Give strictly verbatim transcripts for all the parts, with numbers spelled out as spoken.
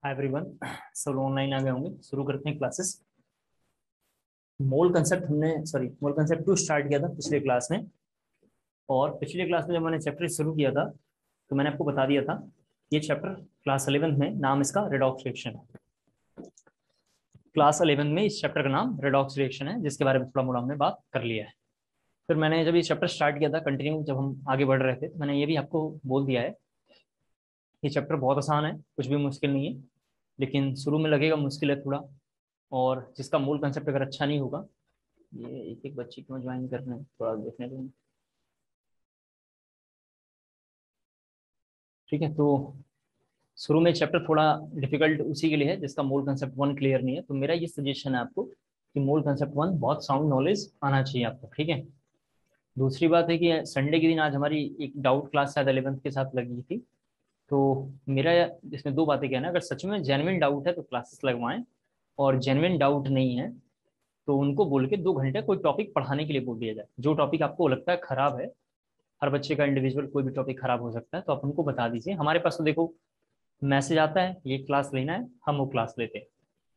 Hi everyone, सब online आ गए होंगे। शुरू करते हैं क्लासेस। मोल कंसेप्ट हमने सॉरी मोल कंसेप्ट टू स्टार्ट किया था पिछले क्लास में। और पिछले क्लास में जब मैंने चैप्टर शुरू किया था तो मैंने आपको बता दिया था ये चैप्टर क्लास इलेवन में नाम इसका रेडॉक्स रिएक्शन है। क्लास इलेवन में इस चैप्टर का नाम रेडॉक्स रिएक्शन है, जिसके बारे में थोड़ा मोड़ा हमने बात कर लिया है। फिर मैंने जब ये चैप्टर स्टार्ट किया था, कंटिन्यू जब हम आगे बढ़ रहे थे, तो मैंने ये भी आपको बोल दिया है ये चैप्टर बहुत आसान है, कुछ भी मुश्किल नहीं है। लेकिन शुरू में लगेगा मुश्किल है थोड़ा, और जिसका मूल कंसेप्ट अगर अच्छा नहीं होगा। ये एक एक बच्चे क्यों ज्वाइन कर रहे हैं, थोड़ा देखने दो। ठीक है, तो शुरू में चैप्टर थोड़ा डिफिकल्ट उसी के लिए है जिसका मूल कंसेप्ट वन क्लियर नहीं है। तो मेरा ये सजेशन है आपको कि मूल कंसेप्ट वन बहुत साउंड नॉलेज आना चाहिए आपको। ठीक है। दूसरी बात है कि संडे के दिन आज हमारी एक डाउट क्लास शायद इलेवंथ के साथ लगी थी। तो मेरा इसमें दो बातें कहना है, अगर सच में जेन्युइन डाउट है तो क्लासेस लगवाएं, और जेन्युइन डाउट नहीं है तो उनको बोल के दो घंटे कोई टॉपिक पढ़ाने के लिए बोल दिया जाए। जो टॉपिक आपको लगता है खराब है, हर बच्चे का इंडिविजुअल कोई भी टॉपिक खराब हो सकता है, तो आप उनको बता दीजिए। हमारे पास तो देखो मैसेज आता है ये क्लास लेना है, हम वो क्लास लेते हैं।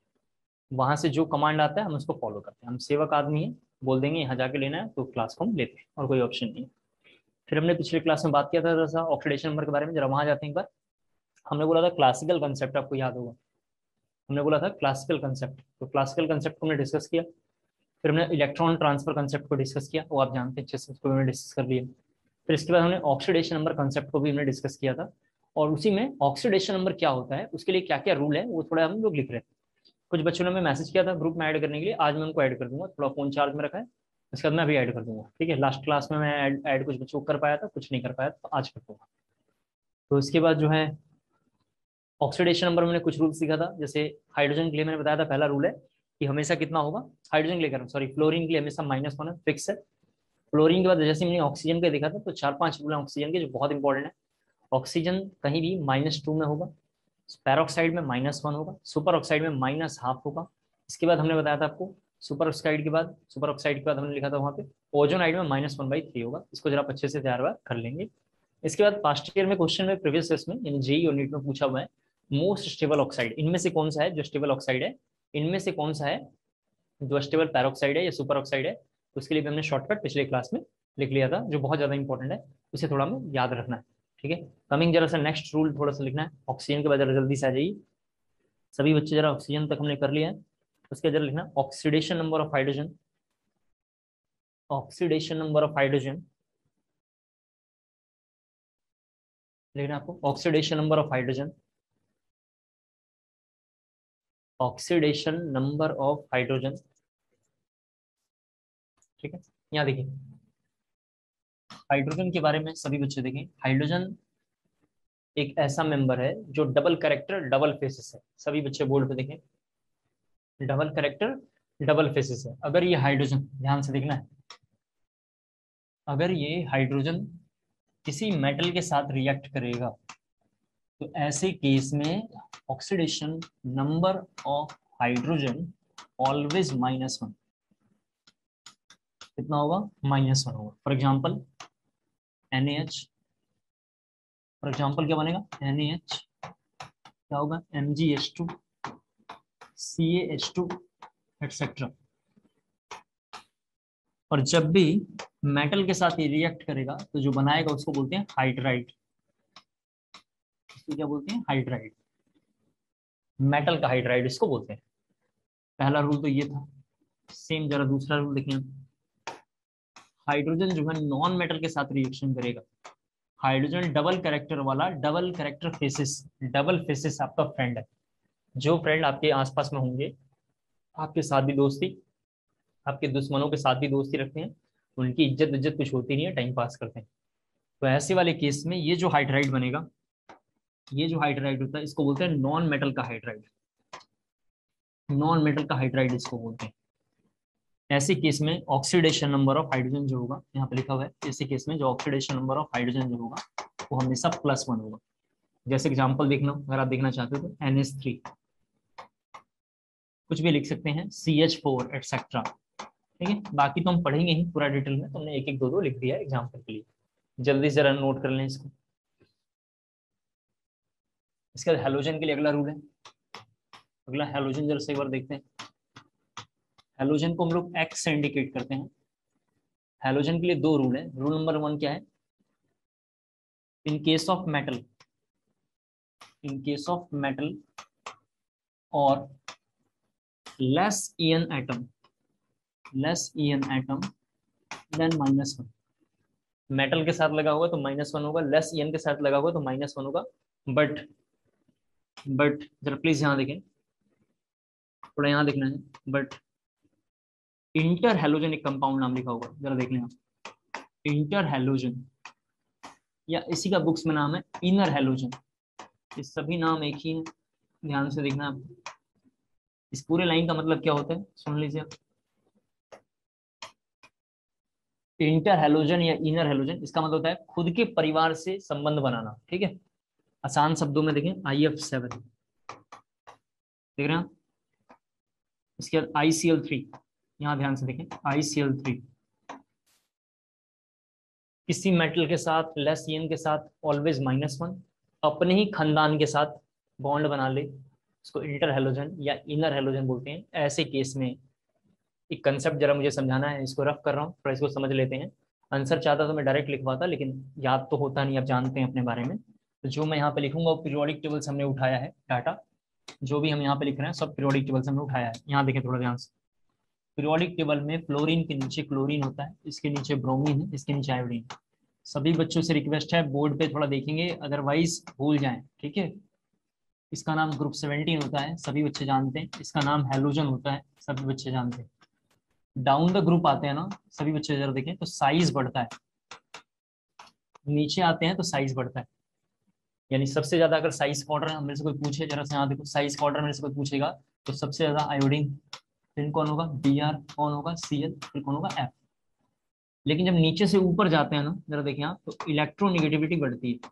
वहां से जो कमांड आता है हम उसको फॉलो करते हैं। हम सेवक आदमी हैं, बोल देंगे यहाँ जाके लेना है तो क्लास को हम लेते हैं, और कोई ऑप्शन नहीं है। फिर हमने पिछले क्लास में बात किया था जरा सा ऑक्सीडेशन नंबर के बारे में, जरा वहां जाते हैं एक बार। हमने बोला था क्लासिकल कंसेप्ट, आपको याद होगा। हमने बोला था क्लासिकल कंसेप्ट, तो क्लासिकल कंसेप्ट को हमने डिस्कस किया। फिर हमने इलेक्ट्रॉन ट्रांसफर कंसेप्ट को डिस्कस किया, वो आप जानते हैं अच्छे से, उसको हमने डिस्कस कर लिया। फिर इसके बाद हमने ऑक्सीडेशन नंबर कंसेप्ट को भी हमने डिस्कस किया था, और उसी में ऑक्सीडेशन नंबर क्या होता है, उसके लिए क्या क्या रूल है, वो थोड़ा हम लोग लिख रहे थे। कुछ बच्चों ने हमें मैसेज किया था ग्रुप में ऐड करने के लिए, आज मैं उनको ऐड कर दूंगा। थोड़ा फोन चार्ज में रखा है, उसके बाद मैं अभी ऐड कर दूंगा। ठीक है, लास्ट क्लास में मैं ऐड ऐड कुछ बच्चों को कर पाया था, कुछ नहीं कर पाया, तो आज कर दूंगा। तो इसके बाद जो है ऑक्सीडेशन नंबर में कुछ रूल सीखा था। जैसे हाइड्रोजन के लिए मैंने बताया था, पहला रूल है कि हमेशा कितना होगा, हाइड्रोजन के लिए सॉरी फ्लोरीन के लिए हमेशा माइनस वन है, फिक्स है। फ्लोरीन के बाद जैसे मैंने ऑक्सीजन का देखा था, तो चार पांच रूल है ऑक्सीजन के जो बहुत इंपॉर्टेंट है। ऑक्सीजन कहीं भी माइनस टू में होगा, पैरोक्साइड में माइनस वन होगा, सुपर ऑक्साइड में माइनस हाफ होगा। इसके बाद हमने बताया था आपको सुपर ऑक्साइड के बाद सुपर ऑक्साइड के बाद हमने लिखा था वहां पे ओजोनाइड में माइनस वन बाई थ्री होगा। इसको जरा आप अच्छे से तैयार कर लेंगे। इसके बाद पास्ट ईयर में क्वेश्चन में प्रीवियस ईयर में यानी जेई और नीट में पूछा हुआ है मोस्ट स्टेबल ऑक्साइड इनमें से कौन सा है, जो स्टेबल ऑक्साइड है इनमें से कौन सा है, जो स्टेबल पैरोक्साइड है या सुपर ऑक्साइड है। तो उसके लिए भी हमने शॉर्टकट पिछले क्लास में लिख लिया था, जो बहुत ज्यादा इंपॉर्टेंट है, उसे थोड़ा हमें याद रखना है। ठीक है। कमिंग जरा सा नेक्स्ट रूल थोड़ा सा लिखना है ऑक्सीजन के बाद, जरा जल्दी से आ जाइए सभी बच्चे। जरा ऑक्सीजन तक हमने कर लिया है, उसके जरा लिखना oxidation number of hydrogen. Oxidation number of hydrogen लिखना आपको, oxidation number of hydrogen. Oxidation number of hydrogen. ठीक है। यहाँ देखिए हाइड्रोजन के बारे में सभी बच्चे देखें। हाइड्रोजन एक ऐसा मेंबर है जो डबल कैरेक्टर डबल फेसेस है। सभी बच्चे बोर्ड पे देखें, डबल कैरेक्टर डबल फेसेस है। अगर ये हाइड्रोजन, ध्यान से देखना है, अगर ये हाइड्रोजन किसी मेटल के साथ रिएक्ट करेगा तो ऐसे केस में oxidation number of hydrogen always minus one. कितना होगा, माइनस वन होगा। For example N H, for example क्या बनेगा, एन एच क्या होगा, M G H two, C H two etcetera. और जब भी मेटल के साथ ये रिएक्ट करेगा तो जो बनाएगा उसको बोलते हैं हाइड्राइड। इसको क्या बोलते हैं, हाइड्राइड। मेटल का हाइड्राइड इसको बोलते हैं। पहला रूल तो ये था। सेम जरा दूसरा रूल देखें। हाइड्रोजन जो है नॉन मेटल के साथ रिएक्शन करेगा। हाइड्रोजन डबल कैरेक्टर वाला, double character faces, double faces आपका फ्रेंड है। जो फ्रेंड आपके आसपास में होंगे, आपके साथ भी दोस्ती, आपके दुश्मनों के साथ भी दोस्ती रखते हैं, उनकी इज्जत इज्जत कुछ होती नहीं है, टाइम पास करते हैं। तो ऐसे वाले केस में ये जो हाइड्राइड बनेगा, ये जो हाइड्राइड होता है इसको बोलते हैं नॉन मेटल का हाइड्राइड। नॉन मेटल का हाइड्राइड इसको बोलते हैं। ऐसे केस में ऑक्सीडेशन नंबर ऑफ हाइड्रोजन जो होगा, यहाँ पे लिखा हुआ है, ऐसे केस में जो ऑक्सीडेशन नंबर ऑफ हाइड्रोजन जो होगा वो हमेशा प्लस वन होगा। जैसे एग्जांपल देखना, अगर आप देखना चाहते हो तो एन एच थ्री, कुछ भी लिख सकते हैं, सी एच फोर एटसेट्रा। ठीक है, बाकी तो हम पढ़ेंगे ही पूरा डिटेल में, तो हमने एक एक दो दो लिख दिया है एग्जाम्पल के लिए। जल्दी से जरा नोट कर लें इसको। इसके बाद हेलोजन के लिए अगला रूल है, अगला हेलोजन जरा से एक बार देखते हैं। हेलोजन को हम लोग एक्स से इंडिकेट करते हैं। हेलोजन के लिए दो रूल है। रूल नंबर वन क्या है? In case of metal, in case of metal और less EN atom, less EN atom then minus one. Metal के साथ लगा होगा तो माइनस वन होगा, लेस ईएन के साथ लगा होगा तो माइनस वन होगा। बट बट जरा प्लीज यहाँ देखें, थोड़ा यहाँ देखना है। बट इंटर हेलोजन एक कंपाउंड नाम लिखा होगा, जरा देख लें आप। इंटर हेलोजन या इसी का बुक्स में नाम है इनर हेलोजन। ये सभी नाम एक ही है, ध्यान से देखना आप। इस पूरे लाइन का मतलब क्या होता है सुन लीजिए आप। इंटर हेलोजन या इनर हेलोजन, इसका मतलब होता है खुद के परिवार से संबंध बनाना, ठीक है। आसान शब्दों में देखें, आई एफ सेवन देख रहे हैं आप। इसके बाद आई सी एल थ्री, यहाँ ध्यान से देखें, आई सी एल थ्री किसी मेटल के साथ लेस ईएन के साथ ऑलवेज माइनस वन, अपने ही खानदान के साथ बॉन्ड बना ले, इसको इंटर हेलोजन या इनर हेलोजन बोलते हैं। ऐसे केस में एक कंसेप्ट जरा मुझे समझाना है, इसको रफ कर रहा हूँ, थोड़ा इसको समझ लेते हैं। आंसर चाहता तो मैं डायरेक्ट लिखवाता, लेकिन याद तो होता नहीं, आप जानते हैं अपने बारे में। तो जो मैं यहाँ पे लिखूंगा वो पीरियोडिक टेबल से हमने उठाया है डाटा। जो भी हम यहाँ पे लिख रहे हैं सब पीरियोडिक टेबल से हमने उठाया है। यहाँ देखें थोड़ा ध्यान से। पीरियोडिक टेबल में फ्लोरीन के नीचे क्लोरीन होता है, इसके नीचे ब्रोमीन है, इसके नीचे आयोडीन। सभी बच्चों से रिक्वेस्ट है बोर्ड पे थोड़ा देखेंगे, अदरवाइज भूल जाएं, ठीक है। इसका नाम ग्रुप सेवेंटीन होता है, सभी बच्चे जानते हैं। इसका नाम हेलोजन होता है, सभी बच्चे जानते हैं। डाउन द ग्रुप आते हैं ना सभी बच्चे, जरा देखें तो साइज बढ़ता है। नीचे आते हैं तो साइज बढ़ता है। यानी सबसे ज्यादा अगर साइज का ऑर्डर मेरे से कोई पूछे, जरा से यहाँ देखो, साइज का ऑर्डर मेरे से कोई पूछेगा तो सबसे ज्यादा आयोडीन, फिर कौन होगा, बी आर, कौन होगा, सी एल, फिर कौन होगा, एफ। लेकिन जब नीचे से ऊपर जाते हैं ना, जरा देखिए यहाँ, तो इलेक्ट्रोनिगेटिविटी बढ़ती है।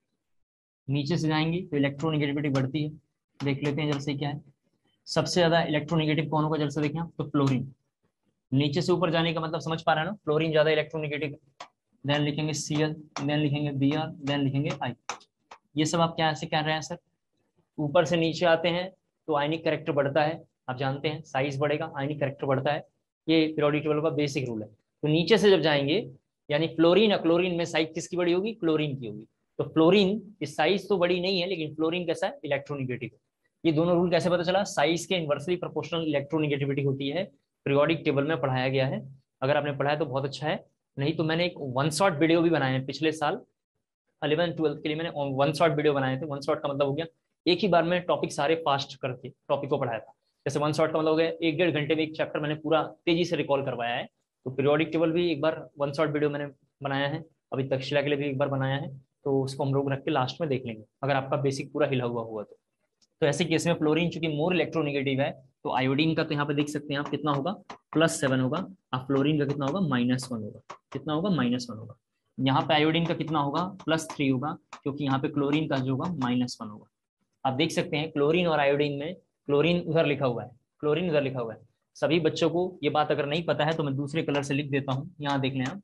नीचे से जाएंगे तो इलेक्ट्रोनिगेटिविटी बढ़ती है। देख लेते हैं जरा से क्या है। सबसे ज्यादा इलेक्ट्रोनिगेटिव कौन होगा, जरा से देखें आप, तो फ्लोरीन। नीचे से ऊपर जाने का मतलब समझ पा रहे हैं ना, फ्लोरीन ज्यादा इलेक्ट्रोनिगेटिव। देन लिखेंगे सी एल, देन लिखेंगे बी आर, देन लिखेंगे आई। ये सब आप क्या ऐसे कह रहे हैं सर? ऊपर से नीचे आते हैं तो आयनिक कैरेक्टर बढ़ता है, आप जानते हैं, साइज बढ़ेगा, आयनिक कैरेक्टर बढ़ता है। ये पीरियोडिक टेबल का बेसिक रूल है। तो नीचे से जब जाएंगे, यानी फ्लोरीन और क्लोरीन में साइज किसकी बड़ी होगी, क्लोरीन की होगी। तो फ्लोरीन की साइज तो बड़ी नहीं है, लेकिन फ्लोरीन कैसा है, इलेक्ट्रोनिगेटिव। ये दोनों रूल कैसे पता चला? साइज के इन्वर्सली प्रोपोर्शनल इलेक्ट्रोनिगेटिविटी होती है, पीरियोडिक टेबल में पढ़ाया गया है। अगर आपने पढ़ा है तो बहुत अच्छा है, नहीं तो मैंने एक वन शॉट वीडियो भी बनाए हैं पिछले साल इलेवन ट्वेल्थ के लिए। मैंने वन शॉट वीडियो बनाए थे। वन शॉट का मतलब हो गया एक ही बार में टॉपिक सारे फास्ट करके टॉपिक को पढ़ाया था। जैसे वन शॉट का मतलब हो गया एक डेढ़ घंटे में एक चैप्टर मैंने पूरा तेजी से रिकॉल करवाया है। तो पीरियोडिक टेबल भी एक बार वन शॉट वीडियो मैंने बनाया है, अभी तक्षशिला के लिए भी एक बार बनाया है। तो उसको हम लोग रख के लास्ट में देख लेंगे, अगर आपका बेसिक पूरा हिला हुआ हुआ तो। तो ऐसे केस में फ्लोरीन चूंकि मोर इलेक्ट्रोनिगेटिव है, तो आयोडीन का तो यहाँ पे देख सकते हैं आप कितना होगा, प्लस सेवन होगा। और फ्लोरीन का कितना होगा, माइनस वन होगा। कितना होगा, माइनस वन होगा। यहाँ पे आयोडीन का कितना होगा, प्लस थ्री होगा, क्योंकि यहाँ पे क्लोरीन का जो होगा माइनस वन होगा। आप देख सकते हैं क्लोरीन और आयोडीन में, क्लोरीन उधर लिखा हुआ है, क्लोरीन उधर लिखा हुआ है। सभी बच्चों को ये बात अगर नहीं पता है तो मैं दूसरे कलर से लिख देता हूँ, यहाँ देख लें आप।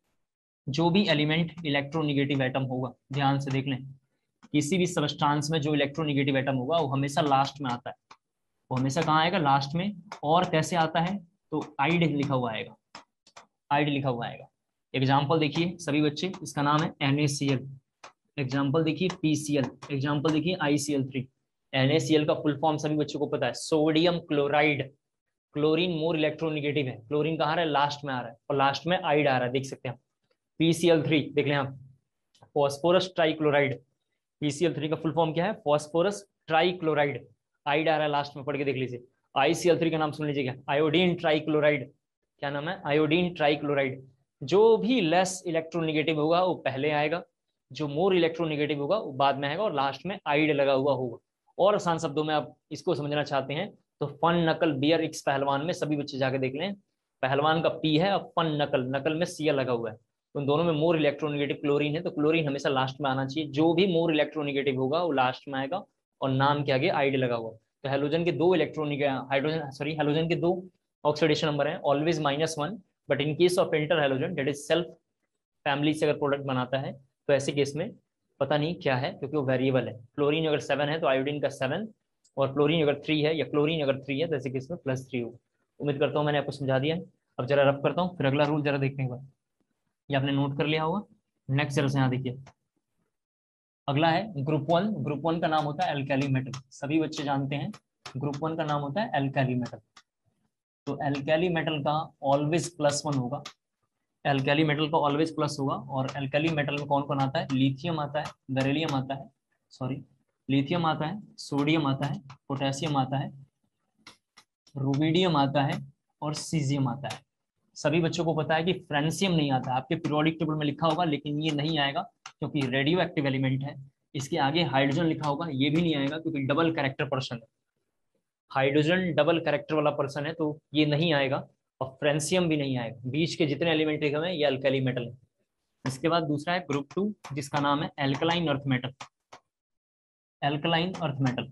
जो भी एलिमेंट इलेक्ट्रोनिगेटिव एटम होगा, ध्यान से देख लें, किसी भी सबस्टांस में जो इलेक्ट्रोनिगेटिव एटम होगा वो हमेशा लास्ट में आता है। वो हमेशा कहाँ आएगा, लास्ट में। और कैसे आता है, तो आइड लिखा हुआ आएगा, आइड लिखा हुआ आएगा। एग्जाम्पल देखिए सभी बच्चे, इसका नाम है N A C L. Example देखिए पी सी एल, एग्जाम्पल देखिए I C L three. N A C L का फुल फॉर्म सभी बच्चों को पता है, sodium chloride. Chlorine more electronegative है, क्लोरीन कहाँ आ रहा है, लास्ट में आ रहा है, और लास्ट में आइड आ रहा है, देख सकते हैं। पी सी एल थ्री देख लें आप, phosphorus trichloride. P C L three का फुल फॉर्म क्या है, फॉस्फोरस ट्राइक्लोराइड। आइड आ रहा है लास्ट में, पढ़ के देख लीजिए। आई सी एल थ्री का नाम सुन लीजिएगा, आयोडीन ट्राइक्लोराइड। क्या नाम है, आयोडीन ट्राइक्लोराइड। जो भी लेस इलेक्ट्रोनिगेटिव होगा वो पहले आएगा, जो मोर इलेक्ट्रोनिगेटिव होगा वो बाद में आएगा, और लास्ट में आइड लगा हुआ होगा। और आसान शब्दों में आप इसको समझना चाहते हैं तो फन नकल बियर इक्स पहलवान में सभी बच्चे जाके देख लें। पहलवान का पी है और फन नकल, नकल में सी लगा हुआ है। उन दोनों में मोर इलेक्ट्रोनिगेटिव क्लोरीन है, तो क्लोरीन हमेशा लास्ट में आना चाहिए। जो भी मोर इलेक्ट्रोनिगेटिव होगा वो लास्ट में आएगा, और नाम के आगे आइड लगा हुआ। तो हेलोजन के दो इलेक्ट्रॉनिक हाइड्रोजन सॉरी हेलोजन के दो ऑक्सीडेशन नंबर है, always minus one. But in case of interhalogen that is self family से अगर प्रोडक्ट बनाता है, तो ऐसे केस में पता नहीं क्या है, क्योंकि वो वेरिएबल है। क्लोरीन अगर सेवन है तो आयोडीन का सेवन, और क्लोरीन अगर थ्री है या क्लोरीन अगर थ्री है, जैसे कि इसमें प्लस थ्री होगा। उम्मीद करता हूँ मैंने आपको समझा दिया है। अब जरा रफ करता हूँ, फिर अगला रूल जरा देखने के बाद ये आपने नोट कर लिया होगा। नेक्स्ट जरा से यहाँ देखिए, अगला है ग्रुप वन। ग्रुप वन का नाम होता है एल्कैली मेटल, सभी बच्चे जानते हैं ग्रुप वन का नाम होता है एल्कैली मेटल। तो एल्कैली मेटल का ऑलवेज प्लस वन होगा, एल्कैली मेटल का ऑलवेज प्लस होगा। और एल्कैली मेटल में कौन कौन आता है? लिथियम आता है, बेरिलियम आता है, सॉरी लिथियम आता है, सोडियम आता है, पोटेशियम आता है, रुबिडियम आता है और सीजियम आता है। सभी बच्चों को पता है कि फ्रेंसियम नहीं आता है, आपके पीरियोडिक टेबल में लिखा होगा लेकिन ये नहीं आएगा क्योंकि रेडियो एक्टिव एलिमेंट है। इसके आगे हाइड्रोजन लिखा होगा, ये भी नहीं आएगा क्योंकि डबल कैरेक्टर पर्सन है, हाइड्रोजन डबल कैरेक्टर वाला पर्सन है, तो ये नहीं आएगा। और फ्रेंसियम भी नहीं आएगा। बीच के जितने एलिमेंट लिखे हुए हैं ये अल्कली मेटल है। इसके बाद दूसरा है ग्रुप टू, जिसका नाम है alkaline earth metal. Alkaline earth metal,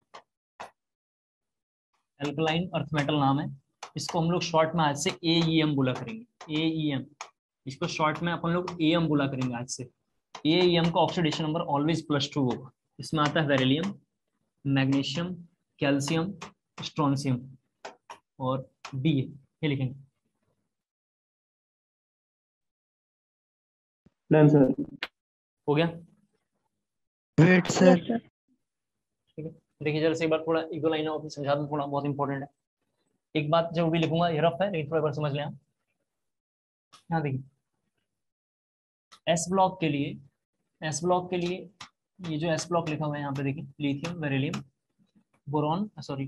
alkaline earth metal नाम है। इसको हम लोग शॉर्ट में आज से ए ई एम बोला करेंगे, ए ई एम। इसको शॉर्ट में अपन लोग ए एम बोला करेंगे आज से। ए ई एम का oxidation number always plus two होगा। इसमें आता है बेरिलियम, मैग्नीशियम, कैल्शियम, स्ट्रोंसियम और बी, ये लिखेंगे। Done sir. हो गया? Wait sir. ठीक है, देखिए जरा से एक बार थोड़ा एक दो लाइन और समझा दूं, थोड़ा बहुत इंपॉर्टेंट है। एक बात जो भी लिखूंगा ये रफ है लेकिन थोड़ा बार समझ लें आप। यहाँ देखिए, एस ब्लॉक के लिए, एस ब्लॉक के लिए ये जो एस ब्लॉक लिखा हुआ है यहाँ पे देखिए, lithium, beryllium, boron, sorry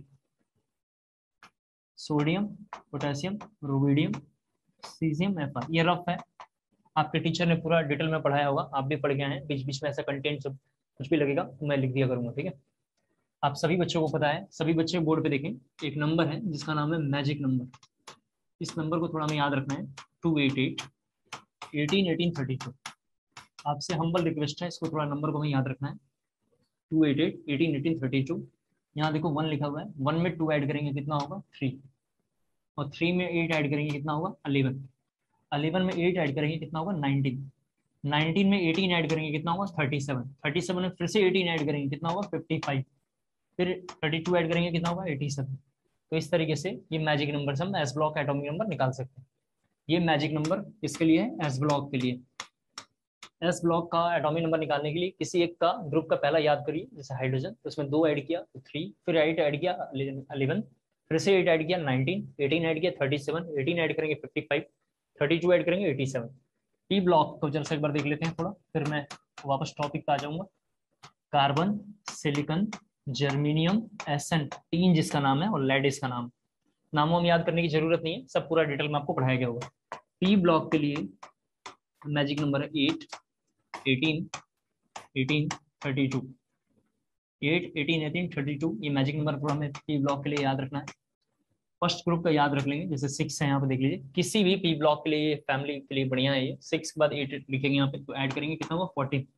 sodium, potassium, rubidium, caesium, F, ये रफ है। आपके टीचर ने पूरा डिटेल में पढ़ाया होगा, आप भी पढ़ गए हैं। बीच बीच में ऐसा कंटेंट सब कुछ भी लगेगा तो मैं लिख दिया करूंगा, ठीक है? आप सभी बच्चों को पता है, सभी बच्चे बोर्ड पे देखें, एक नंबर है जिसका नाम है मैजिक नंबर। इस नंबर को थोड़ा हमें याद रखना है, two eight eight eighteen eighteen thirty two. आपसे हम्बल रिक्वेस्ट है, इसको थोड़ा नंबर को हमें याद रखना है, two eight eight eighteen eighteen thirty two. यहाँ देखो वन लिखा हुआ है, वन में टू ऐड करेंगे कितना होगा? थ्री। और थ्री में एट ऐड करेंगे कितना होगा? अलेवन। अलेवन में एट ऐड करेंगे कितना होगा? नाइनटीन। नाइनटीन में एटीन ऐड करेंगे कितना होगा? Thirty seven. थर्टी सेवन में फिर से एटीन ऐड करेंगे कितना होगा? Fifty five. फिर थर्टी टू ऐड करेंगे कितना होगा? Eighty seven. तो इस तरीके से ये मैजिक नंबर से हम एस ब्लॉक एटॉमिक नंबर निकाल सकते हैं। ये मैजिक नंबर किसके लिए है? एस ब्लॉक के लिए। एस ब्लॉक का एटॉमिक नंबर निकालने के लिए किसी एक का ग्रुप का पहला याद करिए, जैसे हाइड्रोजन, तो उसमें दो ऐड किया तो थ्री, फिर एट ऐड किया अलेवन, फिर से एट ऐड किया नाइनटीन, एटीन ऐड किया थर्टी सेवन, एटीन ऐड करेंगे fifty five, thirty two add करेंगे एटी सेवन। पी ब्लॉक को जरा से एक बार देख लेते हैं थोड़ा, फिर मैं वापस टॉपिक पे आ जाऊंगा। कार्बन, सिलिकॉन, जर्मीनियम, एसन, टीन जिसका नाम है, और लेड इसका नाम। नामों में याद करने की जरूरत नहीं है, सब पूरा डिटेल में आपको पढ़ाया गया होगा। पी ब्लॉक के लिए मैजिक नंबर है eight, eighteen, eighteen, thirty two. Eight, eighteen, eighteen, thirty two, ये मैजिक नंबर पूरा हमें पी ब्लॉक के लिए याद रखना है। फर्स्ट ग्रुप का याद रख लेंगे, जैसे सिक्स है यहाँ पे देख लीजिए, किसी भी पी ब्लॉक के लिए फैमिली के लिए बढ़िया है ये। सिक्स के बाद एट लिखेंगे यहाँ पे, तो ऐड करेंगे कितना होगा? फोर्टीन।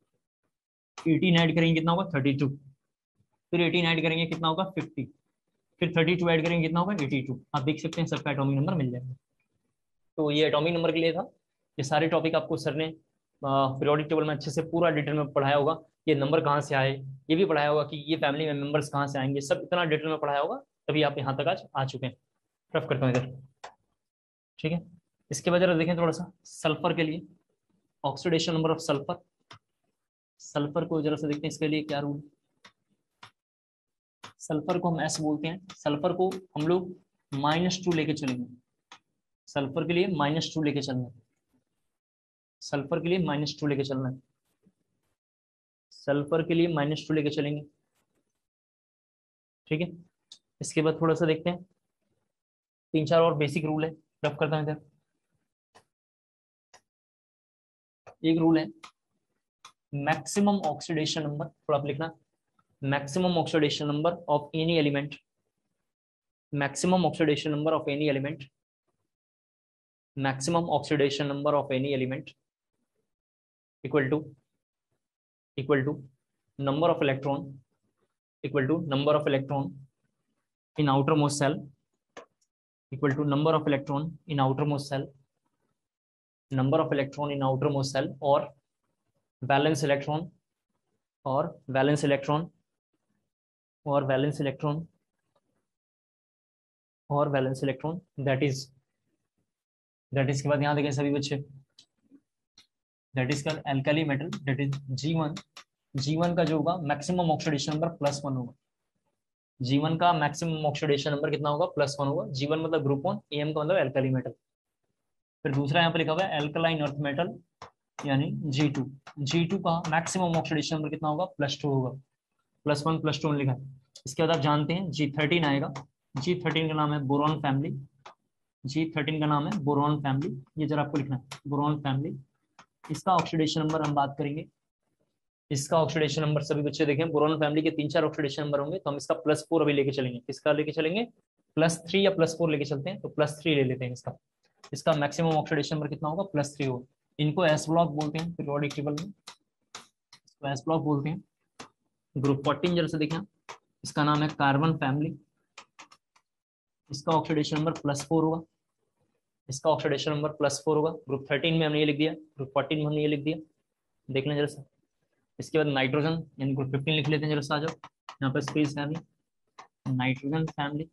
एटीन ऐड करेंगे कितना होगा? Thirty two. फिर एटीन ऐड करेंगे कितना होगा? फिफ्टी। फिर थर्टी टू ऐड करेंगे कितना होगा? Eighty two. आप देख सकते हैं सबका एटॉमिक नंबर मिल जाएगा। तो ये एटॉमिक नंबर के लिए था। ये सारे टॉपिक आपको सर ने पीरियोडिक टेबल में अच्छे से पूरा डिटेल में पढ़ाया होगा। ये नंबर कहाँ से आए ये भी पढ़ाया होगा कि ये फैमिली में मेंबर्स कहाँ से आएंगे, सब इतना डिटेल में पढ़ाया होगा, तभी आप यहाँ तक आज आ चुके हैं। रफ करता हूँ इधर, ठीक है? इसके बाद जरा देखें थोड़ा सा सल्फर के लिए, oxidation number of sulphur. Sulphur को जरा सा देखते हैं, इसके लिए क्या रूल। सल्फर को हम एस बोलते हैं, सल्फर को हम लोग माइनस टू लेके चलेंगे। सल्फर के लिए माइनस टू लेके चलना है, सल्फर के लिए माइनस टू लेके चलना है, सल्फर के लिए माइनस टू लेके चलेंगे, ठीक है? इसके बाद थोड़ा सा देखते हैं, तीन चार और बेसिक रूल है, रफ करता हूं इधर। एक रूल है मैक्सिमम ऑक्सीडेशन नंबर, थोड़ा आप लिखना, maximum oxidation number of any element, maximum oxidation number of any element, maximum oxidation number of any element equal to equal to number of electron equal to number of electron in outermost cell equal to number of electron in outermost cell, number of electron in outermost cell, or valence electron or valence electron और valence electron और valence electron that is that is के बाद यहाँ देखें सभी बच्चे, that is का alkali metal that is G one. G one का जो होगा maximum oxidation number plus one होगा। जी वन का मैक्सिमम ऑक्सीडेशन नंबर कितना होगा? प्लस वन होगा। जी वन मतलब ग्रुप वन, ए एम का मतलब एल्काली मेटल। फिर दूसरा यहाँ पे लिखा हुआ है एल्कलाइन अर्थ मेटल यानी जी टू। जी टू का मैक्सिमम ऑक्सीडेशन नंबर कितना होगा? प्लस टू होगा। प्लस वन प्लस टू लिखा है। इसके बाद आप जानते हैं जी थर्टीन आएगा। जी थर्टीन का नाम है बोरॉन फैमिली। जी थर्टीन का नाम है बोरॉन फैमिली, ये जरा आपको लिखना है बोरॉन फैमिली। इसका ऑक्सीडेशन नंबर हम बात करेंगे। इसका ऑक्सीडेशन नंबर सभी बच्चे देखें, बोरॉन फैमिली के तीन चार ऑक्सीडेशन नंबर होंगे, तो हम इसका प्लस फोर अभी लेके चलेंगे। किसका लेके चलेंगे? प्लस थ्री या प्लस फोर लेके चलते हैं, तो प्लस थ्री ले लेते हैं इसका। इसका मैक्सिमम ऑक्सीडेशन नंबर कितना होगा? प्लस थ्री होगा। इनको एस ब्लॉक बोलते हैं पीरियोडिक टेबल में, इसको एस ब्लॉक बोलते हैं। ग्रुप फोर्टीन जरा से देखें, इसका नाम है कार्बन फैमिली। इसका ऑक्सीडेशन नंबर प्लस फोर होगा। इसका ऑक्सीडेशन नंबर प्लस फोर होगा। ग्रुप थर्टीन में हमने ये लिख दिया, ग्रुप फोर्टीन में हमने ये लिख दिया, देख लें जरा सा। इसके बाद नाइट्रोजन यानी ग्रुप फिफ्टीन लिख लेते हैं जरा सा। आ जाओ यहाँ पर स्पेस है नहीं, नाइट्रोजन फैमिली।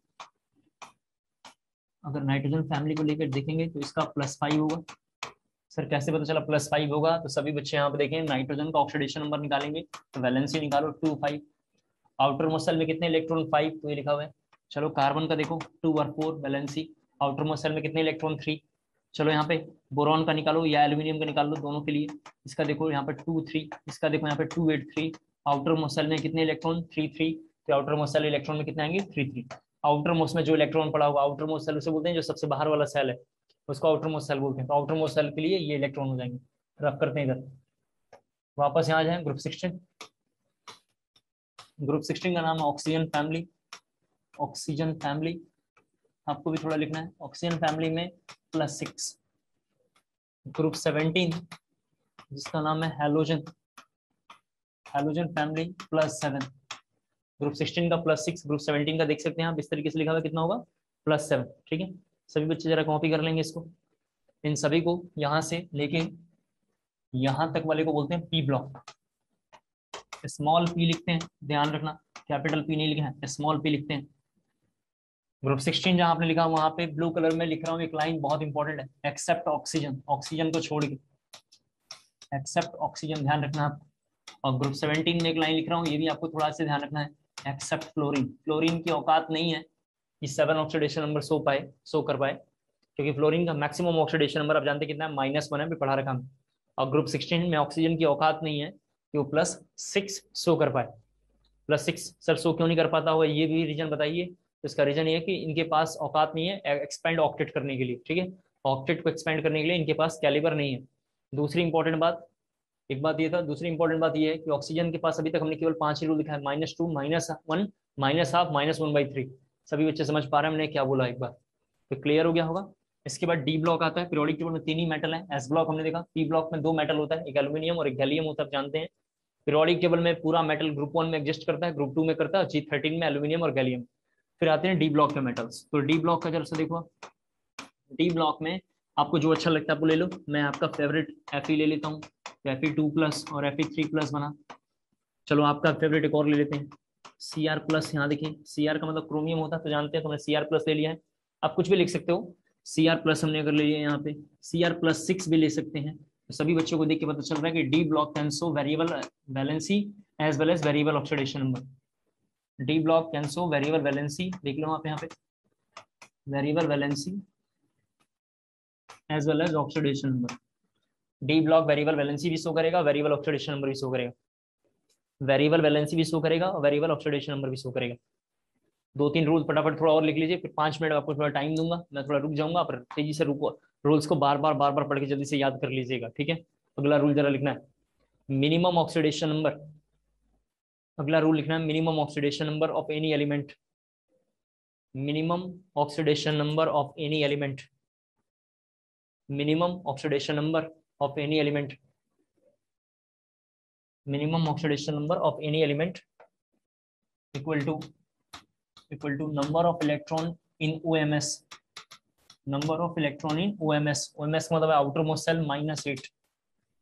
अगर नाइट्रोजन फैमिली को लेकर देखेंगे तो इसका प्लस फाइव होगा। सर कैसे पता चला प्लस फाइव होगा? तो सभी बच्चे यहाँ पे देखें, नाइट्रोजन का ऑक्सीडेशन नंबर निकालेंगे तो वैलेंसी निकालो two five. Outermost shell में कितने इलेक्ट्रॉन? फाइव, तो ये लिखा हुआ है। चलो कार्बन का देखो टू और four valency. Outermost shell में कितने इलेक्ट्रॉन? थ्री। चलो यहाँ पे बोरॉन का निकालो या एल्यूमिनियम का निकाल लो, दोनों के लिए। इसका देखो यहाँ पे टू थ्री, इसका देखो यहाँ पे two eight three. Outermost shell में कितने इलेक्ट्रॉन? Three three. तो आउटर मोस्ट सेल इलेक्ट्रॉन में कितने आएंगे? Three three. आउटर मोस्ट में जो इलेक्ट्रॉन पड़ा होगा, आउटर मोस्ट सेल उसे बोलते हैं जो सबसे बाहर वाला सेल है, उसको आउटर मोस्ट सेल बोलते हैं। तो आउटर मोस्ट सेल के लिए ये इलेक्ट्रॉन हो जाएंगे। रफ करते हैं इधर, वापस यहाँ जाए ग्रुप सिक्सटीन। ग्रुप सिक्सटीन का नाम है ऑक्सीजन फैमिली। ऑक्सीजन फैमिली आपको भी थोड़ा लिखना है। ऑक्सीजन फैमिली में प्लस सिक्स। ग्रुप सेवेंटीन जिसका नाम है halogen, halogen family plus seven. Group sixteen का प्लस सिक्स, ग्रुप सेवेंटीन का देख सकते हैं आप इस तरीके से लिखा हुआ कितना होगा? Plus seven. ठीक है, सभी बच्चे जरा कॉपी कर लेंगे इसको। इन सभी को यहाँ से लेके यहाँ तक वाले को बोलते हैं पी ब्लॉक। स्मॉल पी लिखते हैं, ध्यान रखना कैपिटल पी नहीं लिखा है, स्मॉल पी लिखते हैं। ग्रुप सिक्सटीन जहां आपने लिखा वहां पे ब्लू कलर में लिख रहा हूँ, एक लाइन बहुत इंपॉर्टेंट है, एक्सेप्ट ऑक्सीजन, ऑक्सीजन को छोड़ के, एक्सेप्ट ऑक्सीजन ध्यान रखना आप। और ग्रुप सेवेंटीन में एक लाइन लिख रहा हूँ, ये भी आपको थोड़ा सा ध्यान रखना है, एक्सेप्ट फ्लोरीन। फ्लोरीन की औकात नहीं है कि सेवन ऑक्सीडेशन नंबर सो पाए सो कर पाए, क्योंकि फ्लोरीन का मैक्सिमम ऑक्सीडेशन नंबर आप जानते कितना है? माइनस वन है, भी पढ़ा रखा हमने। और ग्रुप सिक्सटीन में ऑक्सीजन की औकात नहीं है कि वो प्लस सिक्स शो कर पाए। प्लस सिक्स सर शो क्यों नहीं कर पाता होगा, ये भी रीजन बताइए। तो इसका रीजन ये है कि इनके पास औकात नहीं है एक्सपेंड ऑक्टेट करने के लिए। ठीक है, ऑक्टेट को एक्सपेंड करने के लिए इनके पास कैलिबर नहीं है। दूसरी इंपॉर्टेंट बात, एक बात ये था, दूसरी इंपॉर्टेंट बात ये है कि ऑक्सीजन के पास अभी तक हमने केवल पांच ही रूल लिखा है, minus two, minus one, minus half, minus one by three. सभी बच्चे समझ पा रहे हैं मैंने क्या बोला एक बार? तो क्लियर हो गया होगा। इसके बाद डी ब्लॉक आता है। पीरियोडिक टेबल में तीन ही मेटल है। एस ब्लॉक हमने देखा, पी ब्लॉक में दो मेटल होता है, एक एल्यूमिनियम और एक गैलियम होता है, आप जानते हैं। पीरियोडिक टेबल में पूरा मेटल ग्रुप वन में एग्जिस्ट करता है, ग्रुप टू में करता है, जी थर्टीन में एल्यूमिनियम और गैलियम। फिर आते हैं डी ब्लॉक के मेटल्स। तो डी ब्लॉक का जरा सा देखो, डी ब्लॉक में आपको जो अच्छा लगता है आपको ले लो। मैं आपका फेवरेट एफ ले लेता हूँ, एफ ई टू प्लस और एफ ई थ्री प्लस बना। चलो आपका फेवरेट एक और ले लेते हैं, सी आर प्लस। यहाँ देखिए सी आर का मतलब क्रोमियम होता है, तो जानते हैं, तो मैंने सी आर प्लस ले लिया है। आप कुछ भी लिख सकते हो, सी आर प्लस हमने अगर ले लिया यहाँ पे, सी आर प्लस सिक्स भी ले सकते हैं। तो सभी बच्चों को देख के पता चल रहा है कि D block can show variable valency as well as variable oxidation number. D block can show variable valency, देख लो आप यहाँ पे, variable valency as well as oxidation number. D block variable valency भी शो करेगा, वेरिएबल ऑक्सीडेशन नंबर भी show करेगा। Variable valency भी शो करेगा और वेरिएबल ऑक्सीडेशन नंबर भी शो करेगा। दो तीन रूल फटाफट थोड़ा और लिख लीजिए, फिर पांच मिनट आपको थोड़ा टाइम दूंगा, मैं थोड़ा रुक जाऊंगा, पर तेजी से रुको, रूल्स को बार बार बार बार पढ़ के जल्दी से याद कर लीजिएगा। ठीक है, अगला रूल जरा लिखना है, मिनिमम ऑक्सीडेशन नंबर। अगला रूल लिखना है, minimum oxidation number of any element, minimum oxidation number of any element, minimum oxidation number of any element, minimum oxidation number of any element equal to equal to number of electron in O M S, number of electron in O M S, O M S मतलब outermost cell minus eight,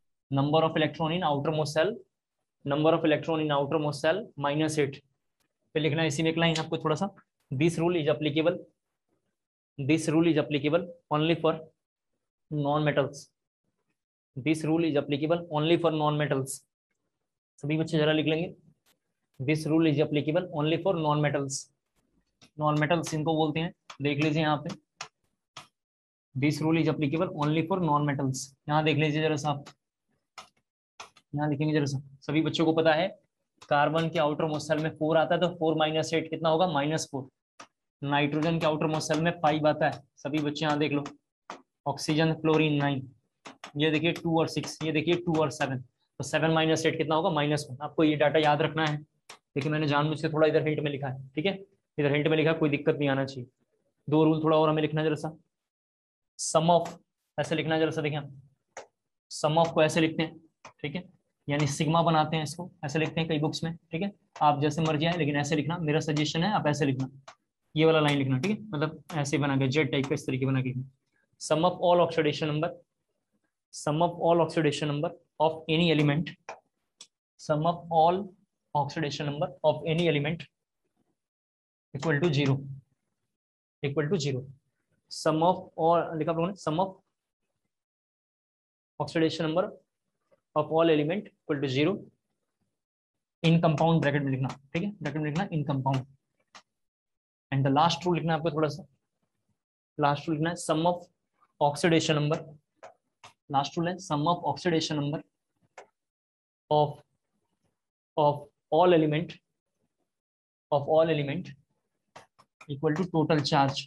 number of electron in outermost cell, number of electron in outermost cell minus eight, फिर लिखना है इसी में एक line आपको थोड़ा सा, this rule is applicable, this rule is applicable only for non metals, this rule is applicable only for non metals. सभी बच्चे जरा लिख लेंगे, this rule is applicable only for non metals. Non metals इनको बोलते हैं, देख लीजिए यहाँ पे, this rule is applicable only for non metals. यहाँ देख लीजिए जरा सा, यहाँ लिखेंगे जरा सा, सभी बच्चों को पता है कार्बन के आउटर मोस्ट शेल में फोर आता है, तो फोर माइनस एट कितना होगा, माइनस फोर। नाइट्रोजन के आउटर मोस्ट शेल में फाइव आता है, सभी बच्चे यहाँ देख लो, ऑक्सीजन फ्लोरीन नाइन, ये देखिए टू और सिक्स, ये देखिए टू और सेवन, तो सेवन माइनस एट कितना होगा, माइनस वन। आपको ये डाटा याद रखना है, लेकिन मैंने जानबूझ के थोड़ा इधर हिंट में लिखा है, ठीक है, इधर हिंट में लिखा, कोई दिक्कत नहीं आना चाहिए। दो रूल थोड़ा और हमें लिखना जरा सा, सम ऑफ ऐसे लिखना है जरा सा, देखिए सम ऑफ को ऐसे लिखते हैं, ठीक है, यानी सिग्मा बनाते हैं इसको, ऐसे लिखते हैं कई बुक्स में, ठीक है, आप जैसे मर्जी आए, लेकिन ऐसे लिखना, मेरा सजेशन है आप ऐसे लिखना, ये वाला लाइन लिखना, ठीक है, मतलब ऐसे बना के जेड टाइप का, इस तरीके बना के लिखना। Sum of all oxidation number, sum of all oxidation number of any element, sum of all oxidation number of any element equal to zero, equal to zero, sum of all लिखा आप लोगों ने, sum of oxidation number of all element equal to zero in compound, bracket में लिखना, ठीक है, bracket में लिखना in compound। And the last rule लिखना है आपको थोड़ा सा, लास्ट रूल लिखना है sum of oxidation number, last rule है sum of oxidation number of of all element, of all element equal to total charge,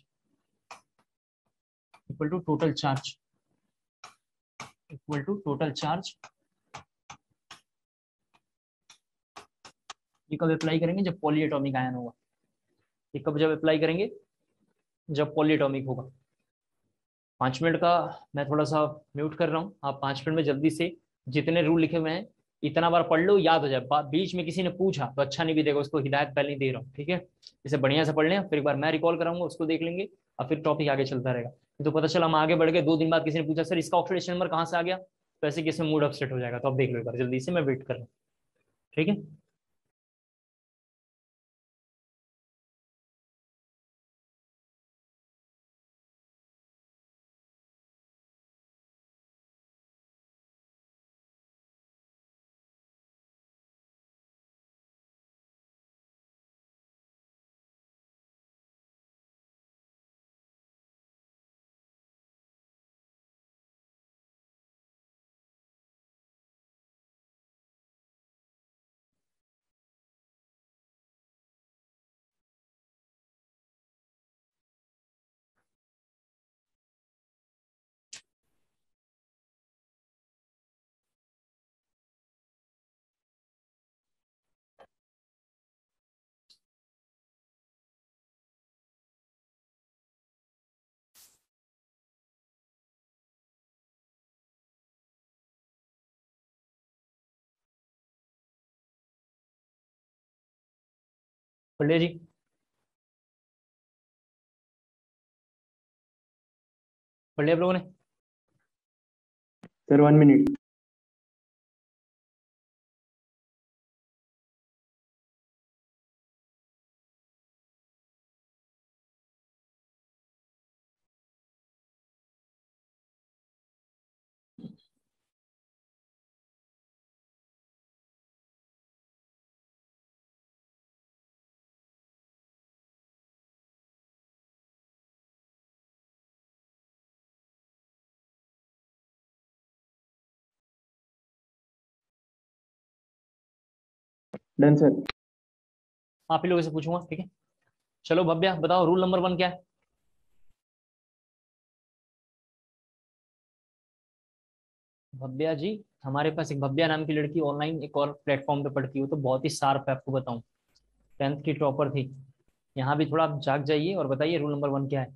equal to total charge, equal to total charge। ये कब apply करेंगे, जब polyatomic ion होगा, ये कब जब apply करेंगे, जब पॉलीएटॉमिक होगा। पाँच मिनट का मैं थोड़ा सा म्यूट कर रहा हूँ, आप पाँच मिनट में जल्दी से जितने रूल लिखे हुए हैं इतना बार पढ़ लो, याद हो जाए, बीच में किसी ने पूछा तो अच्छा नहीं भी देगा, उसको हिदायत पहले ही दे रहा हूँ, ठीक है, इसे बढ़िया से पढ़ लें, फिर एक बार मैं रिकॉल कराऊंगा, उसको देख लेंगे और फिर टॉपिक आगे चलता रहेगा। तो पता चला हम आगे बढ़ गए, दो दिन बाद किसी ने पूछा सर इसका ऑक्सीडेशन नंबर कहाँ से आ गया, तो ऐसे किसी में मूड अपसेट हो जाएगा, तो आप देख लो एक बार जल्दी से, मैं वेट कर रहा हूँ, ठीक है। पढ़ लिया जी, पढ़ लिया आप लोगों ने। Sir one minute. Done sir. आप ही लोगों से पूछूंगा, ठीक है। चलो भव्या बताओ रूल नंबर वन क्या है। भव्या जी, हमारे पास एक भव्या नाम की लड़की ऑनलाइन एक और प्लेटफॉर्म पे पढ़ती हो, तो बहुत ही शार्प है, आपको बताऊं, टेंथ की टॉपर थी। यहाँ भी थोड़ा आप जाग जाइए और बताइए रूल नंबर वन क्या है।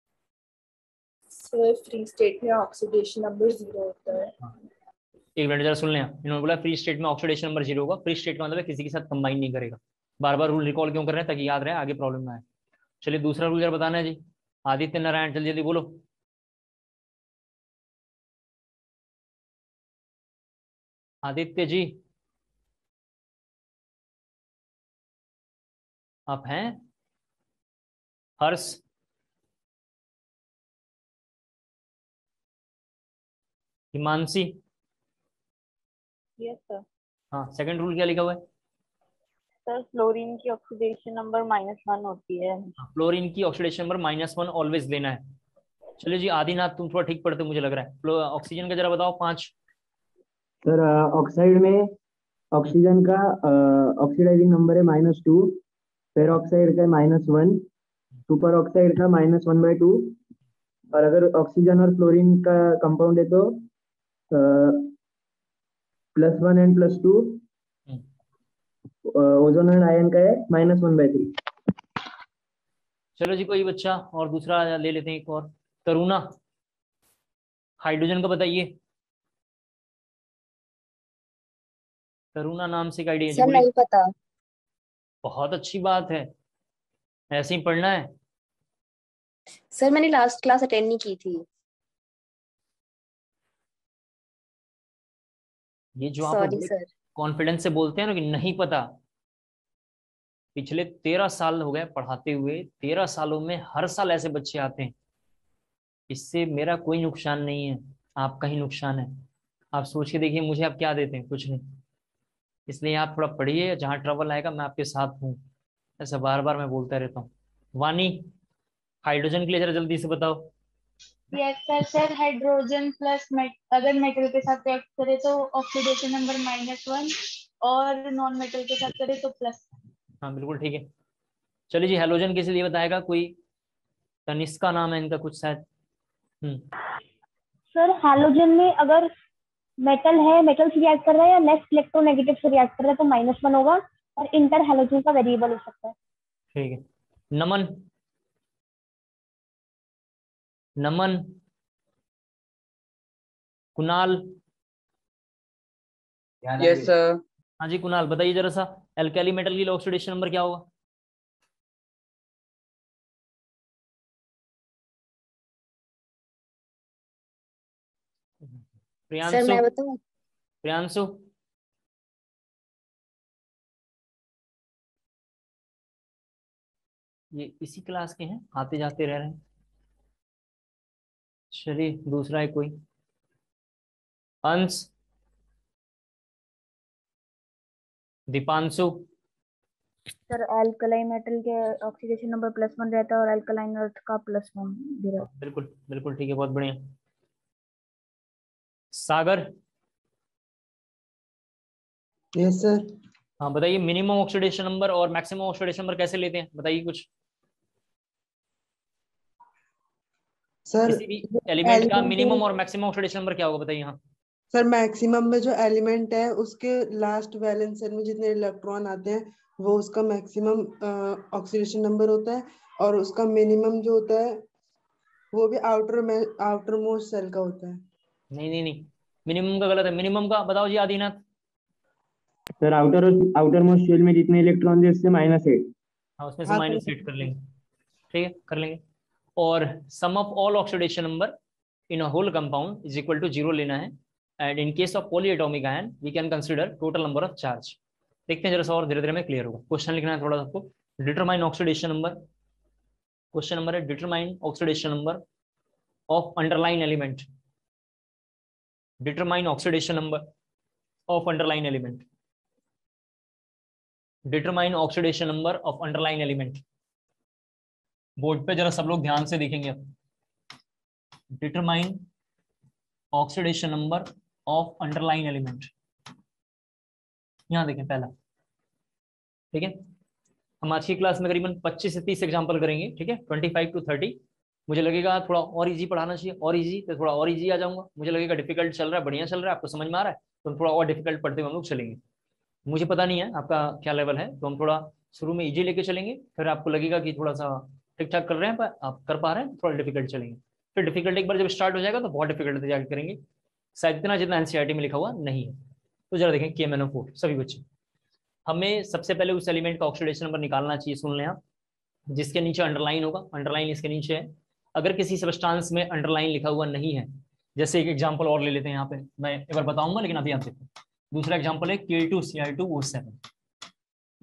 सर फ्री स्टेट में ऑक्सीडेशन नंबर जीरो होता है। हाँ। एक मिनट जरा सुन लें, इन्होंने बोला फ्री स्टेट में ऑक्सीडेशन नंबर जीरो होगा, फ्री स्टेट का मतलब है किसी के साथ कंबाइन नहीं करेगा। बार बार रूल रिकॉल क्यों कर रहे हैं, ताकि याद रहे, आगे प्रॉब्लम ना आए। चलिए दूसरा रूल जरा बताना है जी, आदित्य नारायण, जल्दी जल्दी बोलो। आदित्य जी, आप हैं हर्ष, हिमांशी। Yes sir. हाँ, सेकंड रूल क्या लिखा हुआ है? सर फ्लोरीन की ऑक्सीडेशन नंबर माइनस वन होती है। फ्लोरीन की oxidation number minus one always लेना है। चलिए जी आदिनाथ, तुम थोड़ा ठीक पढ़ते हो मुझे लग रहा है। ऑक्सीजन का जरा बताओ पांच। सर ऑक्साइड में ऑक्सीजन का ऑक्सीडाइजिंग नंबर है माइनस टू, पेरोक्साइड का माइनस वन, सुपर ऑक्साइड का माइनस वन बाई टू, और अगर ऑक्सीजन और फ्लोरीन का कंपाउंड है तो plus one and plus two, ozone and ion का है माइनस वन बाई थ्री। चलो जी, कोई बच्चा और दूसरा ले लेते हैं एक और। तरुणा, हाइड्रोजन का बताइए। तरुणा नाम से एक आइडिया जी, सर बोलिए। नहीं पता। बहुत अच्छी बात है, ऐसे ही पढ़ना है। सर मैंने लास्ट क्लास अटेंड नहीं की थी। ये जो आप लोग सॉरी बड़े सर। कॉन्फिडेंस से बोलते हैं ना कि नहीं पता, पिछले तेरह साल हो गए पढ़ाते हुए, तेरह सालों में हर साल ऐसे बच्चे आते हैं। इससे मेरा कोई नुकसान नहीं है, आपका ही नुकसान है। आप सोच के देखिए मुझे आप क्या देते हैं, कुछ नहीं। इसलिए आप थोड़ा पढ़िए, जहाँ ट्रबल आएगा मैं आपके साथ हूँ। ऐसा बार बार मैं बोलता रहता हूँ। वानी, हाइड्रोजन के लिए जरा जल्दी से बताओ। Yes sir. Sir hydrogen plus मेट अगर मेटल के साथ रिएक्ट करे तो ऑक्सीडेशन नंबर माइनस वन, और नॉन मेटल के साथ करे तो प्लस। हाँ बिल्कुल ठीक है। चलिए जी, हेलोजन किस लिए बताएगा कोई? तनिष्का नाम है इनका कुछ शायद। हम्म सर हैलोजन में अगर मेटल है, मेटल से रिएक्ट कर रहा है या नेक्स्ट इलेक्ट्रोनेगेटिव से रिएक्ट कर रहा है तो माइनस वन होगा, और इंटर हैलोजन का वेरिएबल हो सकता है। ठीक है। नमन, नमन, कुणाल। Yes sir. हाँ जी कुणाल बताइए जरा सा, एल्कली मेटल की ऑक्सीडेशन नंबर क्या होगा? सर प्रियांशु, मैं बताऊं? प्रियांशु। ये इसी क्लास के हैं, आते जाते रह रहे हैं। चलिए दूसरा है कोई। Ansh, Deepanshu. Sir alkaline metal के ऑक्सीडेशन नंबर प्लस वन रहता है और अल्कलाइन अर्थ का प्लस वन भी रहता है। बिल्कुल बिल्कुल ठीक है, बहुत बढ़िया। सागर। Yes sir. हाँ बताइए, मिनिमम ऑक्सीडेशन नंबर और मैक्सिमम ऑक्सीडेशन नंबर कैसे लेते हैं, बताइए कुछ। सर किसी भी एलिमेंट का मिनिमम एलिमेंट और मैक्सिमम ऑक्सीडेशन नंबर क्या होगा बताइए। हाँ सर मैक्सिमम में जो एलिमेंट है उसके लास्ट वैलेंस शेल में जितने इलेक्ट्रॉन आते हैं वो उसका मैक्सिमम ऑक्सीडेशन नंबर होता है, और उसका मिनिमम जो होता है वो भी आउटर में आउटर मोस्ट सेल का होता है। नहीं नहीं नहीं, मिनिमम का गलत है। मिनिमम का बताओ जी Adinath. Sir outer outermost shell में जितने इलेक्ट्रॉन है उससे माइनस एट। हाँ उसमें से हाँ माइनस एट कर लेंगे, ठीक है कर लेंगे। और sum of all oxidation number in a whole compound is equal to zero लेना है। And in case of polyatomic ion we can consider total number of charge. देखते हैं जरा सा और धीरे धीरे में क्लियर होगा। क्वेश्चन लिखना है थोड़ा आपको। Determine oxidation number, question number है determine oxidation number of underline element. Determine oxidation number of underline element. Determine oxidation number of underline element. Board पे जरा सब लोग ध्यान से देखेंगे। Determine oxidation number of underline element, यहां देखें पहला। ठीक है, हम आज की क्लास में करीबन पच्चीस से तीस एग्जांपल करेंगे। ठीक है, पच्चीस टू तीस। मुझे लगेगा थोड़ा और इजी पढ़ाना चाहिए, और इजी तो थोड़ा और इजी आ जाऊंगा। मुझे लगेगा डिफिकल्ट चल रहा है, बढ़िया चल रहा है, आपको समझ में आ रहा है, तो हम थोड़ा और डिफिकल्ट पढ़ते हुए हम लोग चलेंगे। मुझे पता नहीं है आपका क्या लेवल है, तो हम थोड़ा शुरू में इजी लेके चलेंगे, फिर आपको लगेगा कि थोड़ा सा ठीक ठाक कर रहे हैं, पर आप कर पा रहे हैं, थोड़ा डिफिकल्ट चलेंगे। फिर डिफिकल्ट एक बार जब स्टार्ट हो जाएगा तो बहुत डिफिकल्ट जाकर करेंगे, शायद इतना जितना एनसीईआरटी में लिखा हुआ नहीं है। तो जरा देखें के एम एन ओ फोर सभी बच्चे, हमें सबसे पहले उस एलिमेंट का ऑक्सीडेशन नंबर निकालना चाहिए। सुन लें आप, जिसके नीचे अंडरलाइन होगा, अंडरलाइन इसके नीचे है। अगर किसी सब्सटेंस में अंडरलाइन लिखा हुआ नहीं है, जैसे एक एग्जांपल और ले लेते हैं यहाँ पे, मैं एक बार बताऊंगा लेकिन अभी आप देखो। दूसरा एग्जांपल है K two C I two O seven.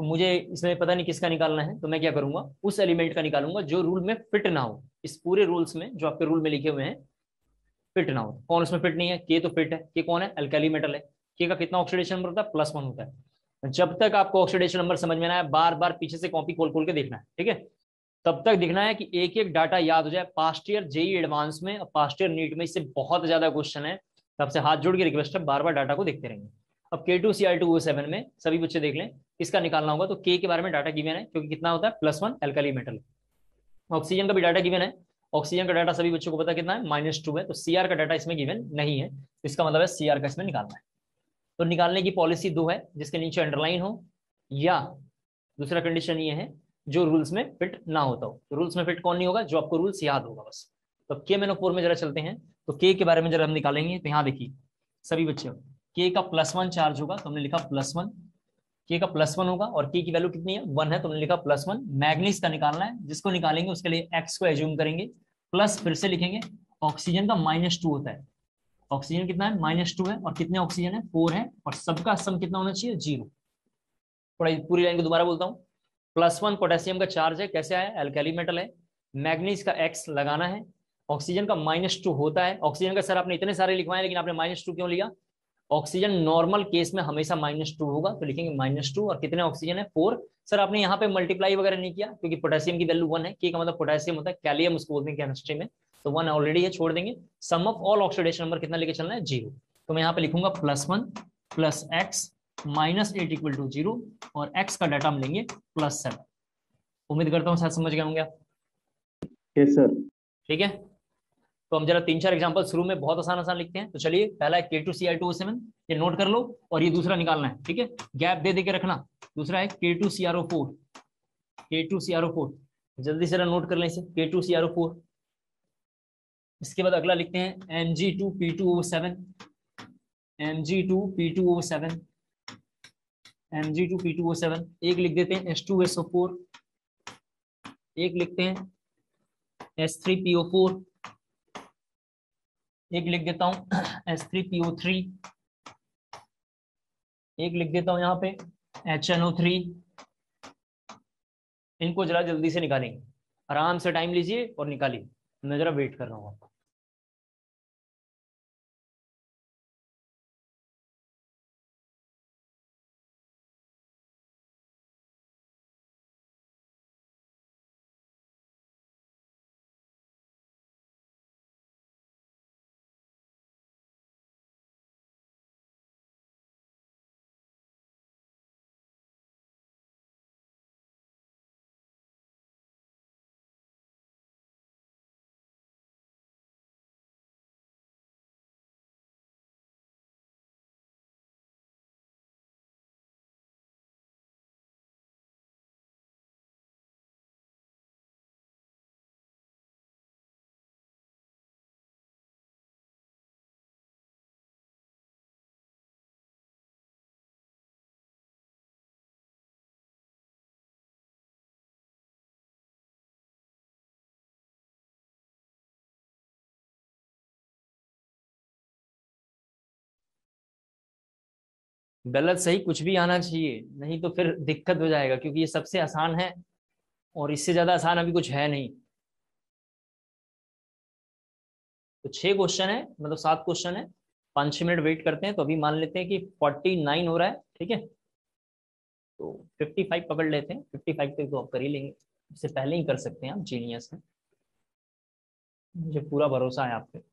तो मुझे इसमें पता नहीं किसका निकालना है, तो मैं क्या करूंगा, उस एलिमेंट का निकालूंगा जो रूल में फिट ना हो। इस पूरे रूल्स में जो आपके रूल में लिखे हुए हैं फिट ना हो। कौन उसमें फिट नहीं है, के तो फिट है। के कौन है, अल्कैली मेटल है। के का कितना ऑक्सीडेशन नंबर होता है, प्लस वन होता है। जब तक आपको ऑक्सीडेशन नंबर समझ में ना आए, बार बार पीछे से कॉपी खोल खोल के देखना है, ठीक है। तब तक दिखना है कि एक एक डाटा याद हो जाए। पास्ट ईयर जेई एडवांस में और पास्ट ईयर नीट में इससे बहुत ज्यादा क्वेश्चन है। तब से हाथ जोड़ के रिक्वेस्ट है, बार बार डाटा को देखते रहेंगे। अब K two C R two O seven में सभी बच्चे देख लें किसका निकालना होगा। तो के के बारे में डाटा गिवन है, क्योंकि कितना होता है, plus one alkali metal. Oxygen का भी डाटा गिवन है। ऑक्सीजन का डाटा सभी बच्चों को पता कितना है, माइनस टू है। तो सीआर का डाटा इसमें गिवन नहीं है, तो इसका मतलब है सीआर का इसमें निकालना है। तो निकालने की पॉलिसी दो है, जिसके नीचे अंडरलाइन हो, या दूसरा कंडीशन ये है जो रूल्स में फिट ना होता हो। तो रूल्स में फिट कौन नहीं होगा, जो आपको रूल्स याद होगा बस। तो के मेनो फोर में जरा चलते हैं। तो के के बारे में जरा हम निकालेंगे। तो यहाँ देखिए सभी बच्चे, के का प्लस वन चार्ज होगा, तो हमने लिखा प्लस वन। के का प्लस वन होगा और के की वैल्यू कितनी है, वन है, तो हमने लिखा प्लस वन। मैग्नीज का निकालना है, जिसको निकालेंगे उसके लिए एक्स को एज्यूम करेंगे, प्लस फिर से लिखेंगे। ऑक्सीजन का माइनस टू होता है। ऑक्सीजन कितना है, माइनस टू है, और कितने ऑक्सीजन है, फोर है, और सबका सम कितना होना चाहिए, जीरो। थोड़ा पूरी लाइन को दोबारा बोलता हूँ। प्लस वन पोटेशियम का चार्ज है, कैसे आया, अल्कैली मेटल है। मैग्नीज का एक्स लगाना है। ऑक्सीजन का माइनस टू होता है। ऑक्सीजन का सर आपने इतने सारे लिखवाए, लेकिन आपने माइनस टू क्यों लिया, ऑक्सीजन नॉर्मल केस में हमेशा माइनस टू होगा, तो लिखेंगे माइनस टू। और कितने ऑक्सीजन है, फोर। सर आपने यहाँ पे मल्टीप्लाई वगैरह नहीं किया, क्योंकि पोटेशियम की वैल्यू वन है। के का मतलब पोटेशियम होता है, कैलियम उसको बोलते हैं केमिस्ट्री में, तो वन ऑलरेडी है, छोड़ देंगे। Sum of all oxidation number कितना लेके चलना है, जीरो। तो मैं यहाँ पे लिखूंगा plus one plus X minus eight equal to zero, और एक्स का डाटा हम लेंगे प्लस सेवन। उम्मीद करता हूँ शायद समझ गए होंगे आप। Yes sir. ठीक है, तो हम जरा तीन चार एग्जांपल शुरू में बहुत आसान आसान लिखते हैं। तो चलिए, पहला है K two C I two O seven, ये नोट कर लो, और ये दूसरा निकालना है, ठीक है, गैप दे दे के रखना। दूसरा है K two C R O four, K two C R O four, जल्दी से नोट कर लें इसे, K two C R O four. इसके बाद अगला लिखते हैं M G two P two O seven, M G two P two O seven, M G two P two O seven. एक लिख देते हैं S two S O four, एक लिखते हैं S three P O four, एक लिख देता हूं S three P O three, एक लिख देता हूं यहाँ पे एच एन ओ थ्री। इनको जरा जल्दी से निकालेंगे, आराम से टाइम लीजिए और निकालिए, मैं जरा वेट कर रहा हूँ आपको। गलत सही कुछ भी आना चाहिए, नहीं तो फिर दिक्कत हो जाएगा, क्योंकि ये सबसे आसान है और इससे ज्यादा आसान अभी कुछ है नहीं। तो छह क्वेश्चन है, मतलब सात क्वेश्चन है, पाँच छह मिनट वेट करते हैं। तो अभी मान लेते हैं कि फोर्टी नाइन हो रहा है, ठीक है, तो फिफ्टी फाइव पकड़ लेते हैं। फिफ्टी फाइव तक तो आप कर ही लेंगे, इससे पहले ही कर सकते हैं आप, जीनियस हैं, मुझे पूरा भरोसा है आप पे।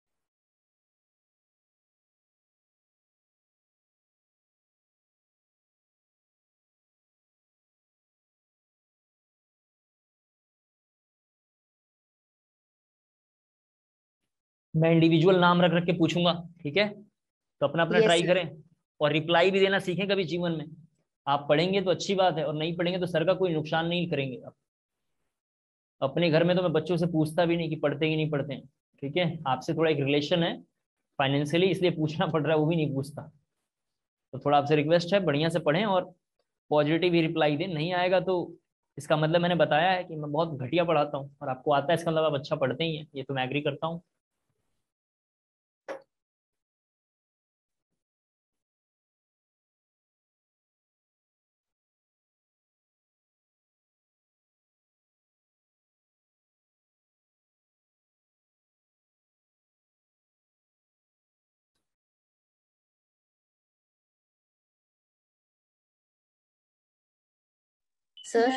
मैं इंडिविजुअल नाम रख रख के पूछूंगा, ठीक है, तो अपना अपना यस ट्राई सर। करें, और रिप्लाई भी देना सीखें कभी जीवन में। आप पढ़ेंगे तो अच्छी बात है, और नहीं पढ़ेंगे तो सर का कोई नुकसान नहीं करेंगे आप। अपने घर में तो मैं बच्चों से पूछता भी नहीं कि पढ़ते ही नहीं पढ़ते हैं, ठीक है, आपसे थोड़ा एक रिलेशन है फाइनेंशियली, इसलिए पूछना पड़ रहा है, वो भी नहीं पूछता। तो थोड़ा आपसे रिक्वेस्ट है, बढ़िया से पढ़ें और पॉजिटिव ही रिप्लाई दें। नहीं आएगा तो इसका मतलब मैंने बताया है कि मैं बहुत घटिया पढ़ाता हूँ, और आपको आता है, इसका मतलब आप अच्छा पढ़ते ही हैं, ये तो मैं एग्री करता हूँ। Sir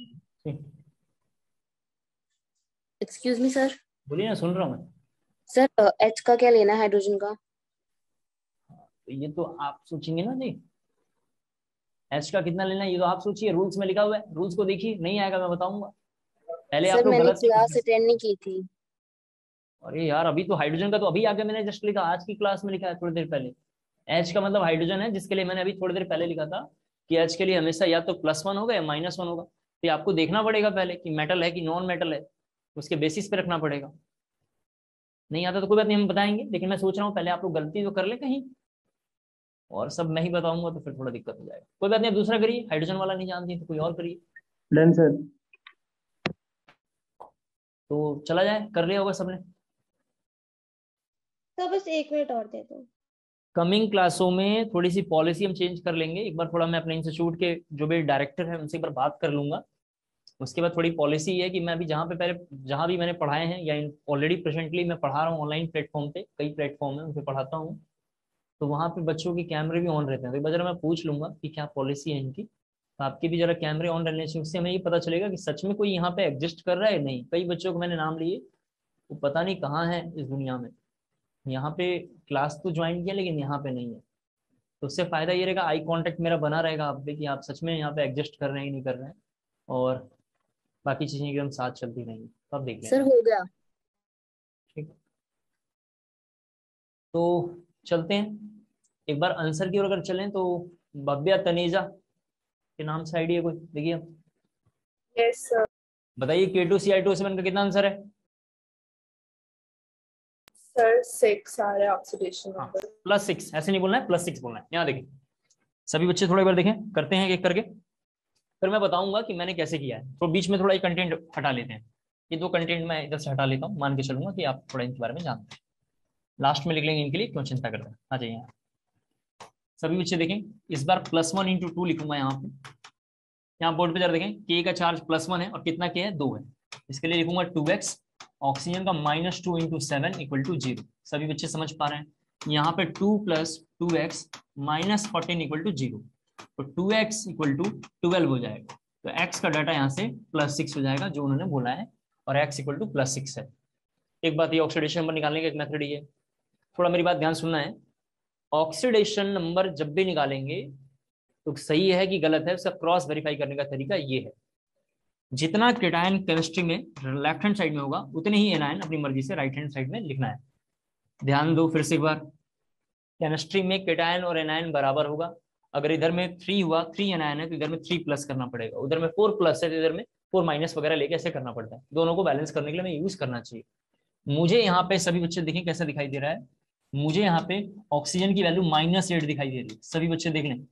excuse me sir. बोलिए ना, सुन रहा हूँ मैं। सर एच का क्या लेना है हाइड्रोजन का? तो ये तो आप सोचेंगे ना जी, एच का कितना लेना है ये तो आप सोचिए, रूल्स में लिखा हुआ है, रूल्स को देखिए, नहीं आएगा मैं बताऊंगा। पहले आप सर लोग मैंने गलत। क्लास अटेंड नहीं की थी। अरे यार, अभी तो हाइड्रोजन का तो अभी आगे मैंने जस्ट लिखा, आज की क्लास में लिखा है थोड़ी देर पहले। एच का मतलब हाइड्रोजन है, जिसके लिए मैंने अभी थोड़ी देर पहले लिखा था कि एच के लिए हमेशा या तो प्लस वन होगा या माइनस वन होगा। तो आपको देखना पड़ेगा पहले कि मेटल है कि नॉन मेटल है, उसके बेसिस पे रखना पड़ेगा। नहीं आता तो कोई बात नहीं, हम बताएंगे, लेकिन मैं सोच रहा हूँ पहले आप लोग गलती तो कर ले कहीं, और सब मैं ही बताऊंगा तो फिर थोड़ा दिक्कत हो जाएगा। कोई बात नहीं, आप दूसरा करिए, हाइड्रोजन वाला नहीं जानती तो कोई और करिए। Done sir. तो चला जाए, कर लिया होगा सबने। तो बस एक मिनट और दे दो। कमिंग क्लासों में थोड़ी सी पॉलिसी हम चेंज कर लेंगे, एक बार थोड़ा मैं अपने इंस्टीट्यूट के जो भी डायरेक्टर है उनसे एक बार बात कर लूंगा। उसके बाद थोड़ी पॉलिसी है कि मैं अभी जहाँ पे पहले जहाँ भी मैंने पढ़ाए हैं या ऑलरेडी प्रेजेंटली मैं पढ़ा रहा हूँ ऑनलाइन प्लेटफॉर्म पे, कई प्लेटफॉर्म है उन पे पढ़ाता हूँ, तो वहाँ पे बच्चों के कैमरे भी ऑन रहते हैं। तो एक बार जरा मैं पूछ लूंगा कि क्या पॉलिसी है इनकी, तो आपके भी जरा कैमरे ऑन रहने चाहिए, उससे हमें ये पता चलेगा कि सच में कोई यहाँ पे एग्जिस्ट कर रहा है नहीं। कई बच्चों को मैंने नाम लिए, वो पता नहीं कहाँ है इस दुनिया में, यहाँ पे क्लास तो ज्वाइन किया लेकिन यहाँ पे नहीं है। तो उससे फायदा ये रहेगा, आई कांटेक्ट मेरा बना रहेगा आप पे कि आप सच में यहाँ पे एग्जिस्ट कर रहे हैं कि नहीं कर रहे हैं, और बाकी चीजें एकदम साथ चलती रहेंगी। तो आप देख लेंगे। सर हो गया। ठीक, तो चलते हैं एक बार आंसर की ओर अगर चलें तो भव्या तनेजा के नाम से आईडी है कोई, देखिए आप यस सर। बताइए K two C I two seven का कितना आंसर है? सर सिक्स आ रहा है ऑक्सीडेशन नंबर। प्लस सिक्स, ऐसे नहीं बोलना है, प्लस सिक्स बोलना है। यहाँ देखिए सभी बच्चे थोड़ा एक बार देखें, करते हैं एक करके, फिर मैं बताऊंगा कि मैंने कैसे किया है। तो बीच में थोड़ा ये कंटेंट हटा लेते हैं, ये दो कंटेंट मैं इधर से हटा लेता हूँ, मान के चलूंगा कि आप थोड़ा इनके बारे में जानते हैं। लास्ट में लिख लेंगे, इनके लिए क्यों चिंता करते हैं। आ जाइए सभी बच्चे देखें, इस बार प्लस वन इंटू टू लिखूंगा यहाँ पे। यहाँ बोर्ड पे जरा देखें, के का चार्ज प्लस वन है और कितना के है, दो है। इसके लिए लिखूंगा टू एक्स, ऑक्सीजन का minus two into seven equal to zero. सभी बच्चे समझ पा रहे हैं? यहाँ पे two plus two X minus fourteen equal to zero, तो two X equal to twelve हो जाएगा। तो x का डाटा यहाँ से प्लस सिक्स हो जाएगा जो उन्होंने बोला है, और x equal to plus six है। एक बात ये ऑक्सीडेशन नंबर निकालने का एक मेथड ये, थोड़ा मेरी बात ध्यान सुनना है। ऑक्सीडेशन नंबर जब भी निकालेंगे तो सही है कि गलत है, उसका क्रॉस वेरीफाई करने का तरीका ये है, जितना केटायन केमिस्ट्री में लेफ्ट हैंड साइड में होगा उतने ही एनायन अपनी मर्जी से राइट हैंड साइड में लिखना है। ध्यान दो फिर से एक बार, केमिस्ट्री में केटायन और एनायन बराबर होगा। अगर इधर में थ्री हुआ, थ्री एनायन है तो इधर में थ्री प्लस करना पड़ेगा, उधर में फोर प्लस है तो इधर में फोर माइनस वगैरह लेके ऐसे करना पड़ता है। दोनों को बैलेंस करने के लिए हमें यूज करना चाहिए। मुझे यहाँ पे सभी बच्चे देखें कैसा दिखाई दे रहा है, मुझे यहाँ पे ऑक्सीजन की वैल्यू माइनस एट दिखाई दे रही है। सभी बच्चे देख लें,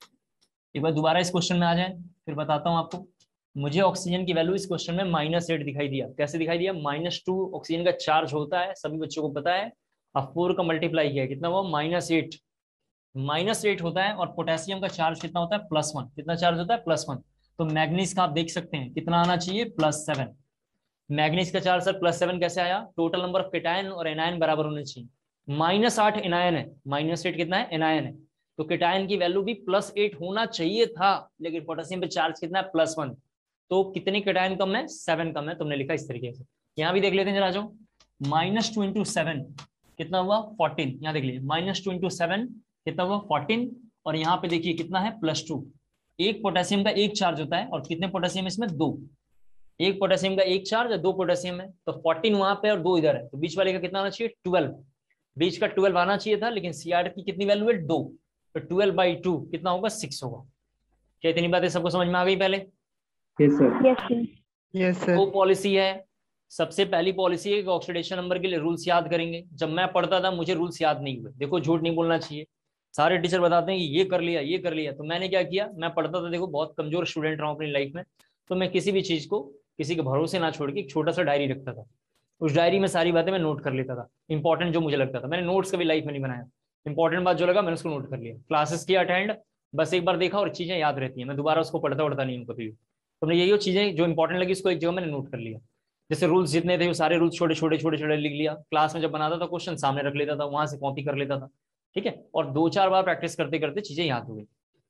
एक बार दोबारा इस क्वेश्चन में आ जाए फिर बताता हूँ आपको। मुझे ऑक्सीजन की वैल्यू इस क्वेश्चन में माइनस एट दिखाई दिया। कैसे दिखाई दिया? माइनस टू ऑक्सीजन का चार्ज होता है, सभी बच्चों को पता है। अब फोर का मल्टीप्लाई किया, कितना हुआ? Minus eight. माइनस एट होता है, और पोटेशियम का चार्ज कितना होता है? Plus one. कितना चार्ज होता है? Plus one. तो मैग्नीज का आप देख सकते हैं कितना आना चाहिए? Plus seven. मैग्नीज का चार्ज सर प्लस सेवन कैसे आया? टोटल नंबर ऑफ केटायन और एनायन बराबर होने चाहिए। माइनस आठ एनायन है, माइनस एट कितना है? एनायन है। तो केटायन की वैल्यू भी प्लस एट होना चाहिए था, लेकिन पोटेशियम पे चार्ज कितना है? Plus one. तो कितने केटायन कम है? सेवन कम है। तुमने लिखा इस तरीके से। यहाँ भी देख लेते हैं जरा, जाओ। माइनस टू इंटू सेवन कितना हुआ? फोर्टीन। यहाँ देख लीजिए, माइनस टू इंटू सेवन कितना हुआ? फोर्टीन। और यहाँ पे देखिए कितना है? Plus two. एक पोटेशियम का एक चार्ज होता है, और कितने पोटेशियम इसमें? दो। एक पोटेशियम का एक चार्ज है, दो पोटेशियम है, तो फोर्टीन वहां पे और दो इधर है, तो बीच वाले का कितना आना चाहिए? ट्वेल्व। बीच का ट्वेल्व आना चाहिए था, लेकिन सीआर की कितनी वैल्यू है? दो। तो ट्वेल्व बाई टू कितना होगा? सिक्स होगा। क्या इतनी बातें सबको समझ में आ गई पहले? Yes sir. Yes sir. Yes sir. वो पॉलिसी है। सबसे पहली पॉलिसी है कि ऑक्सीडेशन नंबर के लिए रूल्स याद करेंगे। जब मैं पढ़ता था मुझे रूल्स याद नहीं हुए। देखो झूठ नहीं बोलना चाहिए, सारे टीचर बताते हैं कि ये कर लिया ये कर लिया, तो मैंने क्या किया? मैं पढ़ता था, देखो बहुत कमजोर स्टूडेंट रहा हूँ अपनी लाइफ में, तो मैं किसी भी चीज को किसी के भरोसे ना छोड़ के एक छोटा सा डायरी रखता था। उस डायरी में सारी बातें मैं नोट कर लेता था, इंपॉर्टेंट जो मुझे लगता था। मैंने नोट्स कभी लाइफ में नहीं बनाया, इंपॉर्टेंट बात जो लगा मैंने उसको नोट कर लिया। क्लासेस किया अटेंड, बस एक बार देखा और चीजें याद रहती हैं, मैं दोबारा उसको पढ़ता पढ़ता नहीं हूँ कभी भी। तो मैंने यही चीजें जो इंपॉर्टेंट लगी उसको एक जगह मैंने नोट कर लिया। जैसे रूल्स जितने थे वो सारे रूल्स छोटे छोटे छोटे छोटे लिख लिया। क्लास में जब बनाता था क्वेश्चन सामने रख लेता था, वहां से कॉपी कर लेता था, ठीक है। और दो चार बार प्रैक्टिस करते करते चीजें याद हो गई।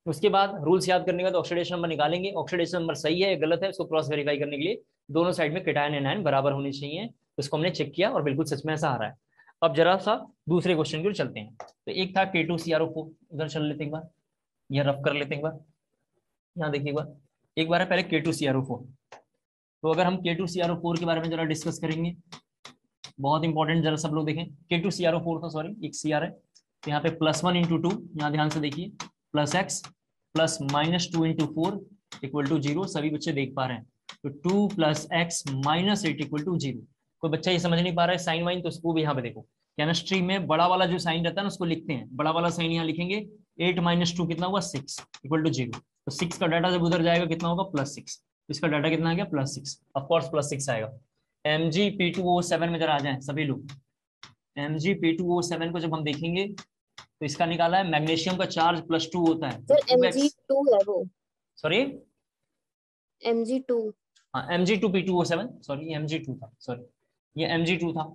उसके बाद रूल्स याद करने के बाद ऑक्सीडेशन नंबर निकालेंगे, ऑक्सीडेशन नंबर सही है गलत है उसको क्रॉस वेरीफाई करने के लिए दोनों साइड में केटायन एनायन बराबर होने चाहिए, उसको हमने चेक किया और बिल्कुल सच में ऐसा आ रहा है। अब जरा सा दूसरे क्वेश्चन की ओर चलते हैं। तो एक था K two C R O four, उधर चल लेते एक बार, यह रफ कर लेते एक बार, यहाँ देखिए एक बार एक बार है पहले K two C R O four. तो अगर हम K two C R O four के बारे में जरा डिस्कस करेंगे, बहुत इंपॉर्टेंट, जरा सब लोग देखें। K two C R O four था, सॉरी एक सी आर है, तो यहाँ पे प्लस वन इंटू टू, यहाँ ध्यान से देखिए, plus X plus minus two into four equal to zero, सभी बच्चे देख पा रहे हैं। तो two plus X minus eight equal to zero. कोई बच्चा ये समझ नहीं पा रहा है साइन वाइन, तो उसको भी यहाँ पे देखो, केमिस्ट्री में बड़ा वाला जो साइन रहता है ना उसको लिखते हैं, बड़ा वाला साइन यहाँ लिखेंगे, एट माइनस टू कितना हुआ सिक्स इक्वल टू जीरो। तो सिक्स का डाटा जब उधर जाएगा कितना होगा प्लस सिक्स, इसका डाटा कितना आ गया plus six, of course plus six आएगा। M G P two O seven में जरा आ जाए सभी लोग, M G P two O seven को जब हम देखेंगे तो इसका निकाला है मैग्नीशियम का चार्ज प्लस टू होता है, सर एम जी टू है वो, सॉरी एम जी टू, हाँ M G two P two O seven, sorry M G two था, सॉरी ये एम जी टू था,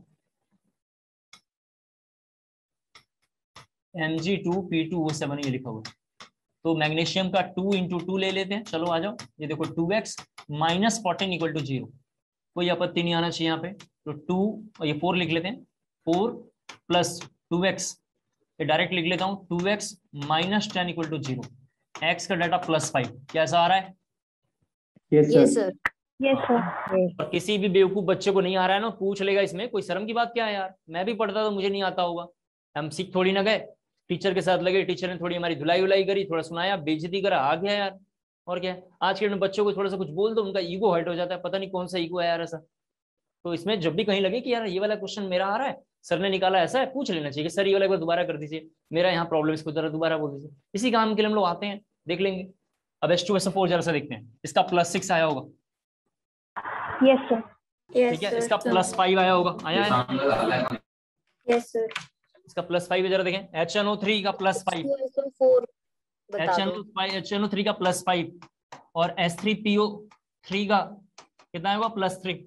M G two P two O seven ये लिखा हुआ। तो मैग्नीशियम का टू इंटू टू ले लेते हैं, चलो आ जाओ, ये देखो two X minus fourteen equal to zero, कोई आपत्ति नहीं आना चाहिए यहाँ पे। तो टू और ये फोर लिख लेते हैं, फोर प्लस टू एक्स, ये डायरेक्ट लिख लेता हूँ, two X minus ten equal to zero, X का डाटा प्लस फाइव, कैसा आ रहा है? Yes yes sir, sir, yes sir. और किसी भी बेवकूफ बच्चे को नहीं आ रहा है ना, पूछ लेगा, इसमें कोई शर्म की बात क्या है यार, मैं भी पढ़ता तो मुझे नहीं आता होगा, हम सीख थोड़ी ना गए, टीचर के साथ लगे, टीचर ने थोड़ी हमारी धुलाई उलाई करी, थोड़ा सुनाया, बेइज्जती करा, आ गया यार। और क्या, आज के बच्चों को थोड़ा सा कुछ बोल दो उनका ईगो हर्ट हो जाता है, पता नहीं कौन सा ईगो है यार ऐसा। तो इसमें जब भी कहीं लगे कि यार ये वाला क्वेश्चन मेरा आ रहा है, सर ने निकाला ऐसा है, पूछ लेना चाहिए कि सर ये वाला एक बार दोबारा कर दीजिए, मेरा यहाँ प्रॉब्लम, इसको जरा दोबारा बोल दीजिए। इसी काम के लिए हम लोग आते हैं, देख लेंगे। अब H two S O four जरा सा देखते हैं, इसका प्लस सिक्स आया होगा, यस सर। ठीक है, इसका प्लस फाइव आया होगा, आया है, यस सर। इसका प्लस फाइव है, जरा देखें, एच एन ओ थ्री का plus five, four H N O H N O three का प्लस फाइव, और S three P O three का कितना होगा plus three,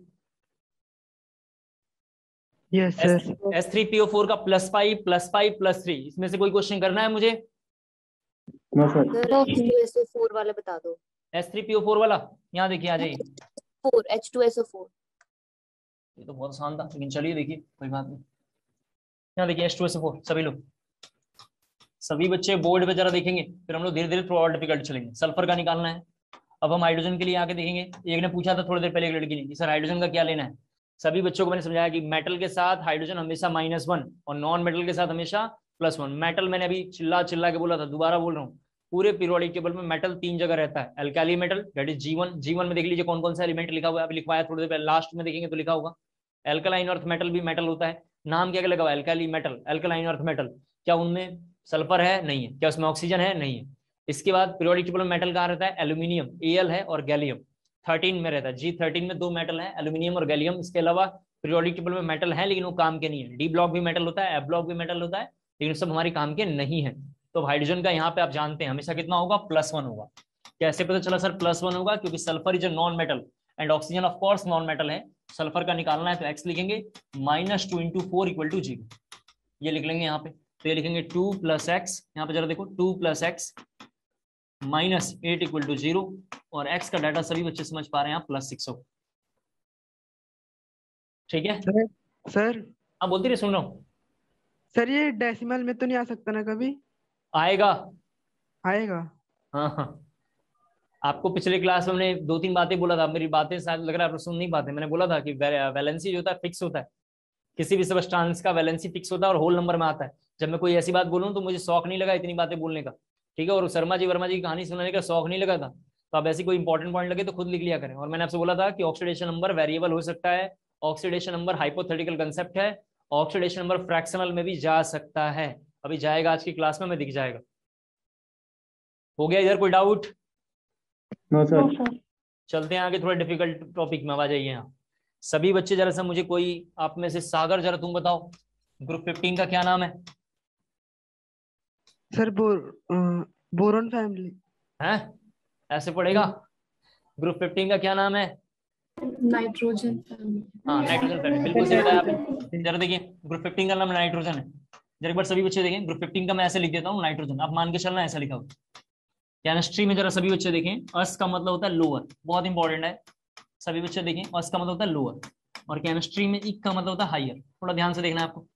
yes sir. S three P O four का plus five plus five plus three, इसमें से कोई question करना है मुझे? No sir, H two S O four वाला बता दो, S three P O four वाला, यहाँ देखिए आ जाइए, four H two S O four, ये तो बहुत आसान था, लेकिन चलिए देखिए कोई बात नहीं, यहाँ देखिए H two S O four, सभी लोग, सभी बच्चे बोर्ड पे जरा देखेंगे, फिर हम लोग धीरे धीरे थोड़ा और डिफिकल्ट चलेंगे। सल्फर का निकालना है, अब हम हाइड्रोजन के लिए आके देखेंगे। एक ने पूछा था थोड़ी देर पहले एक लड़की ने कि सर हाइड्रोजन का क्या लेना है, सभी बच्चों को मैंने समझाया कि मेटल के साथ हाइड्रोजन हमेशा माइनस वन और नॉन मेटल के साथ हमेशा प्लस वन। मेटल मैंने अभी चिल्ला चिल्ला के बोला था, दोबारा बोल रहा हूँ, पूरे पीरियोडिक टेबल में मेटल तीन जगह रहता है, alkali metal that is G one, G one में देख लीजिए कौन कौन सा एलिमेंट लिखा हुआ है, अभी लिखवाया थोड़ी देर पहले, लास्ट में देखेंगे तो लिखा होगा। एल्कलाइन अर्थ मेटल भी मेटल होता है, नाम क्या क्या लगा हुआ है, alkali metal, alkaline earth metal, क्या उनमें सल्फर है? नहीं है। क्या उसमें ऑक्सीजन है? नहीं है। इसके बाद पीरियोडिक टेबल में मेटल कहाँ रहता है? एल्यूमिनियम, एल है, और गैलियम थर्टीन में रहता है, जी थर्टीन में दो मेटल है, एल्यूमिनियम और गैलियम। इसके अलावा पीरियोडिक टेबल में मेटल है लेकिन वो काम के नहीं है, डी ब्लॉक भी मेटल होता है, एफ ब्लॉक भी मेटल होता है, लेकिन सब हमारे काम के नहीं है। तो हाइड्रोजन का यहाँ पे आप जानते हैं हमेशा कितना होगा, प्लस वन होगा। कैसे पता चला सर प्लस वन होगा? क्योंकि sulphur is a non metal and oxygen of course non metal है। सल्फर का निकालना है तो एक्स लिखेंगे, minus two into four equal to zero, ये लिख लेंगे यहाँ पे। तो ये लिखेंगे टू प्लस एक्स, यहाँ पे जरा देखो, two plus X minus eight equal to zero, और एक्स का डाटा सभी बच्चे समझ पा रहे हैं, प्लस सिक्स हो। ठीक है सर सर आप बोलती रहे, सुन रहा हूँ। सर ये डेसिमल में तो नहीं आ सकता ना कभी? आएगा, आएगा। हाँ हाँ, आपको पिछले क्लास में हमने दो तीन बातें बोला था, मेरी बातें शायद लग रहा है आप सुन नहीं पाते। मैंने बोला था कि वैलेंसी जो होता है फिक्स होता है, किसी भी सबस्टांस का वैलेंसी फिक्स होता है और होल नंबर में आता है। जब मैं कोई ऐसी बात बोलूँ तो मुझे शौक नहीं लगा इतनी बातें बोलने का, ठीक है, और शर्मा जी वर्मा जी की कहानी सुनाने का शौक नहीं लगा था। तो आप ऐसी कोई इंपॉर्टेंट पॉइंट लगे तो खुद लिख लिया करें। और मैंने आपसे बोला था कि ऑक्सीडेशन नंबर वेरिएबल हो सकता है, ऑक्सीडेशन नंबर हाइपोथेटिकल कंसेप्ट है, ऑक्सीडेशन नंबर फ्रैक्शनल में भी जा सकता है। अभी जाएगा आज की क्लास में, मैं दिख जाएगा। हो गया इधर कोई डाउट? No sir. चलते हैं आगे, थोड़ा डिफिकल्ट टॉपिक में आ जाइए। यहाँ सभी बच्चे जरा सा मुझे, कोई आप में से, सागर जरा तुम बताओ, ग्रुप फिफ्टीन का क्या नाम है? सर बोर बोरॉन फैमिली हैं, ऐसे पढ़ेगा? ग्रुप फिफ्टीन का क्या नाम है? नाइट्रोजन। हाँ नाइट्रोजन फैमिली, बिल्कुल सही बताया आपने। जरा देखिए, ग्रुप फिफ्टीन का नाम नाइट्रोजन है। जरा एक बार सभी बच्चे देखें, ग्रुप फिफ्टीन का मैं ऐसे लिख देता हूँ नाइट्रोजन, आप मान के चलना ऐसा लिखा हो। केमिस्ट्री में जरा सभी बच्चे देखें, अस का मतलब होता है लोअर, बहुत इंपॉर्टेंट है, सभी बच्चे देखें, अस का मतलब होता है लोअर, और केमिस्ट्री में इक का मतलब होता है हायर। थोड़ा ध्यान से देखना है आपको।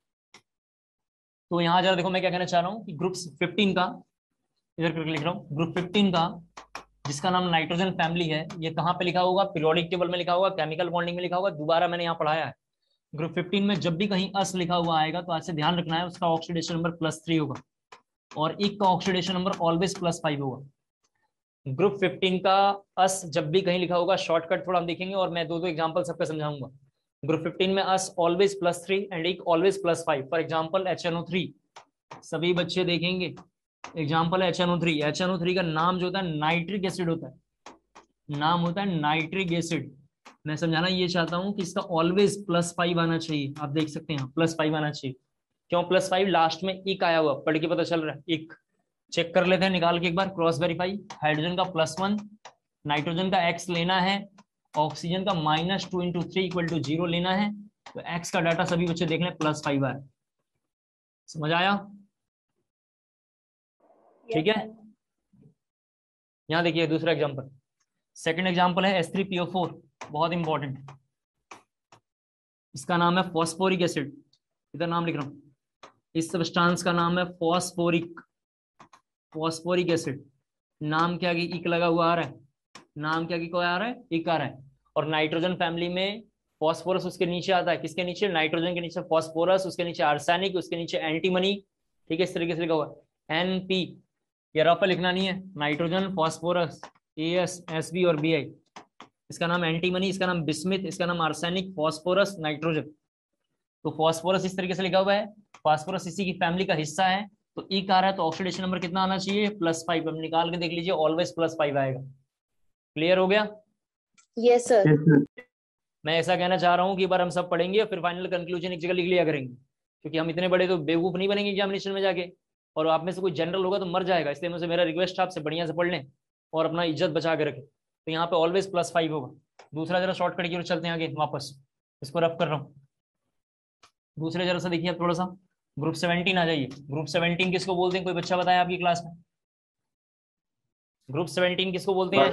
तो यहाँ जरा देखो मैं क्या कहना चाह रहा हूँ कि ग्रुप फिफ्टीन का, इधर करके लिख रहा हूँ, ग्रुप फिफ्टीन का जिसका नाम नाइट्रोजन फैमिली है, ये कहाँ पे लिखा होगा? पीरियोडिक टेबल में लिखा होगा, केमिकल बॉन्डिंग में लिखा होगा, दोबारा मैंने यहाँ पढ़ाया है। ग्रुप फिफ्टीन में जब भी कहीं अस लिखा हुआ आएगा तो आज से ध्यान रखना है, उसका ऑक्सीडेशन नंबर प्लस थ्री होगा और इक का oxidation number always plus five होगा। ग्रुप फिफ्टीन का अस जब भी कहीं लिखा होगा, शॉर्टकट थोड़ा हम देखेंगे और मैं दो दो एग्जांपल सबका समझाऊंगा। ग्रुप फिफ्टीन में अस ऑलवेज प्लस थ्री एंड इक always plus five. For example H N O three, सभी बच्चे देखेंगे example H N O three. H N O three का नाम जो होता है नाइट्रिक एसिड होता है, नाम होता है नाइट्रिक एसिड। मैं समझाना ये चाहता हूं कि इसका ऑलवेज प्लस फाइव आना चाहिए। आप देख सकते हैं प्लस फाइव आना चाहिए। क्यों प्लस फाइव? लास्ट में इक आया हुआ, पढ़ के पता चल रहा है। इक चेक कर लेते हैं निकाल के एक बार, क्रॉस वेरीफाई। हाइड्रोजन का प्लस वन, नाइट्रोजन का एक्स लेना है, ऑक्सीजन का minus two into three equal to zero लेना है। तो एक्स का डाटा सभी बच्चे देख लें, प्लस फाइव आ रहा है। समझ आया? ठीक है। यहाँ देखिए दूसरा एग्जांपल, सेकंड एग्जांपल है S three P O four, बहुत इंपॉर्टेंट है। इसका नाम है फॉस्फोरिक एसिड, इधर नाम लिख रहा हूं। इस सब्सटेंस का नाम है फॉस्फोरिक, फॉस्फोरिक एसिड। नाम क्या की इक लगा हुआ आ रहा है, नाम क्या की कोई आ रहा है, इक आ रहा है। और नाइट्रोजन फैमिली में फॉस्फोरस उसके नीचे आता है, किसके नीचे? नाइट्रोजन के नीचे फॉस्फोरस, उसके नीचे आर्सेनिक, उसके नीचे एंटीमनी। ठीक है, इस तरीके से लिखा हुआ है एन पी। ये रफ लिखना नहीं है, nitrogen phosphorus A S S B और बी आई। इसका नाम एंटीमनी, इसका नाम बिस्मिथ, इसका नाम आर्सेनिक, फॉस्फोरस, नाइट्रोजन। तो फॉस्फोरस इस तरीके से लिखा हुआ है, फॉस्फोरस इसी की फैमिली का हिस्सा है। तो इक आ रहा है तो ऑक्सीडेशन नंबर कितना आना चाहिए? Plus five. अब निकाल के देख लीजिए, ऑलवेज प्लस फाइव आएगा। क्लियर हो गया? Yes sir. मैं ऐसा कहना चाह रहा हूँ कि एक बार हम सब पढ़ेंगे और फिर फाइनल कंक्लूजन एक जगह लिख लिया करेंगे, क्योंकि हम इतने बड़े तो बेवकूफ नहीं बनेंगे एग्जामिनेशन में जाके, और आप में से कोई जनरल होगा तो मर जाएगा। इसलिए मुझे मेरा रिक्वेस्ट आपसे बढ़िया से पढ़ लें और अपना इज्जत बचा के रखें। तो यहाँ पे ऑलवेज प्लस फाइव होगा। दूसरा जरा शॉर्टकट की ओर चलते हैं आगे वापस, इसको रफ कर रहा हूँ। दूसरे जरा सा देखिए थोड़ा सा, ग्रुप सेवनटीन आ जाइए। ग्रुप सेवनटीन किसको बोलते हैं? कोई बच्चा बताया आपकी क्लास में? ग्रुप सेवनटीन किसको बोलते हैं?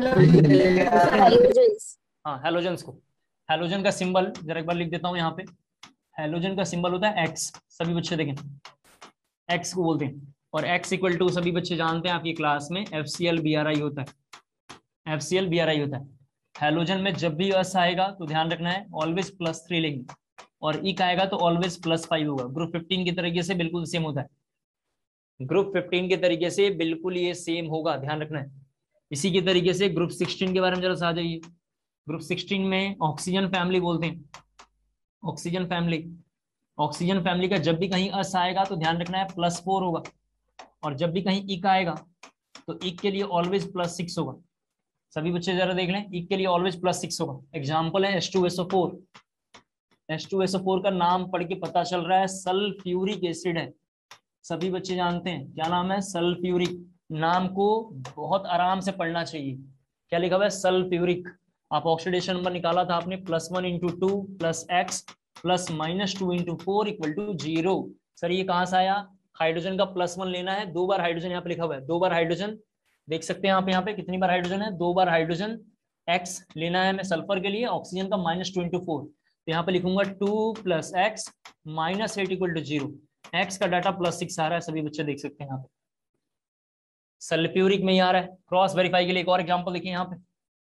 हाँ, हेलोजन्स को। हेलोजन का सिंबल जरा एक बार लिख देता हूँ यहाँ पे। हेलोजन का सिंबल होता है एक्स, सभी बच्चे देखें, एक्स को बोलते हैं। और एक्स इक्वल टू सभी बच्चे जानते हैं आपकी क्लास में F C L B R I होता है, F C L B R I होता है। हेलोजन में जब भी एस आएगा तो ध्यान रखना है ऑलवेज प्लस थ्री लेंगे, और इक आएगा तो ऑलवेज प्लस फाइव होगा। ग्रुप फिफ्टीन की तरीके से बिल्कुल सेम होता है, ग्रुप फिफ्टीन के तरीके से बिल्कुल ये सेम होगा, ध्यान रखना है। इसी के तरीके से ग्रुप सिक्सटीन के बारे में जरा सा आ जाइए। ग्रुप सिक्सटीन में ऑक्सीजन फैमिली बोलते हैं, ऑक्सीजन फैमिली। ऑक्सीजन फैमिली का जब भी कहीं अस आएगा तो ध्यान रखना है प्लस फोर होगा, और जब भी कहीं इक आएगा तो इक के लिए ऑलवेज प्लस सिक्स होगा। सभी बच्चे जरा देख लें, इक के लिए ऑलवेज प्लस सिक्स होगा। एग्जाम्पल है H two S O four. H two S O four का नाम पढ़ के पता चल रहा है सल्फ्यूरिक एसिड है, सभी बच्चे जानते हैं क्या नाम है? सल्फ्यूरिक। नाम को बहुत आराम से पढ़ना चाहिए। क्या लिखा हुआ है? सल्फ्यूरिक। आप ऑक्सीडेशन नंबर निकाला था आपने, plus one into two plus X plus minus two into four equal to zero. Sir ये कहाँ से आया? हाइड्रोजन का प्लस वन लेना है, दो बार हाइड्रोजन यहाँ पे लिखा हुआ है, दो बार हाइड्रोजन देख सकते हैं आप यहाँ पे कितनी बार हाइड्रोजन है, दो बार हाइड्रोजन। एक्स लेना है मैं सल्फर के लिए, ऑक्सीजन का माइनस टू इंटू फोर, तो यहाँ पे लिखूंगा two plus X minus eight equal to zero. X का डाटा प्लस सिक्स आ रहा है, सभी बच्चे देख सकते हैं यहाँ पे। सल्फ्यूरिक में ही आ रहा है। क्रॉस वेरीफाई के लिए एक और एग्जांपल देखिए यहाँ पे,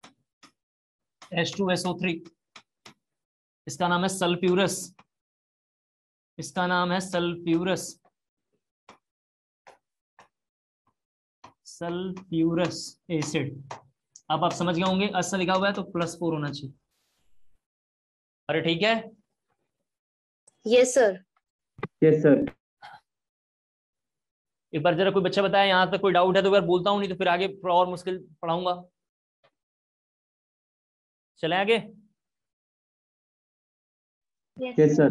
H two S O three, इसका नाम है सल्फ्यूरस, इसका नाम है सल्फ्यूरस, सल्फ्यूरस एसिड। अब आप समझ गए होंगे, अस लिखा हुआ है तो प्लस फोर होना चाहिए। अरे ठीक है? Yes sir. Yes sir. एक बार जरा कोई बच्चा बताया यहाँ तक कोई डाउट है तो अगर बोलता हूँ, नहीं तो फिर आगे थोड़ा और मुश्किल पढ़ाऊंगा। चले आगे। Yes sir.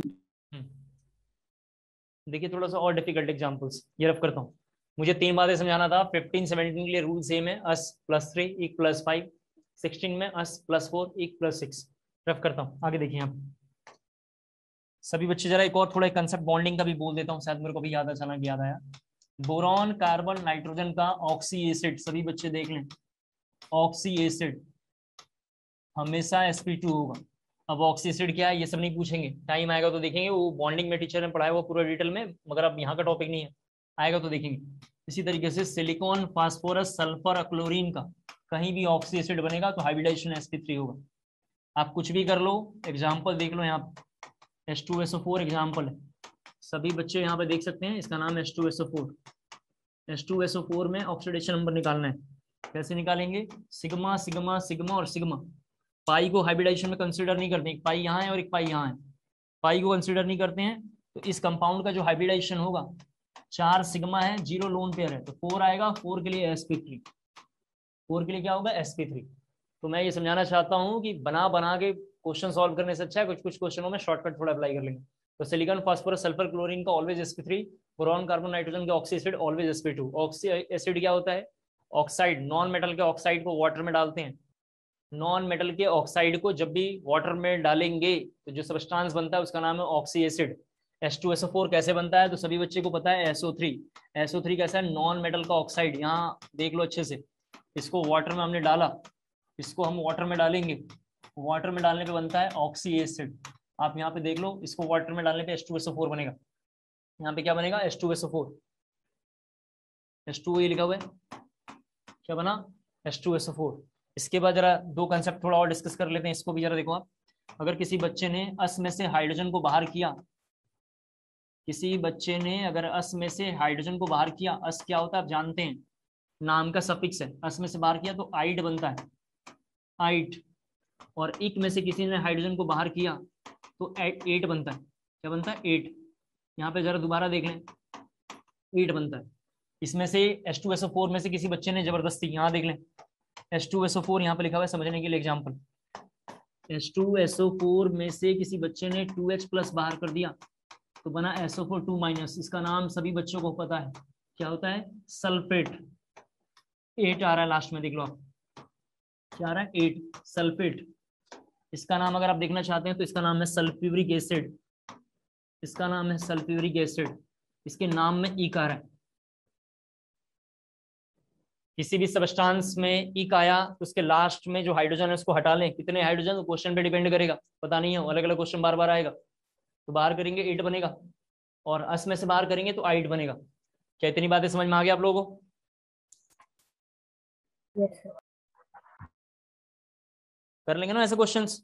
देखिए थोड़ा सा और डिफिकल्ट एग्जांपल्स ये रफ करता हूँ। मुझे तीन बातें समझाना था। फिफ्टीन सेवनटीन के लिए रूल सेम है, ous plus three ic plus five. Sixteen में ous plus four ic plus six. Rough करता हूँ, आगे देखिए यहाँ पे सभी बच्चे। जरा एक और थोड़ा कंसेप्ट बॉन्डिंग का भी बोल देता हूँ, शायद मेरे को भी याद अचानक याद आया। बोरॉन कार्बन नाइट्रोजन का ऑक्सी एसिड, सभी बच्चे देख लें, ऑक्सी एसिड हमेशा एस पी टू होगा। अब ऑक्सी एसिड क्या है ये सब नहीं पूछेंगे, टाइम आएगा तो देखेंगे, वो बॉन्डिंग में टीचर ने पढ़ाया वो पूरा डिटेल में, मगर अब यहाँ का टॉपिक नहीं है, आएगा तो देखेंगे। इसी तरीके से सिलिकॉन, फास्फोरस, सल्फर, क्लोरीन का कहीं भी ऑक्सी एसिड बनेगा तो हाइब्रिडाइजेशन एस पी थ्री होगा। आप कुछ भी कर लो, एग्जाम्पल देख लो, यहाँ H two S O four example है, सभी बच्चे यहाँ पे देख सकते हैं, इसका नाम H two S O four. H two S O four में ऑक्सीडेशन नंबर निकालना है, कैसे निकालेंगे? सिग्मा सिग्मा सिग्मा और सिग्मा। पाई को हाइब्रिडाइजेशन में कंसीडर नहीं करते, एक पाई यहाँ है और एक पाई यहाँ है, पाई को कंसीडर नहीं करते हैं, तो इस कंपाउंड का जो हाइब्रिडाइजेशन होगा, चार सिग्मा है, जीरो लोन पेयर है, तो फोर आएगा, फोर के लिए एस पी थ्री, फोर के लिए क्या होगा? S P three. तो मैं ये समझाना चाहता हूँ कि बना बना के क्वेश्चन सॉल्व करने से अच्छा है कुछ कुछ क्वेश्चनों में शॉर्टकट थोड़ा अप्लाई कर लेंगे। तो सिलिकॉन, फास्फोरस, सल्फर, क्लोरीन का always S P three, boron, carbon, nitrogen के oxy acid always S P two. Oxy acid क्या होता है? ऑक्साइड, नॉन मेटल के ऑक्साइड को वाटर में डालते हैं, नॉन मेटल के ऑक्साइड को जब भी वाटर में डालेंगे तो जो सब्सटेंस बनता है उसका नाम है oxy acid. H two S O four कैसे बनता है? तो सभी बच्चे को पता है, S O three. S O three कैसा है? नॉन मेटल का ऑक्साइड, यहाँ देख लो अच्छे से, इसको वाटर में हमने डाला, इसको हम वाटर में डालेंगे, वाटर में डालने पे बनता है ऑक्सी एसिड। आप यहाँ पे देख लो, इसको वाटर में डालने पे H two S O four बनेगा, यहाँ पे क्या बनेगा? H two S O four, H two ये लिखा हुआ है, क्या बना? H two S O four. इसके बाद जरा दो कंसेप्ट थोड़ा और डिस्कस कर लेते हैं, इसको भी जरा देखो आप। अगर किसी बच्चे ने अस में से हाइड्रोजन को बाहर किया, किसी बच्चे ने अगर अस में से हाइड्रोजन को बाहर किया, अस क्या होता है आप जानते हैं, नाम का सफिक्स है, अस में से बाहर किया तो आइड बनता है, आइट। और इक में से किसी ने हाइड्रोजन को बाहर किया तो एट बनता है, क्या बनता है? एट। यहाँ पे जरा दोबारा देख लें, एट बनता है। इसमें से H two S O four में से किसी बच्चे ने जबरदस्ती, यहाँ देख लें, H two S O four यहाँ पे लिखा हुआ है समझने के लिए example, H two S O four में से किसी बच्चे ने टू एच प्लस बाहर कर दिया तो बना S O four two minus. इसका नाम सभी बच्चों को पता है, क्या होता है? सल्फेट। एट आ रहा है लास्ट में, देख लो आप, क्या आ रहा है? Ate, sulphate. इसका नाम अगर आप देखना चाहते हैं तो इसका नाम है सल्फ्यूरिक एसिड, इसका नाम है सल्फ्यूरिक एसिड, इसके नाम में इक आ रहा है। किसी भी सबस्टांस में इक आया तो उसके लास्ट में जो हाइड्रोजन है उसको हटा लें, कितने हाइड्रोजन तो क्वेश्चन पे डिपेंड करेगा, पता नहीं है, अलग अलग क्वेश्चन बार बार आएगा, तो बाहर करेंगे एट बनेगा, और अस में से बाहर करेंगे तो आइट बनेगा। क्या इतनी बातें समझ में आ गया आप लोगों को? Yes sir. कर लेंगे ना ऐसे क्वेश्चंस?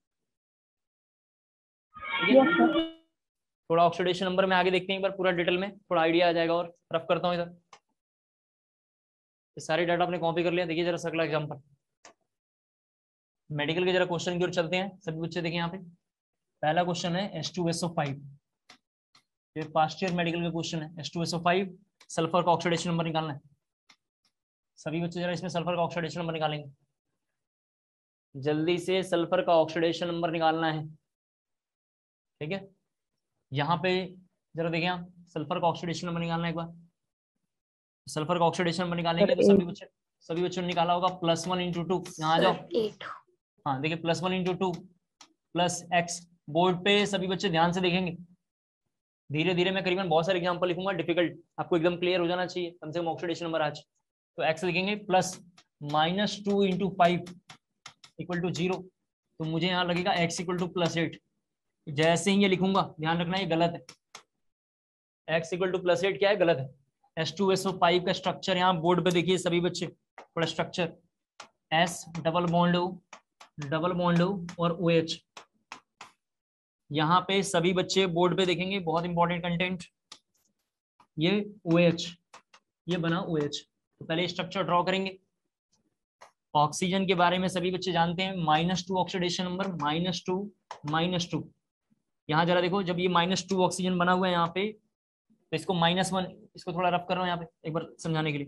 Yes sir. थोड़ा ऑक्सीडेशन नंबर में आगे देखते हैं एक बार पूरा डिटेल में, थोड़ा आइडिया आ जाएगा। और रफ करता हूँ इधर, ये सारे डाटा आपने कॉपी कर लिया। देखिए जरा अगला एग्जाम्पल, मेडिकल के जरा क्वेश्चन की ओर चलते हैं, सभी बच्चे देखिए यहाँ पे। पहला क्वेश्चन है H two S O five, ये पास्ट ईयर मेडिकल का क्वेश्चन है। H two S O five, sulphur का ऑक्सीडेशन नंबर निकालना है। सभी बच्चे जरा इसमें सल्फर का ऑक्सीडेशन नंबर निकालेंगे, जल्दी से सल्फर का ऑक्सीडेशन नंबर निकालना है, ठीक है। यहाँ पे जरा देखिए आप, सल्फर का ऑक्सीडेशन नंबर निकालना है एक बार। सल्फर का ऑक्सीडेशन नंबर निकालेंगे तो सभी बच्चे सभी बच्चों ने निकाला होगा प्लस वन इंटू टू, यहाँ आ जाओ। हाँ देखिए, plus one into two plus X. Board पे सभी बच्चे ध्यान से देखेंगे, धीरे धीरे मैं करीबन बहुत सारे एग्जांपल लिखूंगा डिफिकल्ट, आपको एकदम क्लियर हो जाना चाहिए कम से कम ऑक्सीडेशन नंबर आज। तो एक्स लिखेंगे plus minus two into five equal to zero, तो मुझे यहाँ लगेगा X equal to plus eight. जैसे ही ये लिखूंगा ध्यान रखना ये गलत है, X equal to plus eight क्या है? गलत है। H two S O five का स्ट्रक्चर यहाँ बोर्ड पे देखिए सभी बच्चे, थोड़ा structure S double bond O double bond O और ओ एच। यहाँ पे सभी बच्चे बोर्ड पे देखेंगे, बहुत इंपॉर्टेंट कंटेंट, ये ओ एच, ये बना ओ एच। तो पहले स्ट्रक्चर ड्रॉ करेंगे। ऑक्सीजन के बारे में सभी बच्चे जानते हैं, minus two oxidation number, minus two minus two. यहाँ जरा देखो, जब ये माइनस टू ऑक्सीजन बना हुआ है यहाँ पे, तो इसको माइनस वन, इसको थोड़ा रफ कर रहा हूँ यहाँ पे एक बार समझाने के लिए।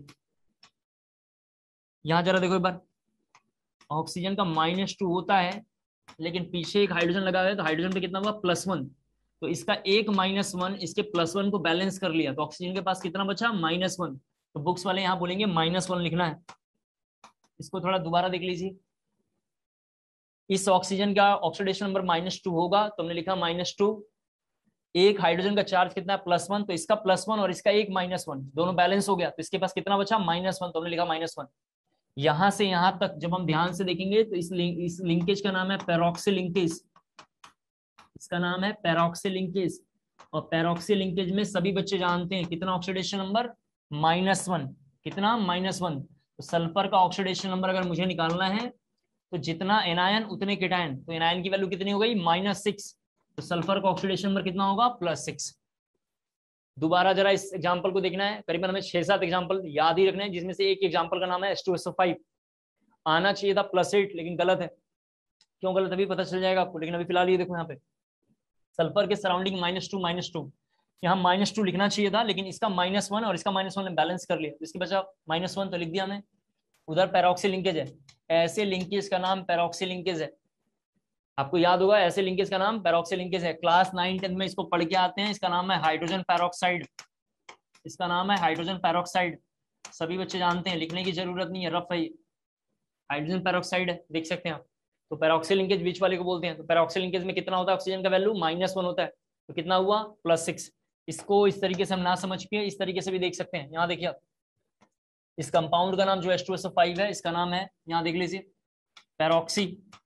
यहाँ जरा देखो एक बार, ऑक्सीजन का माइनस टू होता है, लेकिन पीछे एक हाइड्रोजन लगा हुआ है, तो हाइड्रोजन पे कितना हुआ? Plus one. तो इसका एक माइनस वन इसके प्लस वन को बैलेंस कर लिया, तो ऑक्सीजन के पास कितना बचा? Minus one. तो बुक्स वाले यहाँ बोलेंगे माइनस वन लिखना है। इसको थोड़ा दोबारा देख लीजिए, इस ऑक्सीजन का ऑक्सीडेशन नंबर माइनस टू होगा, तो हमने लिखा माइनस टू, एक हाइड्रोजन का चार्ज कितना है प्लस वन, तो इसका प्लस वन और इसका एक माइनस वन, दोनों बैलेंस हो गया, तो इसके पास कितना बचा माइनस वन, तो हमने लिखा माइनस वन। यहां से यहां तक जब हम ध्यान से देखेंगे तो इस लिंक इस लिंकेज का नाम है पेरोक्सी लिंकेज, इसका नाम है पेरोक्सी लिंकेज। और पेरोक्सी लिंकेज में सभी बच्चे जानते हैं कितना ऑक्सीडेशन नंबर माइनस वन, कितना माइनस वन। तो सल्फर का ऑक्सीडेशन नंबर अगर मुझे निकालना है तो जितना एनायन उतने केटायन, तो एनायन की वैल्यू कितनी हो गई माइनस सिक्स, तो सल्फर का ऑक्सीडेशन नंबर कितना होगा प्लस सिक्स। दोबारा जरा इस एग्जांपल को देखना है, करीबन हमें छह सात एग्जांपल याद ही रखने हैं, जिसमें से एक एग्जांपल का नाम है H two S O five. आना चाहिए था प्लस एट, लेकिन गलत है। क्यों गलत अभी पता चल जाएगा आपको, लेकिन अभी फिलहाल ये देखो यहाँ पे सल्फर के surrounding minus two minus two, यहाँ माइनस टू लिखना चाहिए था, लेकिन इसका माइनस वन और इसका माइनस वन ने बैलेंस कर लिया, इसके बचा माइनस वन तो लिख दिया हमने। उधर पैरोक्सी लिंकेज है, ऐसे लिंकेज का नाम पैरोक्सी लिंकेज है, आपको याद होगा ऐसे लिंकेज का नाम पैरोक्सी लिंकेज है। क्लास नाइन टेंथ में इसको पढ़ के आते हैं, इसका नाम है हाइड्रोजन पैरोक्साइड, इसका नाम है हाइड्रोजन पैरोक्साइड, सभी बच्चे जानते हैं, लिखने की जरूरत नहीं है, रफ है, हाइड्रोजन पैरोक्साइड है, देख सकते हैं आप। तो पैरोक्सी लिंकेज बीच वाले को बोलते हैं। तो पैरोक्सी लिंकेज में कितना होता है ऑक्सीजन का वैल्यू माइनस वन होता है, तो कितना हुआ प्लस सिक्स। इसको इस तरीके से हम ना समझ के इस तरीके से भी देख सकते हैं। यहाँ देखिए आप, इस कंपाउंड का नाम जो H two S O five है, इसका नाम है, यहाँ देख लीजिए पैरोक्सी,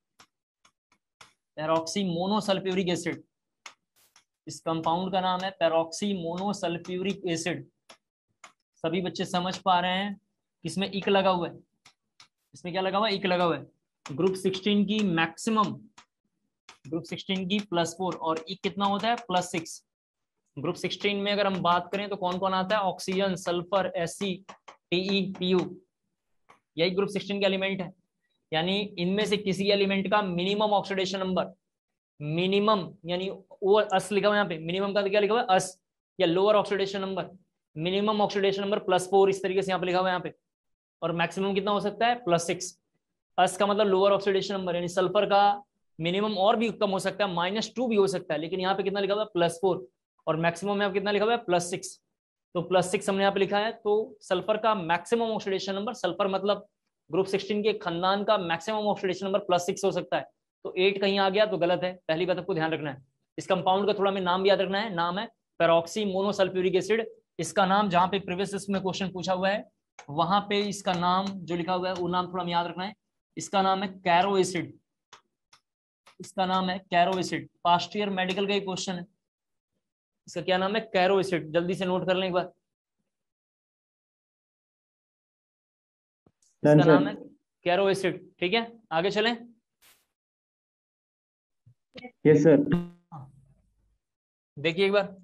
पैरोक्सी मोनोसल्फ्यूरिक एसिड, इस कंपाउंड का नाम है पैरोक्सी मोनोसल्फ्यूरिक एसिड। सभी बच्चे समझ पा रहे हैं, इसमें इक लगा हुआ है, इसमें क्या लगा हुआ है इक लगा हुआ है। ग्रुप सिक्सटीन की मैक्सिमम, ग्रुप सिक्सटीन की प्लस फोर और इक कितना होता है प्लस सिक्स। ग्रुप सिक्सटीन में अगर हम बात करें तो कौन कौन आता है, oxygen, sulphur, S C, T E, P U, यही ग्रुप सिक्सटीन के एलिमेंट है। यानी इनमें से किसी एलिमेंट का मिनिमम ऑक्सीडेशन नंबर, मिनिमम यानी वो अस लिखा हुआ है यहाँ पे, मिनिमम का क्या लिखा हुआ है अस, या lower oxidation number, minimum oxidation number plus four, इस तरीके से यहाँ पे लिखा हुआ है यहाँ पे। और मैक्सिमम कितना हो सकता है प्लस सिक्स। अस का मतलब लोअर ऑक्सीडेशन नंबर, यानी सल्फर का मिनिमम और भी कम हो सकता है, माइनस टू भी हो सकता है, लेकिन यहाँ पे कितना लिखा हुआ है प्लस फोर, और मैक्सिमम में कितना लिखा हुआ है प्लस सिक्स। तो प्लस सिक्स हमने यहाँ पे लिखा है। तो सल्फर का मैक्सिमम ऑक्सीडेशन नंबर, सल्फर मतलब ग्रुप सिक्सटीन के खानदान का maximum oxidation number plus six हो सकता है। तो एट कहीं आ गया तो गलत है, पहली बात आपको ध्यान रखना है। इस कंपाउंड का थोड़ा हमें नाम याद रखना है, नाम है पेरोक्सी मोनोसल्फ्यूरिक एसिड। इसका नाम जहाँ पे प्रीवियस में क्वेश्चन पूछा हुआ है वहां पे इसका नाम जो लिखा हुआ है वो नाम थोड़ा हमें याद रखना है। इसका नाम है कैरो एसिड, इसका नाम है Caro acid. Past year medical का एक क्वेश्चन है, इसका क्या नाम है कैरो एसिड, जल्दी से नोट कर लें एक बार। इसका नाम है कैरो एसिड, ठीक है आगे चलें। Yes sir. देखिए एक बार,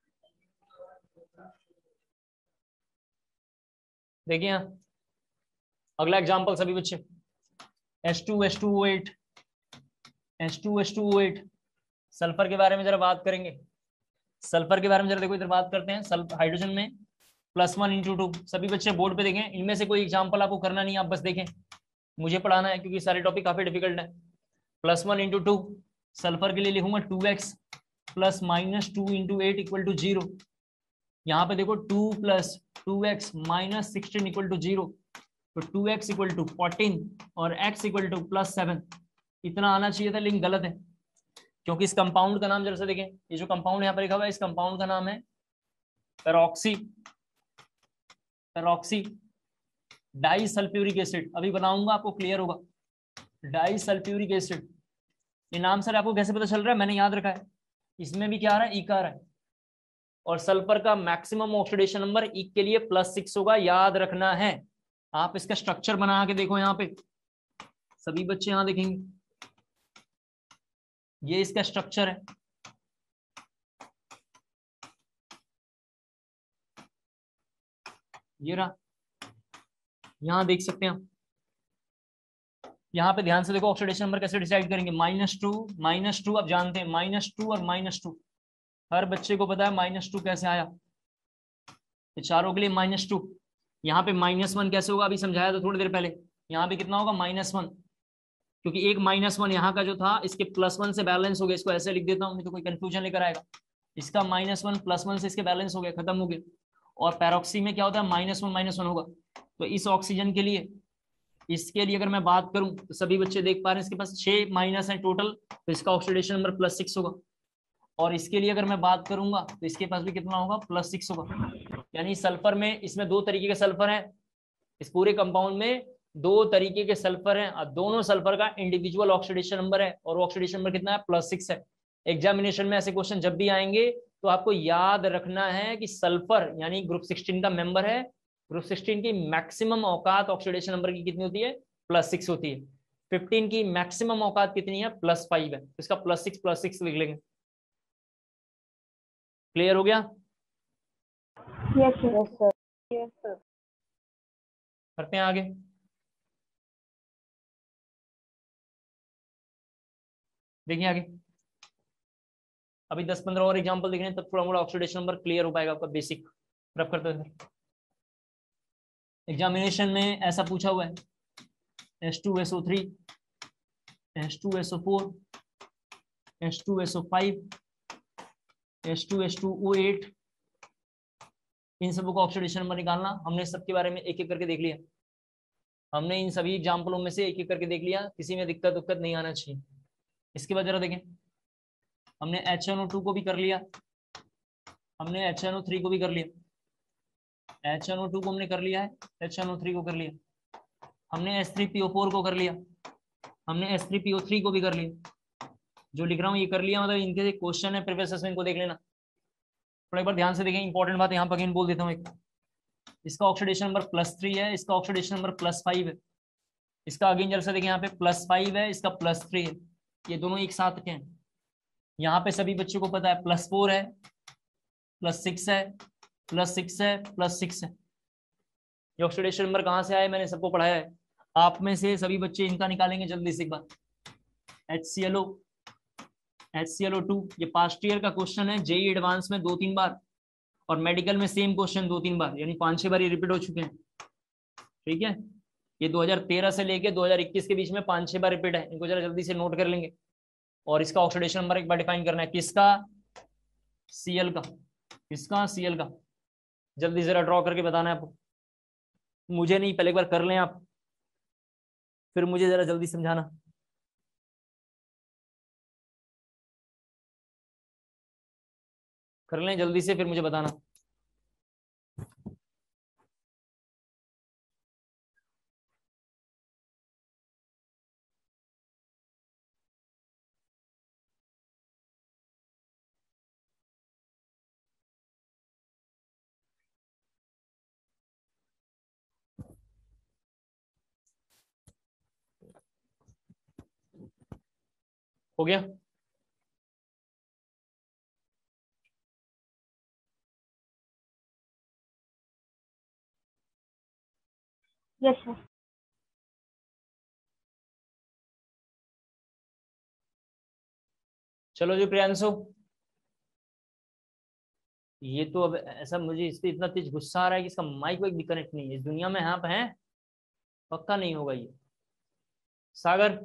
देखिए यहाँ अगला एग्जांपल सभी बच्चे, H two H two O eight, H two H two O eight. Sulphur के बारे में जरा बात करेंगे, सल्फर के बारे में जरा देखो, इधर बात करते हैं। सल्फर हाइड्रोजन में प्लस वन इंटू टू, सभी बच्चे बोर्ड पे देखें। इनमें से कोई एग्जांपल आपको करना नहीं है, आप बस देखें, मुझे पढ़ाना है क्योंकि सारे टॉपिक काफी डिफिकल्ट है। Plus one into two, sulphur के लिए लिखूंगा two X plus minus two into eight equal to zero. यहाँ पे देखो two plus two X minus sixteen equal to zero, तो two X equal to fourteen और x equal to plus seven, इतना आना चाहिए था, लेकिन गलत है क्योंकि इस कंपाउंड का नाम जरा से देखें। ये जो कंपाउंड यहाँ पर लिखा हुआ है, इस कंपाउंड का नाम है peroxy, peroxy di sulphuric acid. अभी बनाऊंगा आपको क्लियर होगा, डाई सल्फ्यूरिक एसिड। ये नाम सर आपको कैसे पता चल रहा है, मैंने याद रखा है। इसमें भी क्या आ रहा है, इक आ रहा है, और सल्फर का मैक्सिमम ऑक्सीडेशन नंबर इक के लिए प्लस सिक्स होगा, याद रखना है। आप इसका स्ट्रक्चर बना के देखो, यहाँ पे सभी बच्चे यहाँ देखेंगे, ये इसका स्ट्रक्चर है। ये रहा, यहां देख सकते हैं आप, यहाँ पे ध्यान से देखो ऑक्सीडेशन नंबर कैसे डिसाइड करेंगे। माइनस टू माइनस टू, आप जानते हैं माइनस टू और माइनस टू, हर बच्चे को पता है माइनस टू कैसे आया, ये चारों के लिए माइनस टू। यहाँ पे माइनस वन कैसे होगा, अभी समझाया था थोड़ी देर पहले। यहाँ पे कितना होगा माइनस वन, क्योंकि एक माइनस वन यहाँ का जो था इसके प्लस वन से बैलेंस हो गया। इसको ऐसे लिख देता हूँ, नहीं तो कोई कंफ्यूजन लेकर आएगा। इसका माइनस वन प्लस वन से इसके बैलेंस हो गया, खत्म हो गया। और पैरोक्सी में क्या होता है, माइनस वन माइनस वन होगा। तो इस ऑक्सीजन के लिए, इसके लिए अगर मैं बात करूं तो सभी बच्चे देख पा रहे हैं इसके पास छह माइनस है टोटल, तो इसका ऑक्सीडेशन नंबर प्लस सिक्स होगा। और इसके लिए अगर मैं बात करूंगा तो इसके पास भी कितना होगा, प्लस सिक्स होगा। यानी सल्फर में, इसमें दो तरीके के सल्फर हैं, इस पूरे कंपाउंड में दो तरीके के सल्फर हैं, और दोनों सल्फर का इंडिविजुअल ऑक्सीडेशन नंबर है, और ऑक्सीडेशन नंबर कितना है, प्लस सिक्स है। एग्जामिनेशन में ऐसे क्वेश्चन जब भी आएंगे तो आपको याद रखना है कि सल्फर यानी ग्रुप सिक्सटीन का मेंबर है, ग्रुप सिक्सटीन की मैक्सिमम औकात ऑक्सीडेशन नंबर की कितनी होती है, प्लस सिक्स होती है। फिफ्टीन की मैक्सिमम औकात कितनी है, प्लस फाइव है, तो इसका प्लस सिक्स प्लस सिक्स लिख लेंगे। क्लियर हो गया? Yes sir. Yes sir. करते हैं आगे। देखिए आगे, अभी दस पंद्रह और एग्जांपल देखने तब थोड़ा मोड़ा ऑक्सीडेशन नंबर क्लियर हो पाएगा आपका, बेसिक रफ करते हैं। एग्जामिनेशन में ऐसा पूछा हुआ है, H two S O three, H two S O four, H two S O five, H two S two O eight, इन सबको का ऑक्सीडेशन नंबर निकालना। हमने सबके बारे में एक एक करके देख लिया, हमने इन सभी एग्जाम्पलों में से एक एक करके देख लिया, किसी में दिक्कत दिक्कत नहीं आना चाहिए। इसके बाद जरा देखें, हमने एच एन ओ टू को भी कर लिया, हमने एच एन ओ थ्री को भी कर लिया, एच एन ओ टू को हमने कर लिया है, एच एन ओ थ्री को कर लिया, हमने S three P O four को कर लिया, हमने S three P O three को भी कर लिया। जो लिख रहा हूँ ये कर लिया, मतलब इनके क्वेश्चन है प्रीवियस असेसमेंट को देख लेना। थोड़ा एक बार ध्यान से देखें, इंपॉर्टेंट बात यहाँ पर अगेन बोल देता हूँ एक, इसका ऑक्सीडेशन नंबर प्लस थ्री है, इसका ऑक्सीडेशन नंबर प्लस फाइव है, इसका अगेन जरा से देखें, यहाँ पे प्लस फाइव है, इसका प्लस थ्री है, ये दोनों एक साथ के हैं। यहाँ पे सभी बच्चों को पता है प्लस फोर है, प्लस सिक्स है, प्लस सिक्स है, प्लस सिक्स है। ये ऑक्सीडेशन नंबर कहाँ से आया, मैंने सबको पढ़ाया है। आप में से सभी बच्चे इनका निकालेंगे जल्दी से एक बार। H C L O, H C L O two, ये पास्ट ईयर का क्वेश्चन है, जेई एडवांस में दो तीन बार, और मेडिकल में सेम क्वेश्चन दो तीन बार, यानी पांच छह बार ये रिपीट हो चुके हैं। ठीक है, ये दो हज़ार तेरह से लेके दो हज़ार इक्कीस के बीच में पांच छह बार रिपीट है, इनको जरा जल्दी से नोट कर लेंगे। और इसका ऑक्सीडेशन नंबर एक बार डिफाइन करना है, किसका, सीएल का, किसका, सीएल का। जल्दी जरा ड्रॉ करके बताना है आपको, मुझे नहीं, पहले एक बार कर लें आप, फिर मुझे जरा जल्दी समझाना। कर लें जल्दी से, फिर मुझे बताना। हो गया? Yes sir. चलो जी प्रियांशु, ये तो अब ऐसा मुझे इस पे इतना तेज गुस्सा आ रहा है कि इसका माइक वाइक भी कनेक्ट नहीं है, इस दुनिया में यहाँ पे है, पक्का नहीं होगा ये। सागर,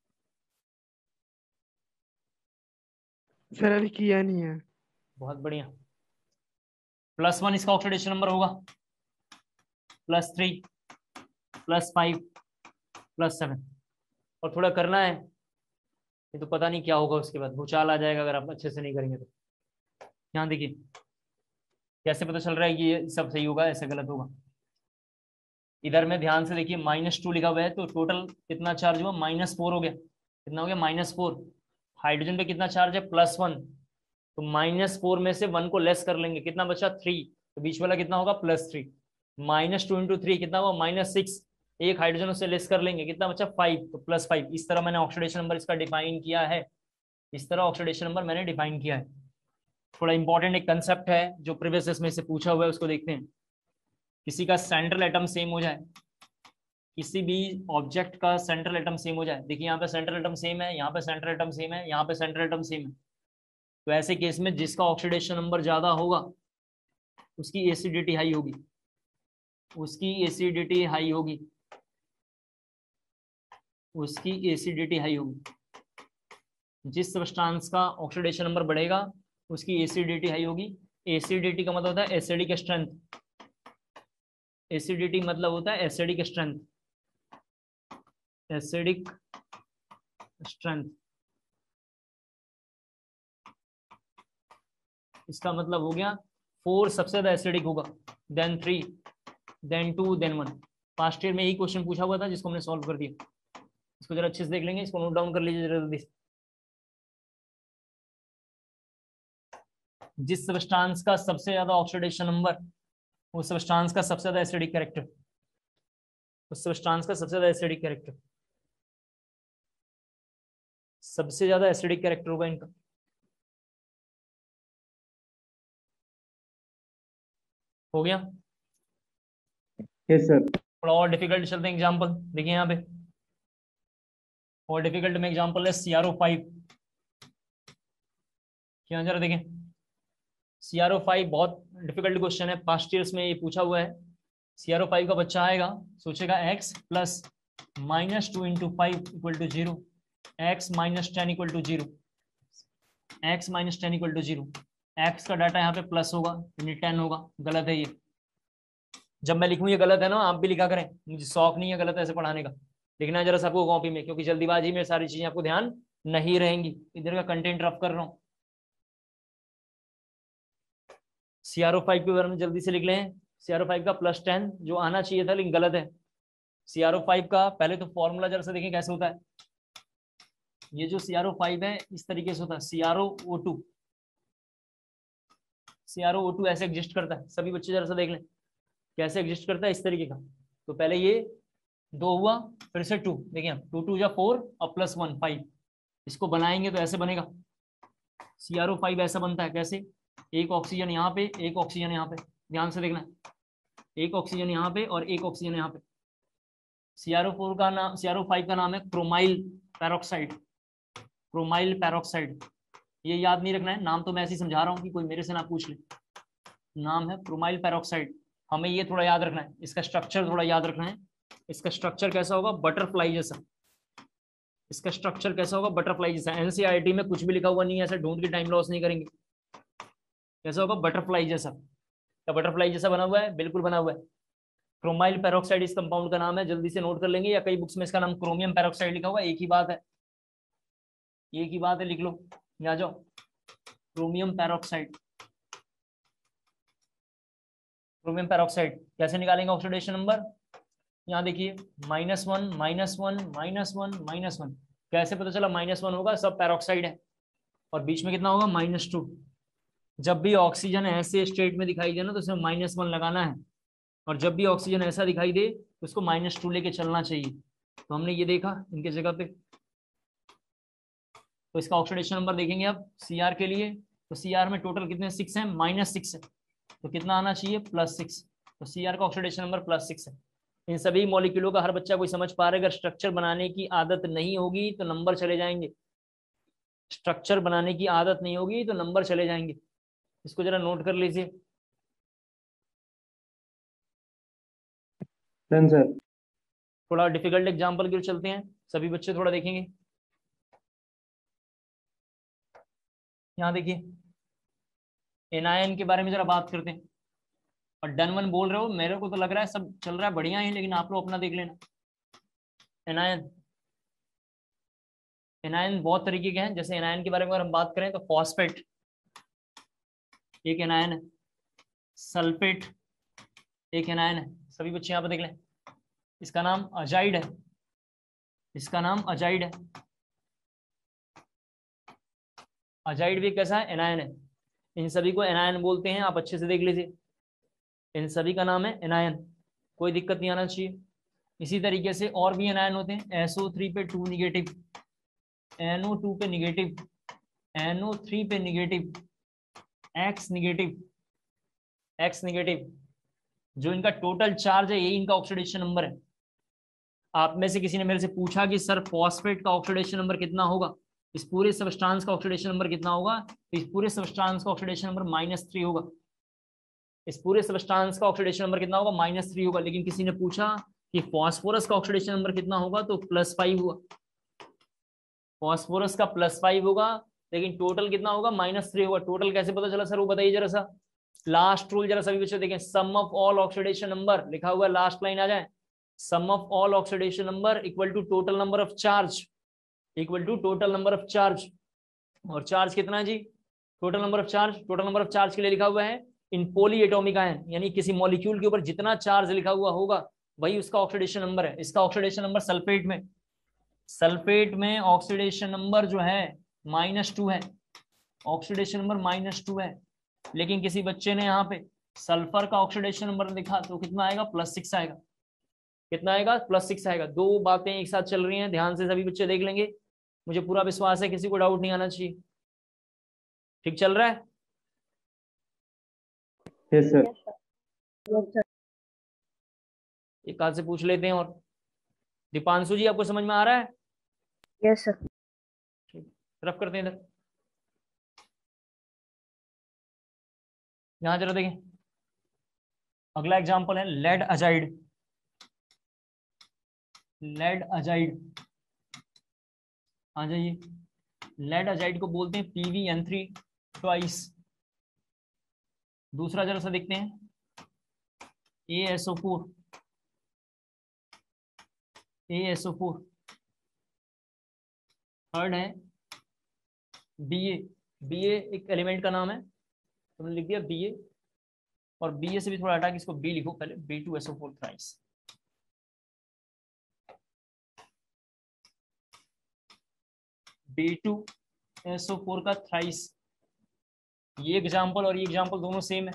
सर अभी किया नहीं है। बहुत बढ़िया। प्लस वन इसका ऑक्सीडेशन नंबर होगा, plus three, plus five, plus seven, और थोड़ा करना है, ये तो पता नहीं क्या होगा उसके बाद, भूचाल आ जाएगा अगर आप अच्छे से नहीं करेंगे तो। यहाँ देखिए कैसे पता चल रहा है कि ये सब सही होगा, ऐसे गलत होगा। इधर में ध्यान से देखिए, माइनस टू लिखा हुआ है, तो टोटल कितना चार्ज हुआ, माइनस फोर हो गया। कितना हो गया, माइनस फोर। हाइड्रोजन पे कितना चार्ज है, प्लस वन, तो माइनस फोर में से वन को लेस कर लेंगे, कितना बचा, थ्री, तो बीच वाला कितना होगा, plus three. Minus two into three कितना हुआ, माइनस सिक्स, एक हाइड्रोजन उससे लेस कर लेंगे, कितना बचा, फाइव, तो प्लस फाइव। इस तरह मैंने ऑक्सीडेशन नंबर इसका डिफाइन किया है, इस तरह ऑक्सीडेशन नंबर मैंने डिफाइन किया है। थोड़ा इंपॉर्टेंट एक कंसेप्ट है जो प्रीवियस में से पूछा हुआ है, उसको देखते हैं। किसी का सेंट्रल एटम सेम हो जाए, किसी भी ऑब्जेक्ट का सेंट्रल एटम सेम हो जाए, देखिए यहाँ पे सेंट्रल एटम सेम है, यहाँ पे सेंट्रल एटम सेम है, यहाँ पे सेंट्रल एटम सेम है, तो ऐसे केस में जिसका ऑक्सीडेशन नंबर ज्यादा होगा उसकी एसिडिटी हाई होगी, उसकी एसिडिटी हाई होगी, उसकी एसिडिटी हाई होगी। जिस सब्सटेंस का ऑक्सीडेशन नंबर बढ़ेगा उसकी एसिडिटी हाई होगी। एसिडिटी का मतलब होता है एसिडिक स्ट्रेंथ, एसिडिटी मतलब होता है एसिडिक स्ट्रेंथ, एसिडिक स्ट्रेंथ। इसका मतलब हो गया फोर सबसे ज्यादा एसिडिक होगा, then three, then two, then one. Past year में यही क्वेश्चन पूछा हुआ था जिसको हमने सॉल्व कर दिया। इसको जरा अच्छे से देख लेंगे, इसको नोट डाउन कर लीजिए जरा जल्दी। जिस सब्सटेंस का सबसे ज्यादा ऑक्सीडेशन नंबर, उस सब्सटेंस का सबसे ज्यादा एसिडिक कैरेक्टर, उस सब्सटेंस का सबसे ज्यादा एसिडिक कैरेक्टर, सबसे ज्यादा एसिडिक कैरेक्टर होगा इनका। हो गया? Yes sir. थोड़ा और डिफिकल्ट चलते हैं एग्जांपल, देखिए यहाँ पे और डिफिकल्ट में एग्जांपल है सी आर ओ फाइव। यहाँ जरा देखें, सी आर ओ फाइव बहुत डिफिकल्ट क्वेश्चन है, पास्ट ईयर्स में ये पूछा हुआ है। सी आर ओ फाइव का बच्चा आएगा, सोचेगा x plus minus two into five equal to zero, X minus ten equal to zero, X minus ten equal to zero. X का डाटा यहाँ पे प्लस होगा यानी टेन होगा। गलत है ये, जब मैं लिखूं ये गलत है ना, आप भी लिखा करें, मुझे शौक नहीं है गलत ऐसे पढ़ाने का। लिखना है जरा सबको कॉपी में, क्योंकि जल्दीबाजी में सारी चीजें आपको ध्यान नहीं रहेंगी। इधर का कंटेंट रफ कर रहा हूँ। सी आर ओ फाइव के बारे में जल्दी से लिख लें। सी आर ओ फाइव का प्लस टेन जो आना चाहिए था लेकिन गलत है। सी आर ओ फाइव का पहले तो फॉर्मूला जरा सा देखें कैसे होता है। ये जो सी आर ओ फाइव है इस तरीके से होता है, C R O O two, C R O O two ऐसे एग्जिस्ट करता है। सभी बच्चे जरा सा देख लें कैसे एग्जिस्ट करता है, इस तरीके का। तो पहले ये दो हुआ, फिर से टू, देखिए टू टू या फोर और प्लस वन फाइव। इसको बनाएंगे तो ऐसे बनेगा, सी आर ओ फाइव ऐसा बनता है। कैसे? एक ऑक्सीजन यहाँ पे, एक ऑक्सीजन यहाँ पे, ध्यान से देखना, एक ऑक्सीजन यहाँ पे और एक ऑक्सीजन यहाँ पे। सी आर ओ फोर का नाम, सी आर ओ फाइव का नाम है क्रोमाइल पैरोक्साइड, क्रोमाइल पैरोक्साइड। ये याद नहीं रखना है, नाम तो मैं ऐसे ही समझा रहा हूँ कि कोई मेरे से ना पूछ ले। नाम है क्रोमाइल पैरोक्साइड। हमें ये थोड़ा याद रखना है, इसका स्ट्रक्चर थोड़ा याद रखना है। इसका स्ट्रक्चर कैसा होगा? बटरफ्लाई जैसा। इसका स्ट्रक्चर कैसा होगा? बटरफ्लाई जैसा। एनसीईआरटी में कुछ भी लिखा हुआ नहीं है, ऐसे ढूंढ के टाइम लॉस नहीं करेंगे। कैसा होगा? बटरफ्लाई जैसा। क्या बटरफ्लाई जैसा बना हुआ है? बिल्कुल बना हुआ है। क्रोमाइल पैरोक्साइड इस कंपाउंड का नाम है, जल्दी से नोट कर लेंगे, या कई बुक्स में इसका नाम क्रोमियम पैरोक्साइड लिखा हुआ है। एक ही बात है, एक ही बात है, लिख लो। यहाँ जाओ, क्रोमियम पैरोक्साइड, क्रोमियम पैरोक्साइड। कैसे निकालेंगे ऑक्सीडेशन नंबर? यहाँ देखिए, minus one, minus one, minus one, minus one. कैसे पता चला माइनस वन होगा? सब पैरोक्साइड है। और बीच में कितना होगा? Minus two. जब भी ऑक्सीजन ऐसे स्टेट में दिखाई दे ना तो इसमें माइनस वन लगाना है, और जब भी ऑक्सीजन ऐसा दिखाई दे तो उसको माइनस टू लेके चलना चाहिए। तो हमने ये देखा इनके जगह पे। तो इसका ऑक्सीडेशन नंबर देखेंगे अब सी आर के लिए। तो सी आर में टोटल कितने? सिक्स है, माइनस सिक्स है, तो कितना आना चाहिए? Plus six. तो सी आर का ऑक्सीडेशन नंबर प्लस सिक्स है। इन सभी मॉलिक्यूलों का हर बच्चा कोई समझ पा रहा है। अगर स्ट्रक्चर बनाने की आदत नहीं होगी तो नंबर चले जाएंगे। स्ट्रक्चर बनाने की आदत नहीं होगी तो नंबर चले जाएंगे। इसको जरा नोट कर लीजिए। सर थोड़ा डिफिकल्ट एग्जांपल की ओर चलते हैं, सभी बच्चे थोड़ा देखेंगे। यहाँ देखिए, एनायन के बारे में जरा बात करते हैं। और डन वन बोल रहे हो, मेरे को तो लग रहा है सब चल रहा है बढ़िया ही, लेकिन आप लोग अपना देख लेना। एनायन, एनायन बहुत तरीके के हैं। जैसे एनायन के बारे में अगर हम बात करें तो फॉस्फेट एक एनायन है, सल्फेट एक एनायन है। सभी बच्चे यहाँ पे देख लें, इसका नाम अजाइड है, इसका नाम अजाइड है। अजाइड भी कैसा है? एनायन है। इन सभी को एनायन बोलते हैं, आप अच्छे से देख लीजिए। इन सभी का नाम है एनायन, कोई दिक्कत नहीं आना चाहिए। इसी तरीके से और भी एनायन होते हैं। एस ओ थ्री पे two negative, N O two पे निगेटिव, एन ओ थ्री पे negative, X negative, X negative. जो इनका टोटल चार्ज है यही इनका ऑक्सीडेशन नंबर है। आप में से किसी ने मेरे से पूछा कि सर फॉस्फेट का ऑक्सीडेशन नंबर कितना होगा, इस पूरे सबस्टांस का ऑक्सीडेशन नंबर कितना होगा? तो इस पूरे सबस्टांस का ऑक्सीडेशन नंबर माइनस थ्री होगा। इस पूरे सबस्टांस का ऑक्सीडेशन नंबर कितना होगा? माइनस थ्री होगा। लेकिन किसी ने पूछा कि फॉस्फोरस का ऑक्सीडेशन नंबर कितना होगा, तो प्लस फाइव हुआ। फॉस्फोरस का प्लस फाइव होगा, लेकिन टोटल कितना होगा? माइनस थ्री होगा। टोटल कैसे पता चला सर, वो बताइए जरा सा। लास्ट रूल जरा सभी बच्चे देखें, sum of all oxidation number लिखा हुआ है, लास्ट लाइन आ जाए। Sum of all oxidation number equal to total number of charge, equal to total number of charge. और चार्ज कितना है जी? Total number of charge, total number of charge के लिए लिखा हुआ है इन पॉली एटॉमिक आयन, यानी किसी मॉलिक्यूल के ऊपर जितना चार्ज लिखा हुआ होगा वही उसका ऑक्सीडेशन नंबर है। इसका ऑक्सीडेशन नंबर सल्फेट में सल्फेट में ऑक्सीडेशन नंबर जो है माइनस टू है, ऑक्सीडेशन नंबर माइनस टू है। लेकिन किसी बच्चे ने यहाँ पे सल्फर का ऑक्सीडेशन नंबर लिखा तो कितना आएगा, प्लस सिक्स आएगा। कितना आएगा, प्लस सिक्स आएगा। दो बातें एक साथ चल रही हैं, ध्यान से सभी बच्चे देख लेंगे, मुझे पूरा विश्वास है किसी को डाउट नहीं आना चाहिए। ठीक चल रहा है? Yes sir. एक आध से पूछ लेते हैं। और दीपांशु जी आपको समझ में आ रहा है? Yes sir. रफ करते हैं इधर, यहां जरा देखें। अगला एग्जांपल है लेड अजाइड। लेड अजाइड आ जाइए। लेड अजाइड को बोलते हैं P V N three twice. दूसरा जरा सा देखते हैं A S O four. A S O four. Third है बी ए। बी ए एक एलिमेंट का नाम है, तुमने लिख दिया बी ए, और बी ए से भी थोड़ा हटा के इसको बी लिखो पहले, B two S O four thrice. B two S O four का थ्राइस। ये एग्जाम्पल और ये एग्जाम्पल दोनों सेम है,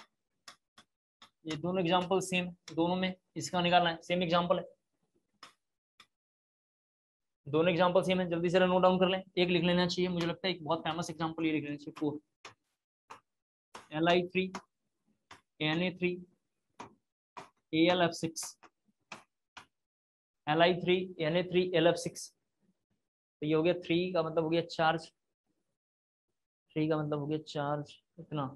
ये दोनों एग्जाम्पल सेम, दोनों में इसका निकालना है, सेम एग्जाम्पल है, दोनों एग्जाम्पल सेम है। जल्दी से नोट डाउन कर लें, एक लिख लेना चाहिए, मुझे लगता है एक बहुत फेमस एग्जाम्पल ये लिख लेना चाहिए। Four L I three N A three A L F six. L I three N A three L F six. तो ये हो गया थ्री का मतलब हो गया चार्ज, थ्री का मतलब हो गया चार्ज इतना,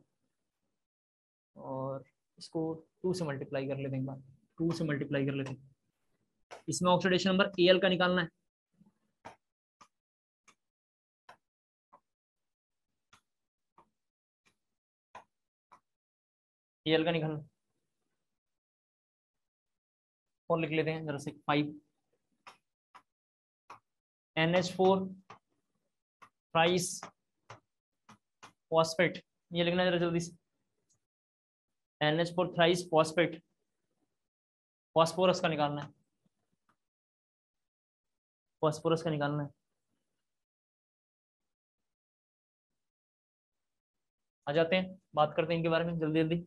और इसको टू से मल्टीप्लाई कर लेते हैं एक बार, टू से मल्टीप्लाई कर लेते हैं। इसमें ऑक्सीडेशन नंबर ए एल का निकालना है। ए एल का निकालना और लिख लेते हैं जरा से, five N H four thrice phosphate. ये लिखना जरा जल्दी से, N H four thrice phosphate. Phosphorus का निकालना है, फॉस्फोरस का निकालना है। आ जाते हैं, बात करते हैं इनके बारे में जल्दी जल्दी।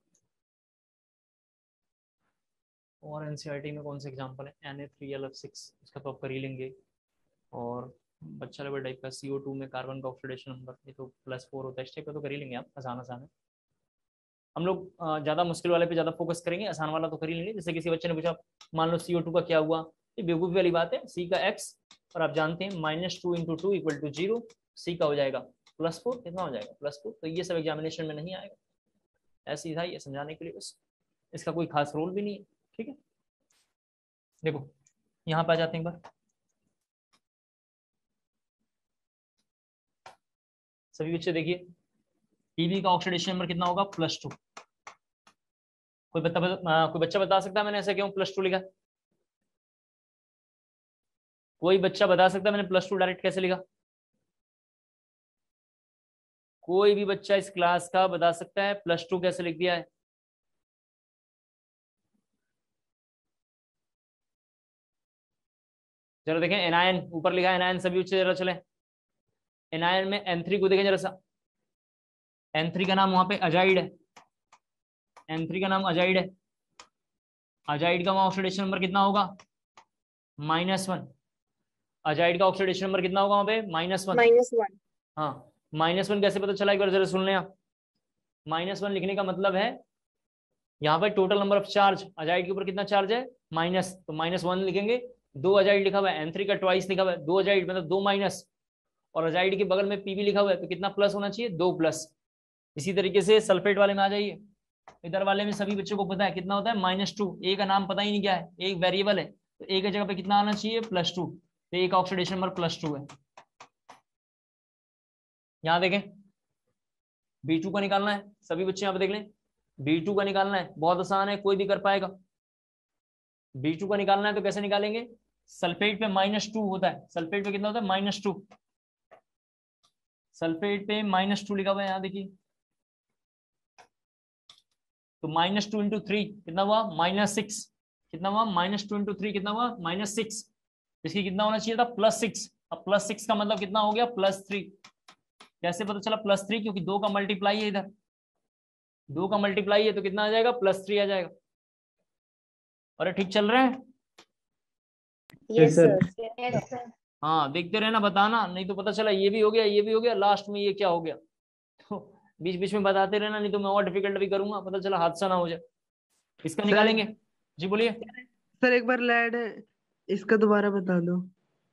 और एनसीईआरटी में कौन से एग्जांपल है, N A three L F six, इसका तो आप कर ही लेंगे। और बच्चा लेवल टाइप का सी ओ टू में कार्बन का ऑक्सीडेशन नंबर, ये तो प्लस फोर होता है, इस टाइप का तो कर ही लेंगे आप, आसान आसान है। हम लोग ज़्यादा मुश्किल वाले पे ज़्यादा फोकस करेंगे, आसान वाला तो कर ही लेंगे। जैसे किसी बच्चे ने पूछा मान लो सी ओ टू का क्या हुआ, ये बेवकूफ़ी वाली बात है। सी का एक्स, और आप जानते हैं minus two into two equal to zero, C का हो जाएगा प्लस फोर, कितना हो जाएगा प्लस फोर। तो ये सब एग्जामिनेशन में नहीं आएगा, ऐसे ही था ये समझाने के लिए बस, इसका कोई खास रोल भी नहीं है। ठीक है, देखो यहाँ पे आ जाते हैं एक बार। सभी बच्चे देखिए, पीवी का ऑक्सीडेशन नंबर कितना होगा, प्लस टू। कोई बता, बता कोई बच्चा बता सकता है मैंने ऐसा क्यों प्लस टू लिखा? कोई बच्चा बता सकता है मैंने प्लस टू डायरेक्ट कैसे लिखा? कोई भी बच्चा इस क्लास का बता सकता है प्लस टू कैसे लिख दिया है? जरा देखें, एनायन ऊपर लिखा है एनायन, सभी बच्चे जरा चले। एनायन में एन थ्री को देखें जरा सा, एन थ्री का नाम वहां पे अजाइड है, एन थ्री का नाम अजाइड है। अजाइड का वहां ऑक्सीडेशन नंबर कितना होगा, माइनस वन। अजाइड का ऑक्सीडेशन नंबर कितना होगा वहां पे, माइनस वन। Minus one. हाँ, माइनस वन कैसे पता चला, एक बार जरा सुन लें आप। माइनस वन लिखने का मतलब है यहाँ पे total number of charge, azide के ऊपर कितना चार्ज है, माइनस, तो माइनस वन लिखेंगे। दो अजाइड लिखा हुआ है, एन थ्री का ट्वाइस लिखा हुआ है, दो अजाइड मतलब दो माइनस, और अजाइड के बगल में पीवी लिखा हुआ है, तो कितना प्लस होना चाहिए, दो प्लस। इसी तरीके से सल्फेट वाले में आ जाइए, इधर वाले में सभी बच्चों को पता है कितना होता है, माइनस टू। ए का नाम पता ही नहीं क्या है, एक वेरिएबल है, तो ए की जगह पे कितना आना चाहिए, प्लस टू। तो ए का ऑक्सीडेशन नंबर प्लस टू है। यहाँ देखें, बी टू का निकालना है, सभी बच्चे यहाँ पे देख लें, बी टू का निकालना है, बहुत आसान है, कोई भी कर पाएगा। बी टू का निकालना है तो कैसे निकालेंगे, सल्फेट पे माइनस टू होता है, सल्फेट पे कितना होता है, माइनस टू। सल्फेट पे माइनस टू लिखा हुआ है, यहाँ देखिए, तो माइनस टू इंटू थ्री कितना हुआ, माइनस सिक्स। कितना हुआ, माइनस टू इंटू थ्री कितना हुआ, माइनस सिक्स। इसकी कितना होना चाहिए था, प्लस सिक्स। अब प्लस सिक्स का मतलब कितना हो गया, प्लस थ्री। कैसे पता चला प्लस थ्री, क्योंकि दो का मल्टीप्लाई है, इधर दो का मल्टीप्लाई है तो कितना आ जाएगा, प्लस थ्री आ जाएगा। अरे ठीक चल रहे हैं? Yes sir. सर। हाँ देखते रहना, बताना, नहीं तो पता चला ये भी हो गया ये भी हो गया, लास्ट में ये क्या हो गया। तो बीच बीच में बताते रहना, नहीं तो मैं और डिफिकल्ट भी करूंगा, पता चला हादसा ना हो जाए। इसका निकालेंगे जी, बोलिए सर। एक बार लैड है, इसका दोबारा बता दो।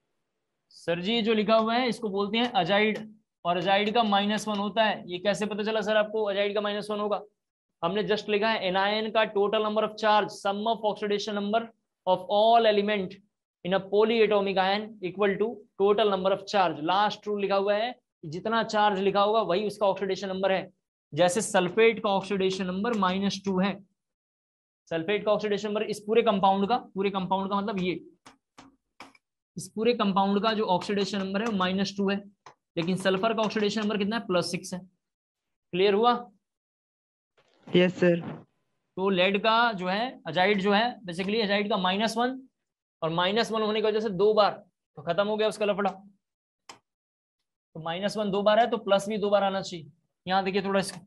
सर जी। जो लिखा हुआ है इसको बोलते हैं अजाइड, और अजाइड का माइनस वन होता है। ये कैसे पता चला सर आपको अजाइड का माइनस वन होगा, हमने जस्ट लिखा है एनायन का total number of charge, sum of oxidation number of all element in a polyatomic ion equal to total number of charge. Last rule लिखा हुआ है, जितना चार्ज लिखा होगा वही उसका ऑक्सीडेशन नंबर है। जैसे सल्फेट का ऑक्सीडेशन नंबर माइनस टू है, सल्फेट का ऑक्सीडेशन नंबर इस पूरे कंपाउंड का, पूरे कंपाउंड का मतलब ये, इस पूरे कंपाउंड का जो ऑक्सीडेशन नंबर है वो माइनस टू है, लेकिन सल्फर का ऑक्सीडेशन नंबर कितना है, प्लस सिक्स है। क्लियर हुआ? Yes sir. तो लेड का जो है, अजाइड जो है बेसिकली अजाइड का माइनस वन, और माइनस वन होने की वजह से दो बार, तो खत्म हो गया उसका लफड़ा। तो माइनस वन दो बार है तो प्लस भी दो बार आना चाहिए। यहाँ देखिए थोड़ा इसको,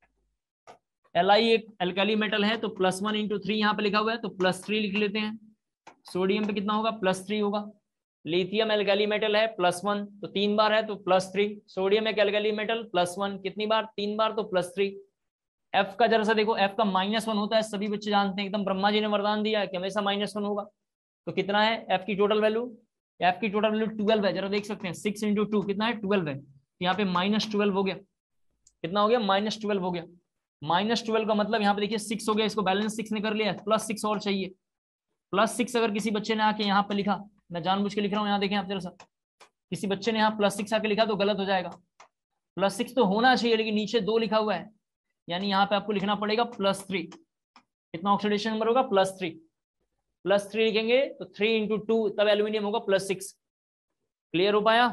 एल आई एक एल्कली मेटल है तो प्लस वन इंटू थ्री यहाँ पे लिखा हुआ है, तो प्लस थ्री लिख लेते हैं। सोडियम पे कितना होगा, प्लस थ्री होगा। लिथियम एल्कली मेटल है प्लस वन, तो तीन बार है तो प्लस थ्री। सोडियम एक एल्कली मेटल प्लस वन, कितनी बार, तीन बार, तो प्लस थ्री। एफ का जरा सा देखो, एफ का माइनस वन होता है, सभी बच्चे जानते हैं, एकदम ब्रह्मा जी ने वरदान दिया है कि हमेशा माइनस वन होगा। तो कितना है एफ की टोटल वैल्यू, एफ की टोटल वैल्यू ट्वेल्व है, जरा देख सकते हैं, सिक्स इंटू टू कितना है, ट्वेल्व है। यहाँ पे माइनस ट्वेल्व हो गया, कितना हो गया, माइनस ट्वेल्व हो गया। माइनस ट्वेल्व का मतलब यहाँ पे देखिए सिक्स हो गया, इसको बैलेंस सिक्स ने कर लिया, प्लस सिक्स और चाहिए। प्लस सिक्स अगर किसी बच्चे ने आके यहाँ पे लिखा, मैं जानबूझ के लिख रहा हूँ, यहाँ देखें आप जरा सा, किसी बच्चे ने यहाँ प्लस सिक्स आके लिखा तो गलत हो जाएगा। प्लस सिक्स तो होना चाहिए, लेकिन नीचे दो लिखा हुआ है, यानी यहाँ पे आपको लिखना पड़ेगा प्लस थ्री। कितना ऑक्सीडेशन नंबर होगा, प्लस थ्री। प्लस थ्री लिखेंगे तो थ्री इंटू टू, तब एल्यूमिनियम होगा प्लस सिक्स। क्लियर हो पाया?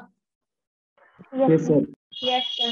Yes sir. Yes sir.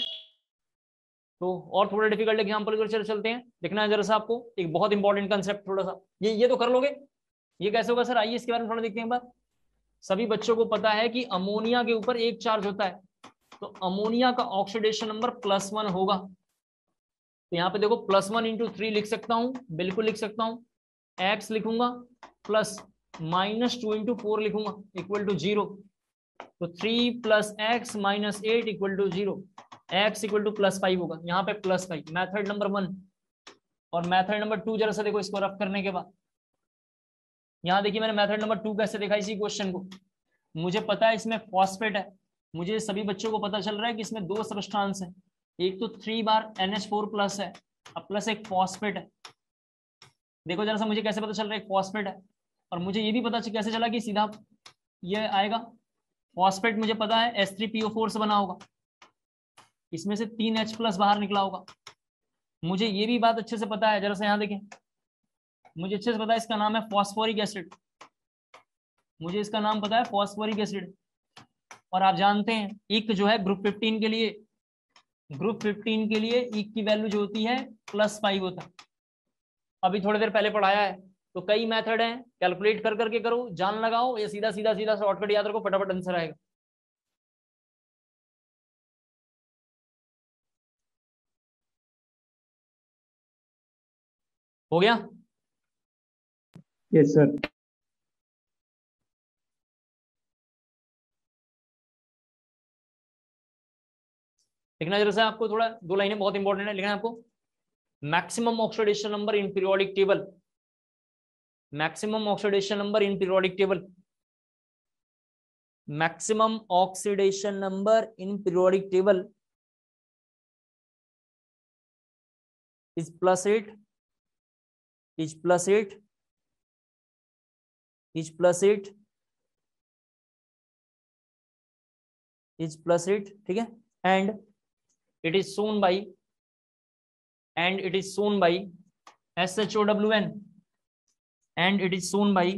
तो और थोड़ा डिफिकल्ट एग्जांपल की तरफ चलते हैं। देखना है जरा सा आपको एक बहुत इंपॉर्टेंट कंसेप्ट, थोड़ा सा ये ये तो कर लोगे, ये कैसे होगा सर, आइए इसके बारे में थोड़ा देखते हैं एक बार। सभी बच्चों को पता है कि अमोनिया के ऊपर एक चार्ज होता है, तो अमोनिया का ऑक्सीडेशन नंबर प्लस वन होगा। तो यहाँ पे देखो प्लस वन इंटू थ्री लिख सकता हूँ, बिल्कुल लिख सकता हूँ। एक्स लिखूंगा plus minus two into four लिखूंगा इक्वल टू जीरो। तो three plus X minus eight equal to zero, x equal to plus five होगा, यहाँ पे plus five, method number one. और मैथड नंबर टू जरा सा देखो, इसको रफ करने के बाद यहाँ देखिए मैंने मैथड नंबर टू कैसे देखा इसी क्वेश्चन को। मुझे पता है इसमें फॉस्फेट है, मुझे सभी बच्चों को पता चल रहा है कि इसमें दो सब्सटेंस है, एक तो थ्री बार एन एच फोर प्लस है, अब प्लस एक फॉस्फेट है। देखो जरा सा मुझे कैसे पता चल रहा है फॉस्फेट है, और मुझे ये भी पता कैसे चला कि सीधा ये आएगा फॉस्फेट, मुझे पता है S three P O four से बना होगा, इसमें से तीन H प्लस बाहर निकला होगा। मुझे ये भी बात अच्छे से पता है, जरा सा यहाँ देखें, मुझे अच्छे से पता है इसका नाम है फॉस्फोरिक एसिड, मुझे इसका नाम पता है फॉस्फोरिक एसिड। और आप जानते हैं इक जो है ग्रुप फिफ्टीन के लिए, ग्रुप फिफ्टीन के लिए इक की वैल्यू जो होती है प्लस फाइव होता है। अभी थोड़ी देर पहले पढ़ाया है, तो कई मेथड हैं, कैलकुलेट कर करके करो, जान लगाओ, या सीधा सीधा सीधा शॉर्टकट याद रखो, फटाफट आंसर आएगा। हो गया? Yes sir. लिखना जरा सा आपको, थोड़ा दो लाइनें बहुत इंपॉर्टेंट है, लिखना है आपको। Maximum oxidation number in periodic table, maximum oxidation number in periodic table, maximum oxidation number in periodic table is plus eight, is plus eight, is plus eight, is plus eight, ठीक है। and it is shown by, and it is shown by S H O W N, and it is shown by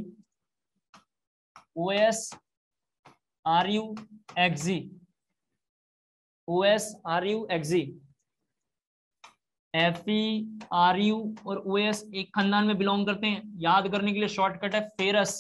O S R U X Z, O S R U X E, F E R U और O S एक खानदान में belong करते हैं। याद करने के लिए शॉर्टकट है फेरस,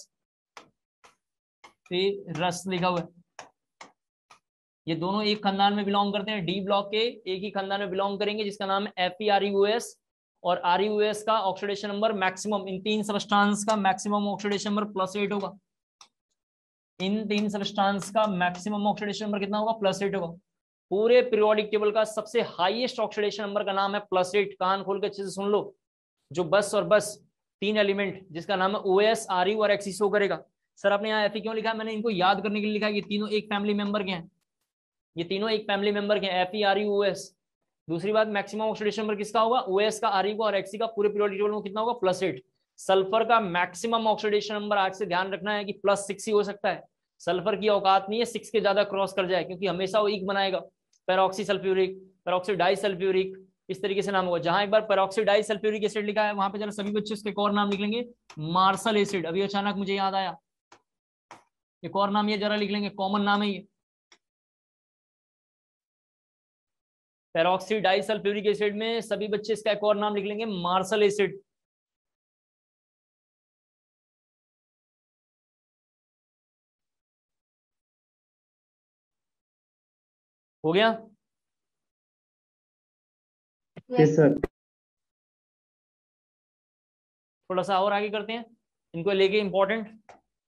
फेरस लिखा हुआ है। ये दोनों एक खानदान में बिलोंग करते हैं, डी ब्लॉक के एक ही खानदान में बिलोंग करेंगे जिसका नाम है F E R U S. और आर यू एस का ऑक्सीडेशन नंबर मैक्सिमम, इन तीन सबस्टांस का maximum oxidation number plus eight होगा। इन तीन सबस्टांस का मैक्सिमम ऑक्सीडेशन नंबर कितना होगा? प्लस एट होगा। पूरे पीरियोडिक टेबल का सबसे हाईएस्ट ऑक्सीडेशन नंबर का नाम है प्लस एट। कान खोल के अच्छे से सुन लो। जो बस और बस तीन एलिमेंट जिसका नाम है ओ एस आर यू और एक्सी शो करेगा। सर आपने यहाँ एफ क्यों लिखा है? मैंने इनको याद करने के लिए लिखा है। ये तीनों एक फैमिली मेंबर के हैं, ये तीनों एक फैमिली मेंबर के हैं, F E R U O S. दूसरी बात, मैक्सिमम ऑक्सीडेशन नंबर किसका होगा? ओ एस का, आर यू का और एक्सी का पूरे पीरियोडिक टेबल में कितना होगा? Plus eight. सल्फर का मैक्सिमम ऑक्सीडेशन नंबर आज से ध्यान रखना है कि प्लस सिक्स ही हो सकता है। सल्फर की औकात नहीं है सिक्स के ज्यादा क्रॉस कर जाए, क्योंकि हमेशा वो एक बनाएगा। Peroxy sulphuric, peroxy di sulphuric, इस तरीके से नाम होगा। जहां एक बार पेरोक्सी डाई सल्फ्यूरिक एसिड लिखा है वहां पे जरा सभी बच्चे उसके एक और नाम लिख लेंगे, मार्शल एसिड। अभी अचानक मुझे याद आया, एक और नाम ये जरा लिख लेंगे, कॉमन नाम है ये, पेरोक्सी डाई सल्फ्यूरिक एसिड में सभी बच्चे इसका एक और नाम लिख लेंगे, मार्शल एसिड। हो गया? Yes sir. थोड़ा सा और आगे करते हैं इनको लेके। इंपॉर्टेंट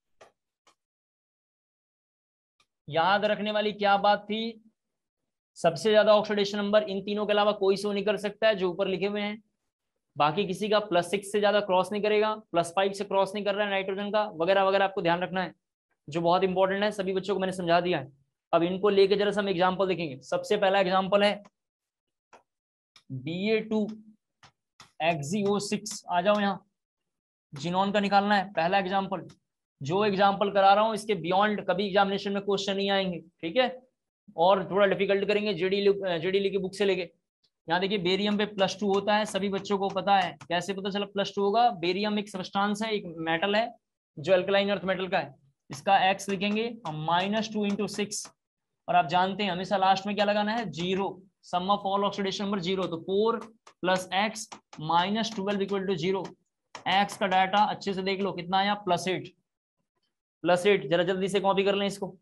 याद रखने वाली क्या बात थी? सबसे ज्यादा ऑक्सीडेशन नंबर इन तीनों के अलावा कोई शो नहीं कर सकता है जो ऊपर लिखे हुए हैं। बाकी किसी का प्लस सिक्स से ज्यादा क्रॉस नहीं करेगा, प्लस फाइव से क्रॉस नहीं कर रहा है नाइट्रोजन का, वगैरह वगैरह आपको ध्यान रखना है, जो बहुत इंपॉर्टेंट है। सभी बच्चों को मैंने समझा दिया है। अब इनको लेके जरा हम एग्जाम्पल देखेंगे। सबसे पहला एग्जाम्पल है B A two X O six. आ जाओ यहाँ, जिनोन का निकालना है पहला एग्जाम्पल। जो एग्जाम्पल करा रहा हूँ इसके बियॉन्ड कभी एग्जामिनेशन में क्वेश्चन नहीं आएंगे, ठीक है? और थोड़ा डिफिकल्ट करेंगे जेडी जेडी की बुक से लेके। यहाँ देखिए बेरियम पे प्लस टू होता है, सभी बच्चों को पता है। कैसे पता चला प्लस टू होगा? बेरियम एक सबस्टांस है, एक मेटल है जो अल्कलाइन अर्थ मेटल का है। इसका एक्स लिखेंगे माइनस टू इंटू सिक्स, और आप जानते हैं हमेशा लास्ट में क्या लगाना है? Zero. Sum of all oxidation number zero, तो four plus X minus twelve equal to zero. X का डाटा अच्छे से देख लो कितना आया? Plus eight. प्लस एट जरा जल्दी से कॉपी कर लें इसको।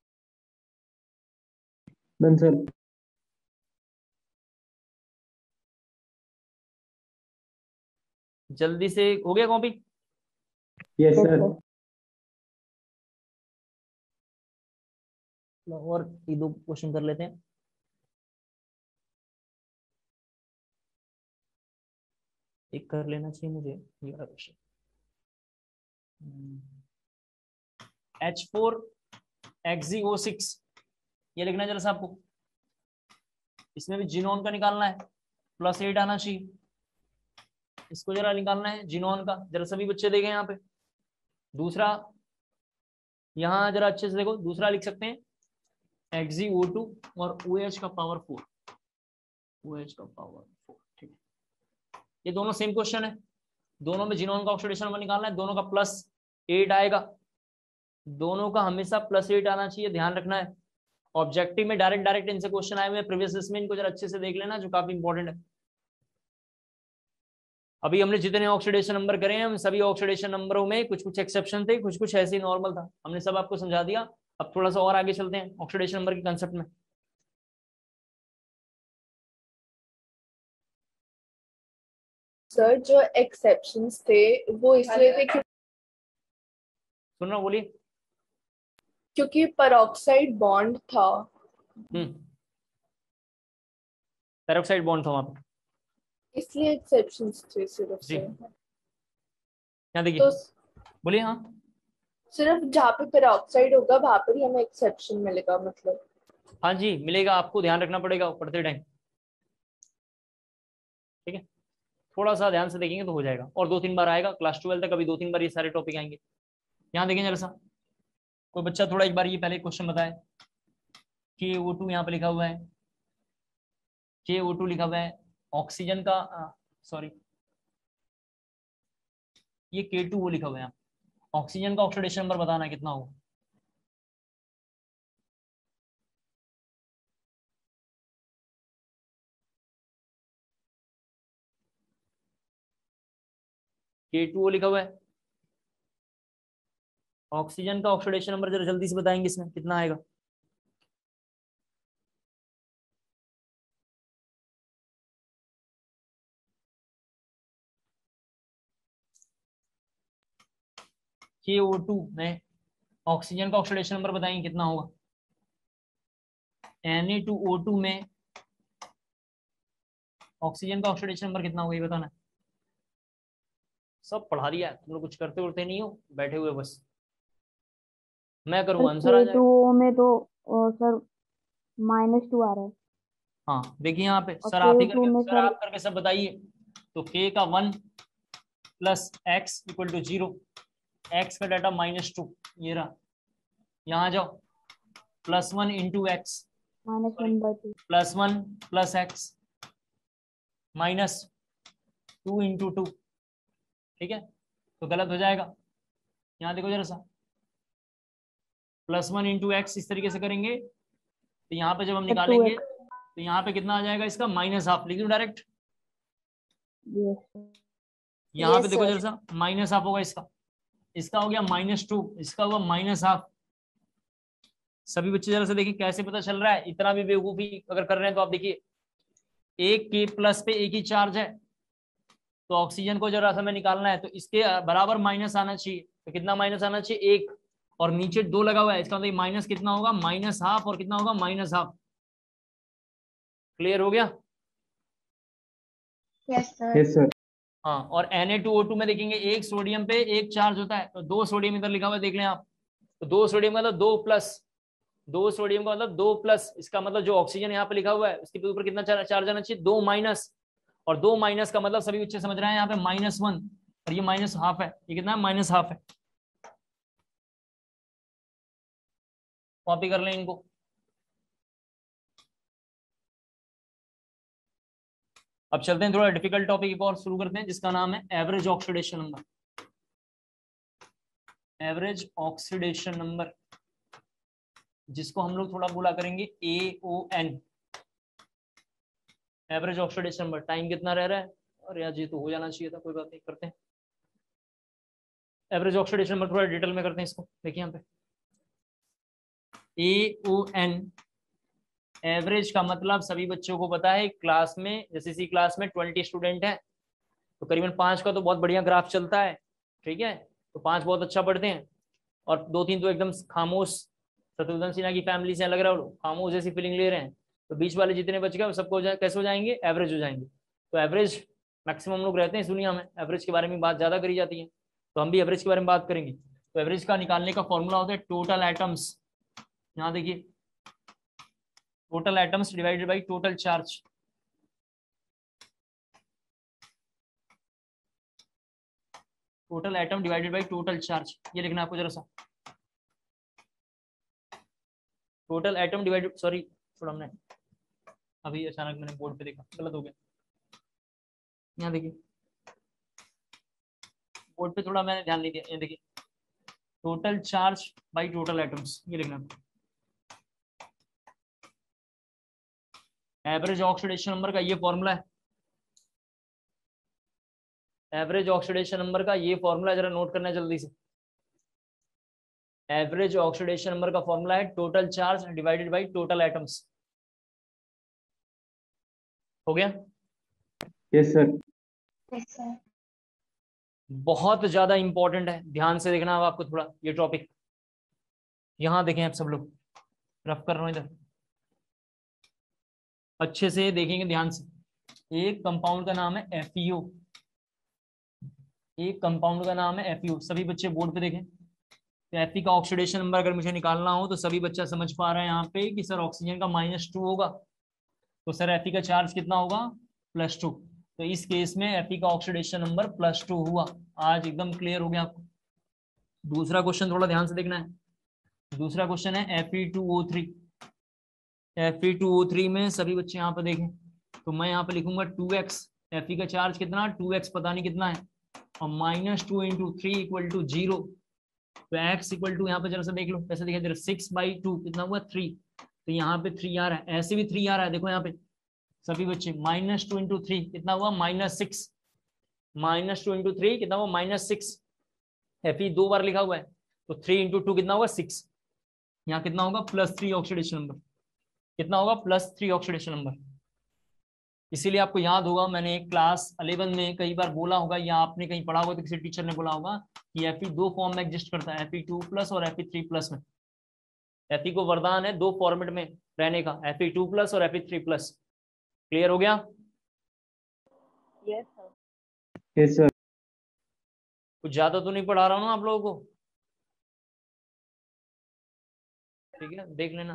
Done sir. जल्दी से हो गया कॉपी? Yes sir. और ये दो क्वेश्चन कर लेते हैं। एक कर लेना चाहिए मुझे ये वाला question. H four X E O six ये लिखना है जरा सा आपको। इसमें भी जिनोन का निकालना है, प्लस एट आना चाहिए। इसको जरा निकालना है जिनोन का, जरा सभी बच्चे देखें यहाँ पे। दूसरा यहाँ जरा अच्छे से देखो, दूसरा लिख सकते हैं एक्सी ओ टू और ओ एच का पावर फोर, ओ एच का पावर फोर, ठीक है? ये दोनों सेम क्वेश्चन है। दोनों में जिनोन का ऑक्सीडेशन नंबर निकालना है, दोनों का प्लस एट आएगा। दोनों का हमेशा प्लस एट आना चाहिए, ध्यान रखना है। ऑब्जेक्टिव में डायरेक्ट डायरेक्ट इनसे क्वेश्चन आए हुए हैं प्रीवियस में, इनको जरा अच्छे से देख लेना जो काफी इंपॉर्टेंट है। अभी हमने जितने ऑक्सीडेशन नंबर करे हैं, हम सभी ऑक्सीडेशन नंबरों में कुछ कुछ एक्सेप्शन थे, कुछ कुछ ऐसे ही नॉर्मल था। हमने सब आपको समझा दिया। अब थोड़ा सा और आगे चलते हैं ऑक्सीडेशन नंबर के कंसेप्ट में। सर जो एक्सेप्शंस थे वो इसलिए थे क्यों- सुन रहा हूँ, बोलिए। क्योंकि पेरोक्साइड बॉन्ड था। हम्म पेरोक्साइड बॉन्ड था वहां पे, इसलिए एक्सेप्शंस थे सिर्फ जी। से। यहाँ देखिए, तो बोलिए। हाँ सिर्फ जहाँ पे पेरोक्साइड होगा वहां पर ही हमें एक्सेप्शन मिलेगा मतलब? हाँ जी मिलेगा, आपको ध्यान रखना पड़ेगा पढ़ते टाइम, ठीक है? थोड़ा सा ध्यान से देखेंगे तो हो जाएगा। और दो तीन बार आएगा क्लास ट्वेल्व तक, अभी दो तीन बार ये सारे टॉपिक आएंगे। यहाँ देखें जरा सा, कोई बच्चा थोड़ा एक बार ये पहले क्वेश्चन बताए। के ओ टू यहाँ पे लिखा हुआ है, के ओ टू लिखा हुआ है। ऑक्सीजन का सॉरी ये के टू वो लिखा हुआ है। ऑक्सीजन का ऑक्सीडेशन नंबर बताना है कितना हो। के टू ओ लिखा हुआ है। ऑक्सीजन का ऑक्सीडेशन नंबर जरा जल्दी से बताएंगे इसमें कितना आएगा। के ओ टू में ऑक्सीजन का ऑक्सीडेशन नंबर बताएंगे कितना होगा। N A two O two में ऑक्सीजन का ऑक्सीडेशन नंबर कितना होगा ये बताना। सब पढ़ा दिया है, तुम लोग कुछ करते उड़ते नहीं हो, बैठे हुए बस। मैं करूँ आंसर आ जाएगा। में तो सर माइनस टू आ रहा है। हाँ देखिए यहाँ पे सर आप ही करके सर आप करके सब बताइए। तो के का one plus X equal to zero, X का डाटा माइनस टू, ये रहा। यहाँ जाओ, plus one into X minus one by two, plus one plus X minus two into two, ठीक है। तो गलत हो जाएगा। यहाँ देखो जरा सा, प्लस वन इंटू एक्स इस तरीके से करेंगे तो यहाँ पे जब हम निकालेंगे तो यहाँ पे कितना आ जाएगा इसका, माइनस हाफ। लिख दूं डायरेक्ट। यहाँ पे देखो जरा सा, माइनस हाफ होगा इसका, इसका हो गया माइनस टू, इसका हुआ माइनस हाफ। सभी बच्चे जरा से देखिए कैसे पता चल रहा है। इतना भी बेवकूफी अगर कर रहे हैं तो आप देखिए, एक के प्लस पे एक ही चार्ज है, तो ऑक्सीजन को जरा सा में निकालना है तो इसके बराबर माइनस आना चाहिए। तो कितना माइनस आना चाहिए, एक, और नीचे दो लगा हुआ है, इसका मतलब माइनस कितना होगा, माइनस हाफ, और कितना होगा, माइनस हाफ। क्लियर हो गया? Yes sir. Yes sir. हाँ, और N A two O two में देखेंगे एक सोडियम पे एक चार्ज होता है, तो दो सोडियम इधर लिखा हुआ है देख लें आप। तो दो सोडियम का मतलब दो प्लस, दो सोडियम का मतलब दो प्लस, इसका मतलब जो ऑक्सीजन यहाँ पे लिखा हुआ है उसके ऊपर कितना चार्ज आना चाहिए, दो माइनस। और दो माइनस का मतलब सभी बच्चे समझ रहे हैं यहाँ पे माइनस वन, और ये माइनस हाफ है। ये कितना है, माइनस हाफ है। कॉपी कर लें इनको। अब चलते हैं थोड़ा डिफिकल्ट टॉपिक एक और शुरू करते हैं जिसका नाम है average oxidation number. Average oxidation number, जिसको हम लोग थोड़ा बोला करेंगे A O N, average oxidation number. Time कितना रह रहा है, अरे यार ये तो हो जाना चाहिए था, कोई बात नहीं, करते हैं। एवरेज ऑक्सीडेशन नंबर थोड़ा डिटेल में करते हैं इसको। देखिए यहाँ पे ए ओ एन, एवरेज का मतलब सभी बच्चों को पता है, क्लास में जैसे इसी क्लास में ट्वेंटी स्टूडेंट है तो करीबन पांच का तो बहुत बढ़िया ग्राफ चलता है, ठीक है। तो पांच बहुत अच्छा पढ़ते हैं, और दो तीन तो एकदम खामोश, शत्रुघ्न सिन्हा की फैमिली से लग रहा है खामोश जैसी फीलिंग ले रहे हैं। तो बीच वाले जितने बच गए सबको कैसे हो जाएंगे, एवरेज हो जाएंगे। तो एवरेज मैक्सिमम लोग रहते हैं इस दुनिया में, एवरेज के बारे में बात ज्यादा करी जाती है, तो हम भी एवरेज के बारे में बात करेंगे। तो एवरेज का निकालने का फॉर्मूला होता है टोटल एटम्स। यहाँ देखिए, total atoms divided by total charge. Total atom divided by total charge, ये लिखना आपको जरा सा। टोटल एटम डिवाइडेड, सॉरी थोड़ा हमने अभी अचानक मैंने बोर्ड पे देखा, गलत हो गया। यहाँ देखिए बोर्ड पे थोड़ा मैंने ध्यान नहीं दिया। ये देखिए total charge by total atoms, ये लिखना। एवरेज ऑक्सीडेशन नंबर का ये फॉर्मूला है। एवरेज ऑक्सीडेशन नंबर का ये फॉर्मूला जरा नोट करना है जल्दी से। एवरेज ऑक्सीडेशन नंबर का फॉर्मूला है total charge divided by total atoms. हो गया? Yes sir. Yes sir. बहुत ज्यादा इंपॉर्टेंट है, ध्यान से देखना अब आपको थोड़ा ये टॉपिक। यहां देखें आप सब लोग, रफ कर रहा हूं इधर, अच्छे से देखेंगे ध्यान से। एक कंपाउंड का नाम है एफ ई ओ, एक कंपाउंड का नाम है एफ ई ओ। सभी बच्चे बोर्ड पे देखें। तो एफ ई का ऑक्सीडेशन नंबर अगर मुझे निकालना हो तो सभी बच्चा समझ पा रहा है यहाँ पे कि सर ऑक्सीजन का माइनस टू होगा, तो सर एफ ई का चार्ज कितना होगा, प्लस टू। तो इस केस में एफ ई का ऑक्सीडेशन नंबर प्लस टू हुआ। आज एकदम क्लियर हो गया आपको। दूसरा क्वेश्चन थोड़ा ध्यान से देखना है। दूसरा क्वेश्चन है F E two O three. F E two O three में सभी बच्चे यहाँ पे देखें, तो मैं यहाँ पे लिखूंगा टू एक्स। एफ ई का चार्ज कितना, टू एक्स पता नहीं कितना है, और minus two into three equal to zero. तो एक्स इक्वल टू यहाँ पे जरा सा देख लो कैसे दिखाई दे रहा है, सिक्स बाई टू कितना हुआ, थ्री। तो यहाँ पे थ्री आ रहा है, ऐसे भी थ्री आ रहा है। देखो यहाँ पे सभी बच्चे, माइनस टू इंटू थ्री कितना हुआ, minus six. Minus two into three कितना हुआ माइनस सिक्स, एफ ई दो बार लिखा हुआ है तो थ्री इंटू टू कितना होगा सिक्स, यहाँ कितना होगा प्लस थ्री ऑक्सीडेशन नंबर, कितना होगा प्लस थ्री ऑक्सीडेशन नंबर। इसीलिए आपको याद होगा मैंने क्लास इलेवन में कई बार बोला होगा या आपने कहीं पढ़ा होगा तो किसी टीचर ने बोला होगा कि एफ ई दो फॉर्म में एग्जिस्ट करता है, एफ ई टू प्लस और एफ ई थ्री प्लस में। एफ ई को वरदान है दो फॉर्मेट में रहने का, एफ ई टू प्लस और F E three plus. Clear हो गया? Yes sir. Yes sir. कुछ ज्यादा तो नहीं पढ़ा रहा हूँ ना आप लोगों को? ठीक है, देख लेना।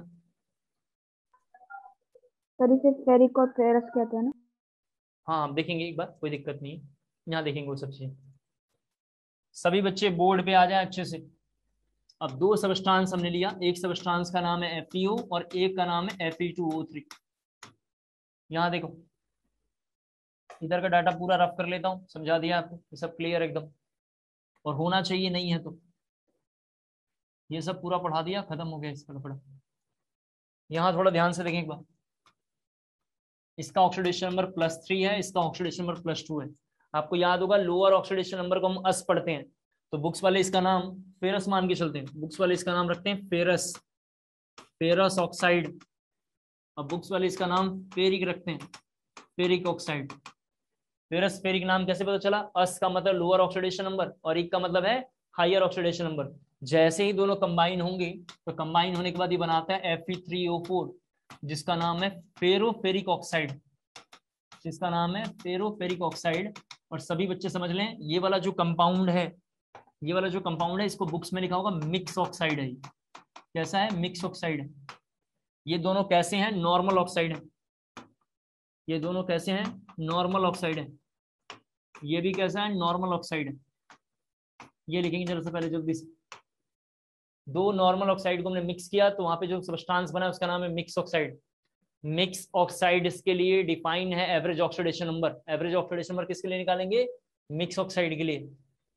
सर इसे फेरिक और फेरस कहते हैं ना? हाँ हम देखेंगे एक बार, कोई दिक्कत नहीं है, यहाँ देखेंगे वो सब चीजें। सभी बच्चे बोर्ड पे आ जाए अच्छे से। अब दो सबस्टांस हमने लिया, एक सबस्टांस का नाम है एफ ई ओ और एक का नाम है F E two O three. यहाँ देखो, इधर का डाटा पूरा रफ कर लेता हूँ, समझा दिया आपको, ये सब क्लियर एकदम, और होना चाहिए नहीं है तो ये सब पूरा पढ़ा दिया, खत्म हो गया इसका कपड़ा। यहाँ थोड़ा ध्यान से देखें एक बार, इसका ऑक्सीडेशन नंबर प्लस थ्री है, इसका ऑक्सीडेशन नंबर प्लस टू है। आपको याद होगा लोअर ऑक्सीडेशन नंबर को हम अस पढ़ते हैं, तो बुक्स वाले इसका नाम फेरस मान के चलते हैं, बुक्स वाले इसका नाम रखते हैं फेरस, फेरस ऑक्साइड। अब बुक्स वाले इसका नाम फेरिक रखते हैं, फेरिक ऑक्साइड। फेरस फेरिक नाम कैसे पता चला? अस का मतलब लोअर ऑक्सीडेशन नंबर और इक का मतलब है हायर ऑक्सीडेशन नंबर। जैसे ही दोनों कंबाइन होंगे तो कंबाइन होने के बाद ये बनाता है F E three O four, जिसका नाम है फेरोफेरिक ऑक्साइड, जिसका नाम है फेरोफेरिक ऑक्साइड। और सभी बच्चे समझ लें, ये वाला जो कंपाउंड है, ये वाला जो कंपाउंड है इसको बुक्स में लिखा होगा मिक्स ऑक्साइड है। कैसा है? मिक्स ऑक्साइड है। ये दोनों कैसे हैं? नॉर्मल ऑक्साइड है। ये दोनों कैसे हैं? नॉर्मल ऑक्साइड है। ये भी कैसा है? नॉर्मल ऑक्साइड है। ये लिखेंगे जरा से पहले जल्दी से। दो नॉर्मल ऑक्साइड को हमने मिक्स किया तो वहां पे जो सब्सटेंस बना उसका नाम है मिक्स ऑक्साइड। मिक्स ऑक्साइड इसके लिए डिफाइन है average oxidation number. Average oxidation number किसके लिए निकालेंगे? मिक्स ऑक्साइड के लिए।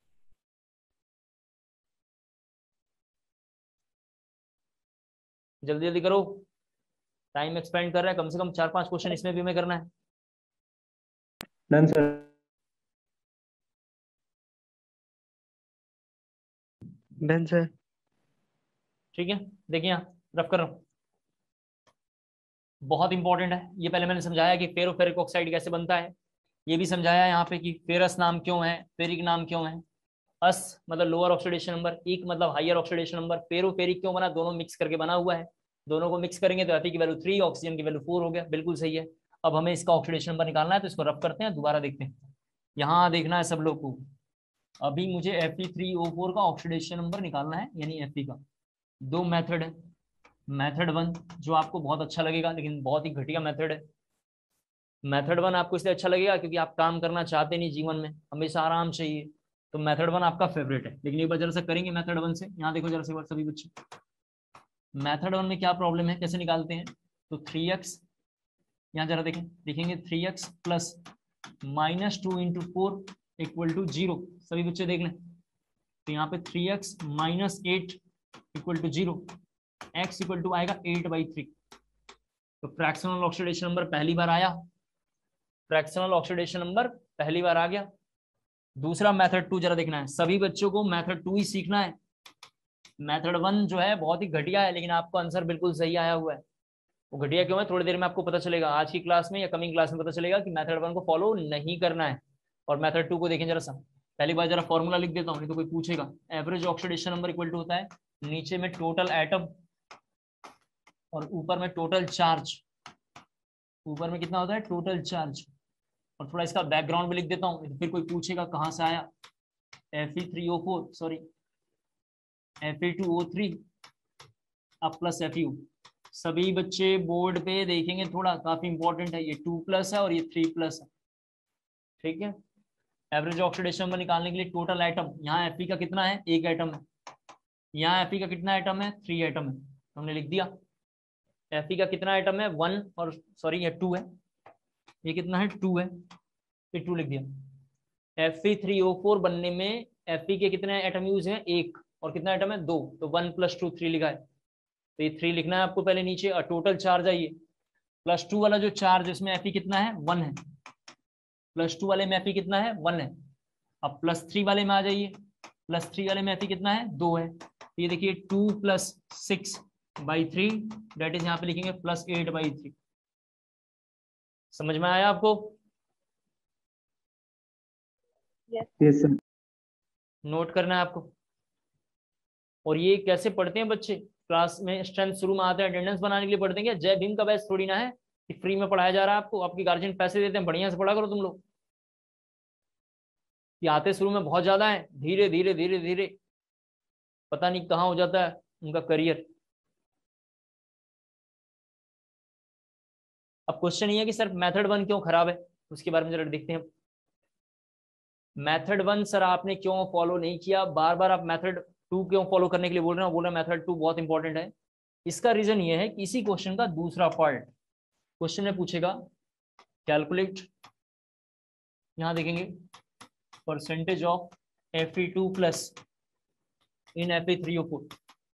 जल्दी जल्दी करो, टाइम एक्सपेंड कर रहा है, कम से कम चार पांच क्वेश्चन इसमें भी हमें करना है। Done sir. Done sir. ठीक है, देखिए यहाँ रफ कर रहा हूँ, बहुत इंपॉर्टेंट है ये। पहले मैंने समझाया कि फेरोफेरिक ऑक्साइड कैसे बनता है, ये भी समझाया यहाँ पे कि फेरस नाम क्यों है, फेरिक नाम क्यों है। अस मतलब लोअर ऑक्सीडेशन नंबर, इक मतलब हायर ऑक्सीडेशन नंबर। फेरोफेरिक क्यों बना? दोनों मिक्स करके बना हुआ है, दोनों को मिक्स करेंगे तो एफ की वैल्यू थ्री, ऑक्सीजन की वैल्यू फोर हो गया। बिल्कुल सही है। अब हमें इसका ऑक्सीडेशन नंबर निकालना है तो इसको रफ करते हैं, दोबारा देखते हैं। यहाँ देखना है सब लोग को, अभी मुझे F E three O four का ऑक्सीडेशन नंबर निकालना है, यानी एफ का। दो मेथड है, मेथड वन जो आपको बहुत अच्छा लगेगा लेकिन बहुत ही घटिया मेथड है। मेथड वन आपको इसलिए अच्छा लगेगा क्योंकि आप काम करना चाहते नहीं जीवन में, हमेशा आराम चाहिए, तो मेथड वन आपका फेवरेट है। लेकिन एक बार जरा से करेंगे मेथड वन से। यहाँ देखो जरा से सभी बच्चे, मेथड वन में क्या प्रॉब्लम है, कैसे निकालते हैं? तो थ्री एक्स, यहाँ जरा देखें, देखेंगे three x plus minus two into four equal to zero. सभी बच्चे देख लें, तो यहाँ पे three x minus eight equal to zero, x equal to आएगा एट बाई थ्री। तो फ्रैक्शनल ऑक्सीडेशन नंबर पहली बार आया, फ्रैक्शनल ऑक्सीडेशन नंबर पहली बार आ गया। दूसरा मेथड टू जरा देखना है, सभी बच्चों को मेथड टू ही सीखना है। मेथड वन जो है बहुत ही घटिया है, लेकिन आपको आंसर बिल्कुल सही आया हुआ है। वो घटिया क्यों है थोड़ी देर में आपको पता चलेगा, आज की क्लास में या कमिंग क्लास में पता चलेगा कि मेथड वन को फॉलो नहीं करना है। और मेथड टू को देखें जरा सा, पहली बार जरा फॉर्मूला लिख देता हूँ नहीं तो कोई पूछेगा। Average oxidation number equal to होता है नीचे में टोटल एटम और ऊपर में टोटल चार्ज। ऊपर में कितना होता है? Total charge. और थोड़ा इसका बैकग्राउंड भी लिख देता हूँ, फिर कोई पूछेगा कहाँ से आया। F E three O four sorry F E two O three अब प्लस एफ यू। सभी बच्चे बोर्ड पे देखेंगे, थोड़ा काफी इंपॉर्टेंट है, ये टू प्लस है और ये थ्री प्लस है। ठीक है, एवरेज ऑक्सीडेशन नंबर निकालने के लिए टोटल एटम, यहाँ एफ ई का कितना है? एक एटम है। यहाँ एफ ई का कितना एटम है? थ्री एटम है। हमने लिख दिया एफ ई का कितना एटम है? वन, और सॉरी ये टू है, ये कितना है? टू है, ये टू लिख दिया। F E three O four बनने में एफ ई के कितने एटम यूज है? एक, और कितना एटम है? दो, तो वन प्लस टू थ्री लिखा है, तो ये थ्री लिखना है आपको पहले नीचे। और टोटल चार्ज है ये प्लस टू वाला जो चार्ज, इसमें एफ ई कितना है? वन है। प्लस टू वाले में एफ ई कितना है? वन है। अब प्लस थ्री वाले में आ जाइए, प्लस थ्री वाले में एफ कितना है, दो है, तो ये देखिए two plus six by three that is यहाँ पे लिखेंगे प्लस एट बाई थ्री। समझ में आया आपको? Yes sir. नोट करना है आपको। और ये कैसे पढ़ते हैं बच्चे, क्लास में स्ट्रेंथ शुरू में आते हैं अटेंडेंस बनाने के लिए पढ़ते हैं क्या? जय भीम का बैच थोड़ी ना है कि फ्री में पढ़ाया जा रहा है आपको, आपकी गार्जियन पैसे देते हैं, बढ़िया से पढ़ा करो तुम लोग। ये आते शुरू में बहुत ज्यादा है, धीरे धीरे धीरे धीरे पता नहीं कहाँ हो जाता है उनका करियर। अब क्वेश्चन ये है कि सर मेथड वन क्यों खराब है, उसके बारे में जरा देखते हैं। मेथड वन सर आपने क्यों फॉलो नहीं किया, बार बार आप मेथड टू क्यों फॉलो करने के लिए बोल रहे हैं? बोल रहे हैं मेथड टू बहुत इंपॉर्टेंट है। इसका रीजन ये है कि इसी क्वेश्चन का दूसरा पार्ट क्वेश्चन में पूछेगा कैलकुलेट, यहां देखेंगे percentage of F E two plus in F E three O four.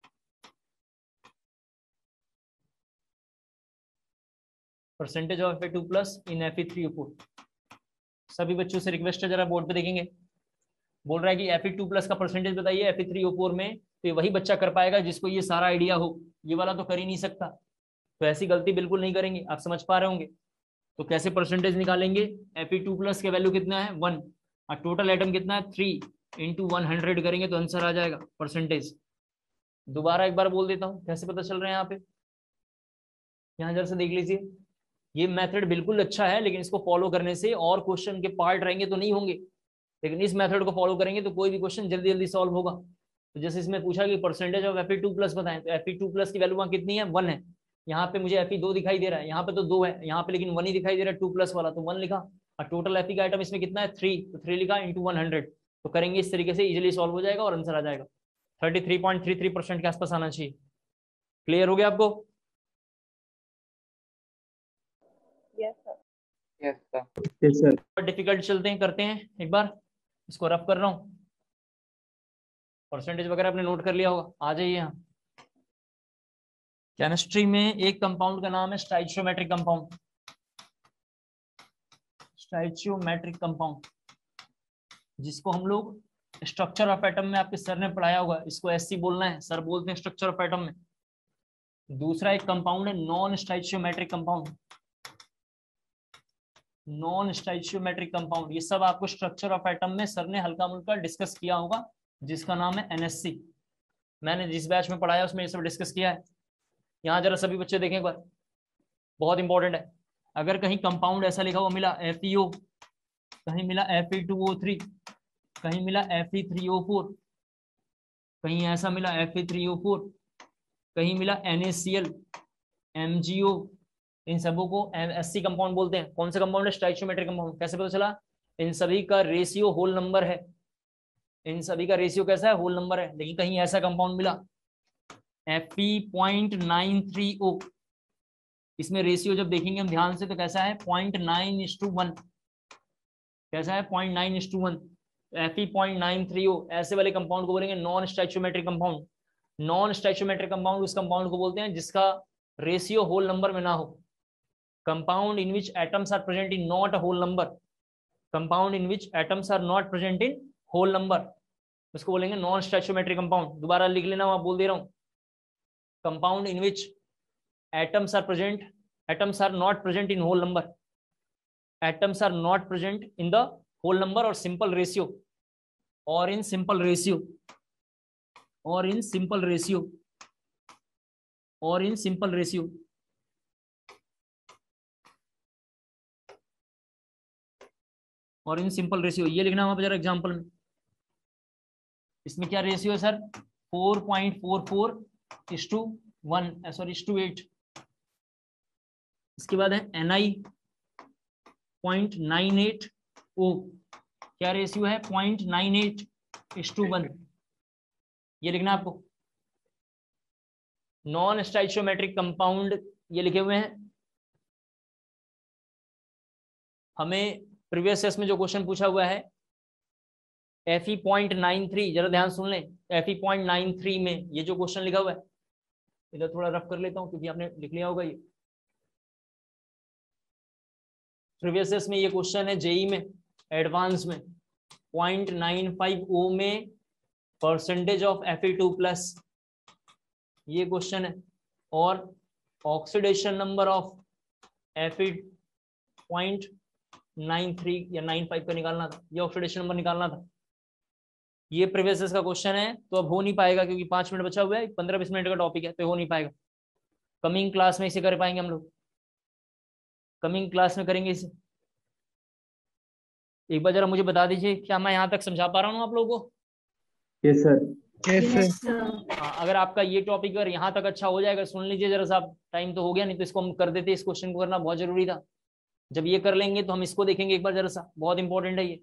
Percentage of F E two plus in F E three O four. सभी बच्चों से रिक्वेस्ट है जरा बोर्ड पे देखेंगे। बोल रहा है कि एफ ई टू प्लस का परसेंटेज बताइए F E three O four में, तो ये वही बच्चा कर पाएगा जिसको ये सारा आइडिया हो, ये वाला तो कर ही नहीं सकता। तो ऐसी गलती बिल्कुल नहीं करेंगे, आप समझ पा रहे होंगे। तो कैसे परसेंटेज निकालेंगे, एफ ई टू प्लस के वैल्यू कितना है वन और टोटल आइटम कितना है थ्री, इंटू वन हंड्रेड करेंगे तो आंसर आ जाएगा परसेंटेज। दोबारा एक बार बोल देता हूँ कैसे पता चल रहा है यहाँ पे, यहाँ जरा से देख लीजिए। ये मेथड बिल्कुल अच्छा है लेकिन इसको फॉलो करने से और क्वेश्चन के पार्ट रहेंगे तो नहीं होंगे, लेकिन इस मेथड को फॉलो करेंगे तो कोई भी क्वेश्चन जल्दी जल्दी सॉल्व होगा। तो जैसे इसमें पूछा कि percentage of F E two plus बताएं, तो एफ ई टू प्लस की वैल्यू वहाँ कितनी है, वन है। यहाँ पे मुझे एफ ई दो दिखाई दे रहा है, यहाँ पे तो दो है, यहाँ पे लेकिन वन ही दिखाई दे रहा है टू प्लस वाला, तो वन लिखा। और टोटल एफ ई का आइटम इसमें कितना है थ्री, तो थ्री लिखा इंटू वन हंड्रेड। तो करेंगे इस तरीके से इजिली सॉल्व हो जाएगा और आंसर आ जाएगा thirty three point three three percent के आसपास आना चाहिए। क्लियर हो गया आपको? Yes sir. Yes sir. Yes sir. Difficult चलते हैं, करते हैं एक बार, इसको रफ कर रहा हूँ। परसेंटेज वगैरह आपने नोट कर लिया होगा, आ जाइए यहाँ। केमिस्ट्री में एक कंपाउंड का नाम है स्टाइचियोमेट्रिक कंपाउंड। स्टाइचियोमेट्रिक कंपाउंड जिसको हम लोग स्ट्रक्चर ऑफ एटम में आपके सर ने पढ़ाया होगा, इसको एससी बोलना है, सर बोलते हैं स्ट्रक्चर ऑफ एटम में। दूसरा एक कंपाउंड है non stoichiometric compound. Non stoichiometric compound, ये सब आपको स्ट्रक्चर ऑफ एटम में सर ने हल्का मुल्का डिस्कस किया होगा, जिसका नाम है एनएससी। मैंने जिस बैच में पढ़ाया उसमें ये सब डिस्कस किया है। यहाँ जरा सभी बच्चे देखें एक बार, बहुत इंपॉर्टेंट है। अगर कहीं कंपाउंड ऐसा लिखा हुआ मिला एफ ई ओ, कहीं मिला F E two O three, कहीं मिला F E three O four, कहीं ऐसा मिला F E three O four, कहीं मिला N A C L, M G O, इन सबों को एस सी कंपाउंड बोलते हैं। कौन सा कंपाउंड है, स्टाइचियोमेट्रिक कंपाउंड। कैसे पता चला, इन सभी का रेशियो होल नंबर है, इन सभी का रेशियो कैसा है, होल नंबर है। लेकिन कहीं ऐसा कंपाउंड मिला F E point nine three O, इसमें रेशियो जब देखेंगे हम ध्यान से तो कैसा है point nine is to one, कैसा है point nine is to one, F E point nine three O, ऐसे वाले कंपाउंड को बोलेंगे non stoichiometric compound. Non stoichiometric compound उस कंपाउंड को बोलते हैं जिसका रेशियो होल नंबर में ना हो। Compound in which atoms are present in not a whole number, compound in which atoms are not present in whole number, उसको बोलेंगे नॉन स्टाइचियोमेट्रिक कंपाउंड। दोबारा लिख लेना, वहां बोल दे रहा हूं, compound in which atoms are present, atoms are not present in whole number, atoms are not present in the whole number or simple ratio, or in simple ratio, or in simple ratio, or in simple ratio, और in simple ratio. ये लिखना वहां पर जरा example में। इसमें क्या ratio है sir, four point four four is to one, sorry is to eight. इसके बाद है N I point nine eight O, क्या रेशियो है point nine eight is to one, ये लिखना आपको। नॉन स्टाइचियोमेट्रिक कंपाउंड ये लिखे हुए हैं। हमें प्रीवियस टेस्ट में जो क्वेश्चन पूछा हुआ है F E point nine three, जरा ध्यान सुन लें, F E point nine three में ये जो क्वेश्चन लिखा हुआ है, इधर थोड़ा रफ कर लेता हूं क्योंकि आपने लिख लिया होगा। ये प्रीवियस टेस्ट में ये क्वेश्चन है जेई में एडवांस में, पॉइंट नाइन फाइव ओ में percentage of F E two plus, ये क्वेश्चन है। और oxidation number of F E point nine three या नाइन फाइव का निकालना था, ये ऑक्सीडेशन नंबर निकालना था। ये प्रीवियस का क्वेश्चन है, तो अब हो नहीं पाएगा क्योंकि पांच मिनट बचा हुआ है, पंद्रह बीस मिनट का टॉपिक है, तो हो नहीं पाएगा। कमिंग क्लास में इसे कर पाएंगे हम लोग, कमिंग क्लास में करेंगे इसे। एक बार जरा मुझे बता दीजिए, क्या मैं यहाँ तक समझा पा रहा हूँ आप लोगों को? Yes sir. Yes sir. हाँ, अगर आपका ये टॉपिक अगर यहाँ तक अच्छा हो जाएगा, सुन लीजिए जरा साहब, टाइम तो हो गया, नहीं तो इसको हम कर देते, इस क्वेश्चन को करना बहुत जरूरी था। जब ये कर लेंगे तो हम इसको देखेंगे एक बार जरा सा, बहुत इंपॉर्टेंट है ये।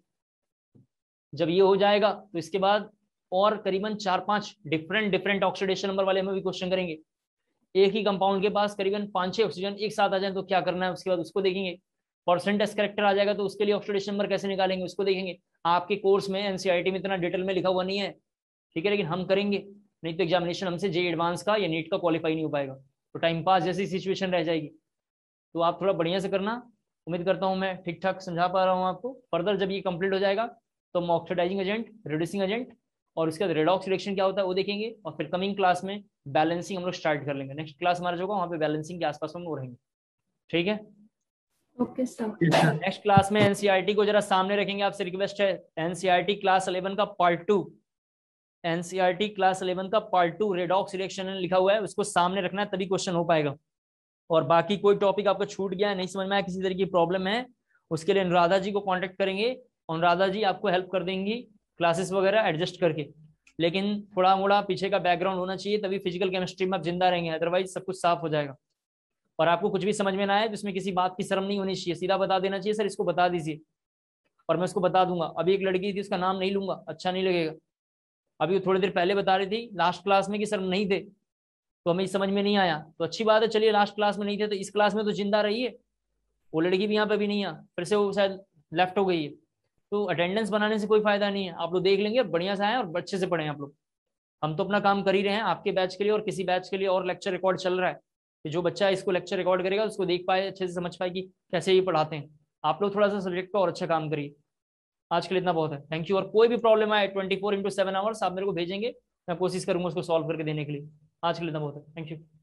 जब ये हो जाएगा तो इसके बाद और करीबन चार पांच डिफरेंट डिफरेंट ऑक्सीडेशन नंबर वाले में भी क्वेश्चन करेंगे। एक ही कंपाउंड के पास करीबन पांच छह ऑक्सीजन एक साथ आ जाए तो क्या करना है, उसके बाद उसको देखेंगे। परसेंटेज कैरेक्टर आ जाएगा तो उसके लिए ऑक्सीडेशन नंबर कैसे निकालेंगे उसको देखेंगे। आपके कोर्स में एनसीईआरटी में इतना डिटेल में लिखा हुआ नहीं है, ठीक है, लेकिन हम करेंगे, नहीं तो एग्जामिनेशन हमसे जे एडवांस का या नीट का क्वालिफाई नहीं हो पाएगा, तो टाइम पास जैसी सिचुएशन रह जाएगी। तो आप थोड़ा बढ़िया से करना। उम्मीद करता हूँ मैं ठीक ठाक समझा पा रहा हूँ आपको। फर्दर जब ये कंप्लीट हो जाएगा तो हम ऑक्सीडाइजिंग एजेंट, रिड्यूसिंग एजेंट और उसके बाद रेडॉक्स रिएक्शन क्या होता है वो देखेंगे, और फिर कमिंग क्लास में बैलेंसिंग हम लोग स्टार्ट कर लेंगे। नेक्स्ट क्लास हमारा जो होगा वहाँ पे बैलेंसिंग के आसपास हम रहेंगे, ठीक है। Okay sir. नेक्स्ट क्लास में एनसीईआरटी को जरा सामने रखेंगे, आपसे रिक्वेस्ट है। एनसीईआरटी क्लास इलेवन का part two, NCERT class eleven का पार्ट टू रेडॉक्स रिएक्शन लिखा हुआ है, उसको सामने रखना है तभी क्वेश्चन हो पाएगा। और बाकी कोई टॉपिक आपका छूट गया है, नहीं समझ में आया, किसी तरह की प्रॉब्लम है, उसके लिए अनुराधा जी को कांटेक्ट करेंगे, अनुराधा जी आपको हेल्प कर देंगी क्लासेस वगैरह एडजस्ट करके। लेकिन थोड़ा मोड़ा पीछे का बैकग्राउंड होना चाहिए, तभी फिजिकल केमिस्ट्री में आप जिंदा रहेंगे, अदरवाइज सब कुछ साफ हो जाएगा। और आपको कुछ भी समझ में ना आए तो इसमें किसी बात की शर्म नहीं होनी चाहिए, सीधा बता देना चाहिए, सर इसको बता दीजिए, और मैं उसको बता दूंगा। अभी एक लड़की थी, उसका नाम नहीं लूंगा, अच्छा नहीं लगेगा। अभी वो थोड़ी देर पहले बता रही थी लास्ट क्लास में कि सर नहीं थे, तो हमें समझ में नहीं आया, तो अच्छी बात है, चलिए लास्ट क्लास में नहीं थे तो इस क्लास में तो जिंदा रही है। वो लड़की भी यहाँ पे भी नहीं है, फिर से वो शायद लेफ्ट हो गई है, तो अटेंडेंस बनाने से कोई फायदा नहीं है। आप लोग देख लेंगे, बढ़िया से आए और अच्छे से पढ़ें आप लोग। हम तो अपना काम कर ही रहे हैं आपके बैच के लिए, और किसी बैच के लिए और लेक्चर रिकॉर्ड चल रहा है कि जो बच्चा इसको लेक्चर रिकॉर्ड करेगा उसको देख पाए, अच्छे से समझ पाए कि कैसे ये पढ़ाते हैं। आप लोग थोड़ा सा सब्जेक्ट पर और अच्छा काम करिए। आज के लिए इतना बहुत है, थैंक यू। और कोई भी प्रॉब्लम आए twenty four into seven hours आप मेरे को भेजेंगे, मैं कोशिश करूंगा उसको सॉल्व करके देने के लिए। आज के लिए इतना बहुत है, थैंक यू।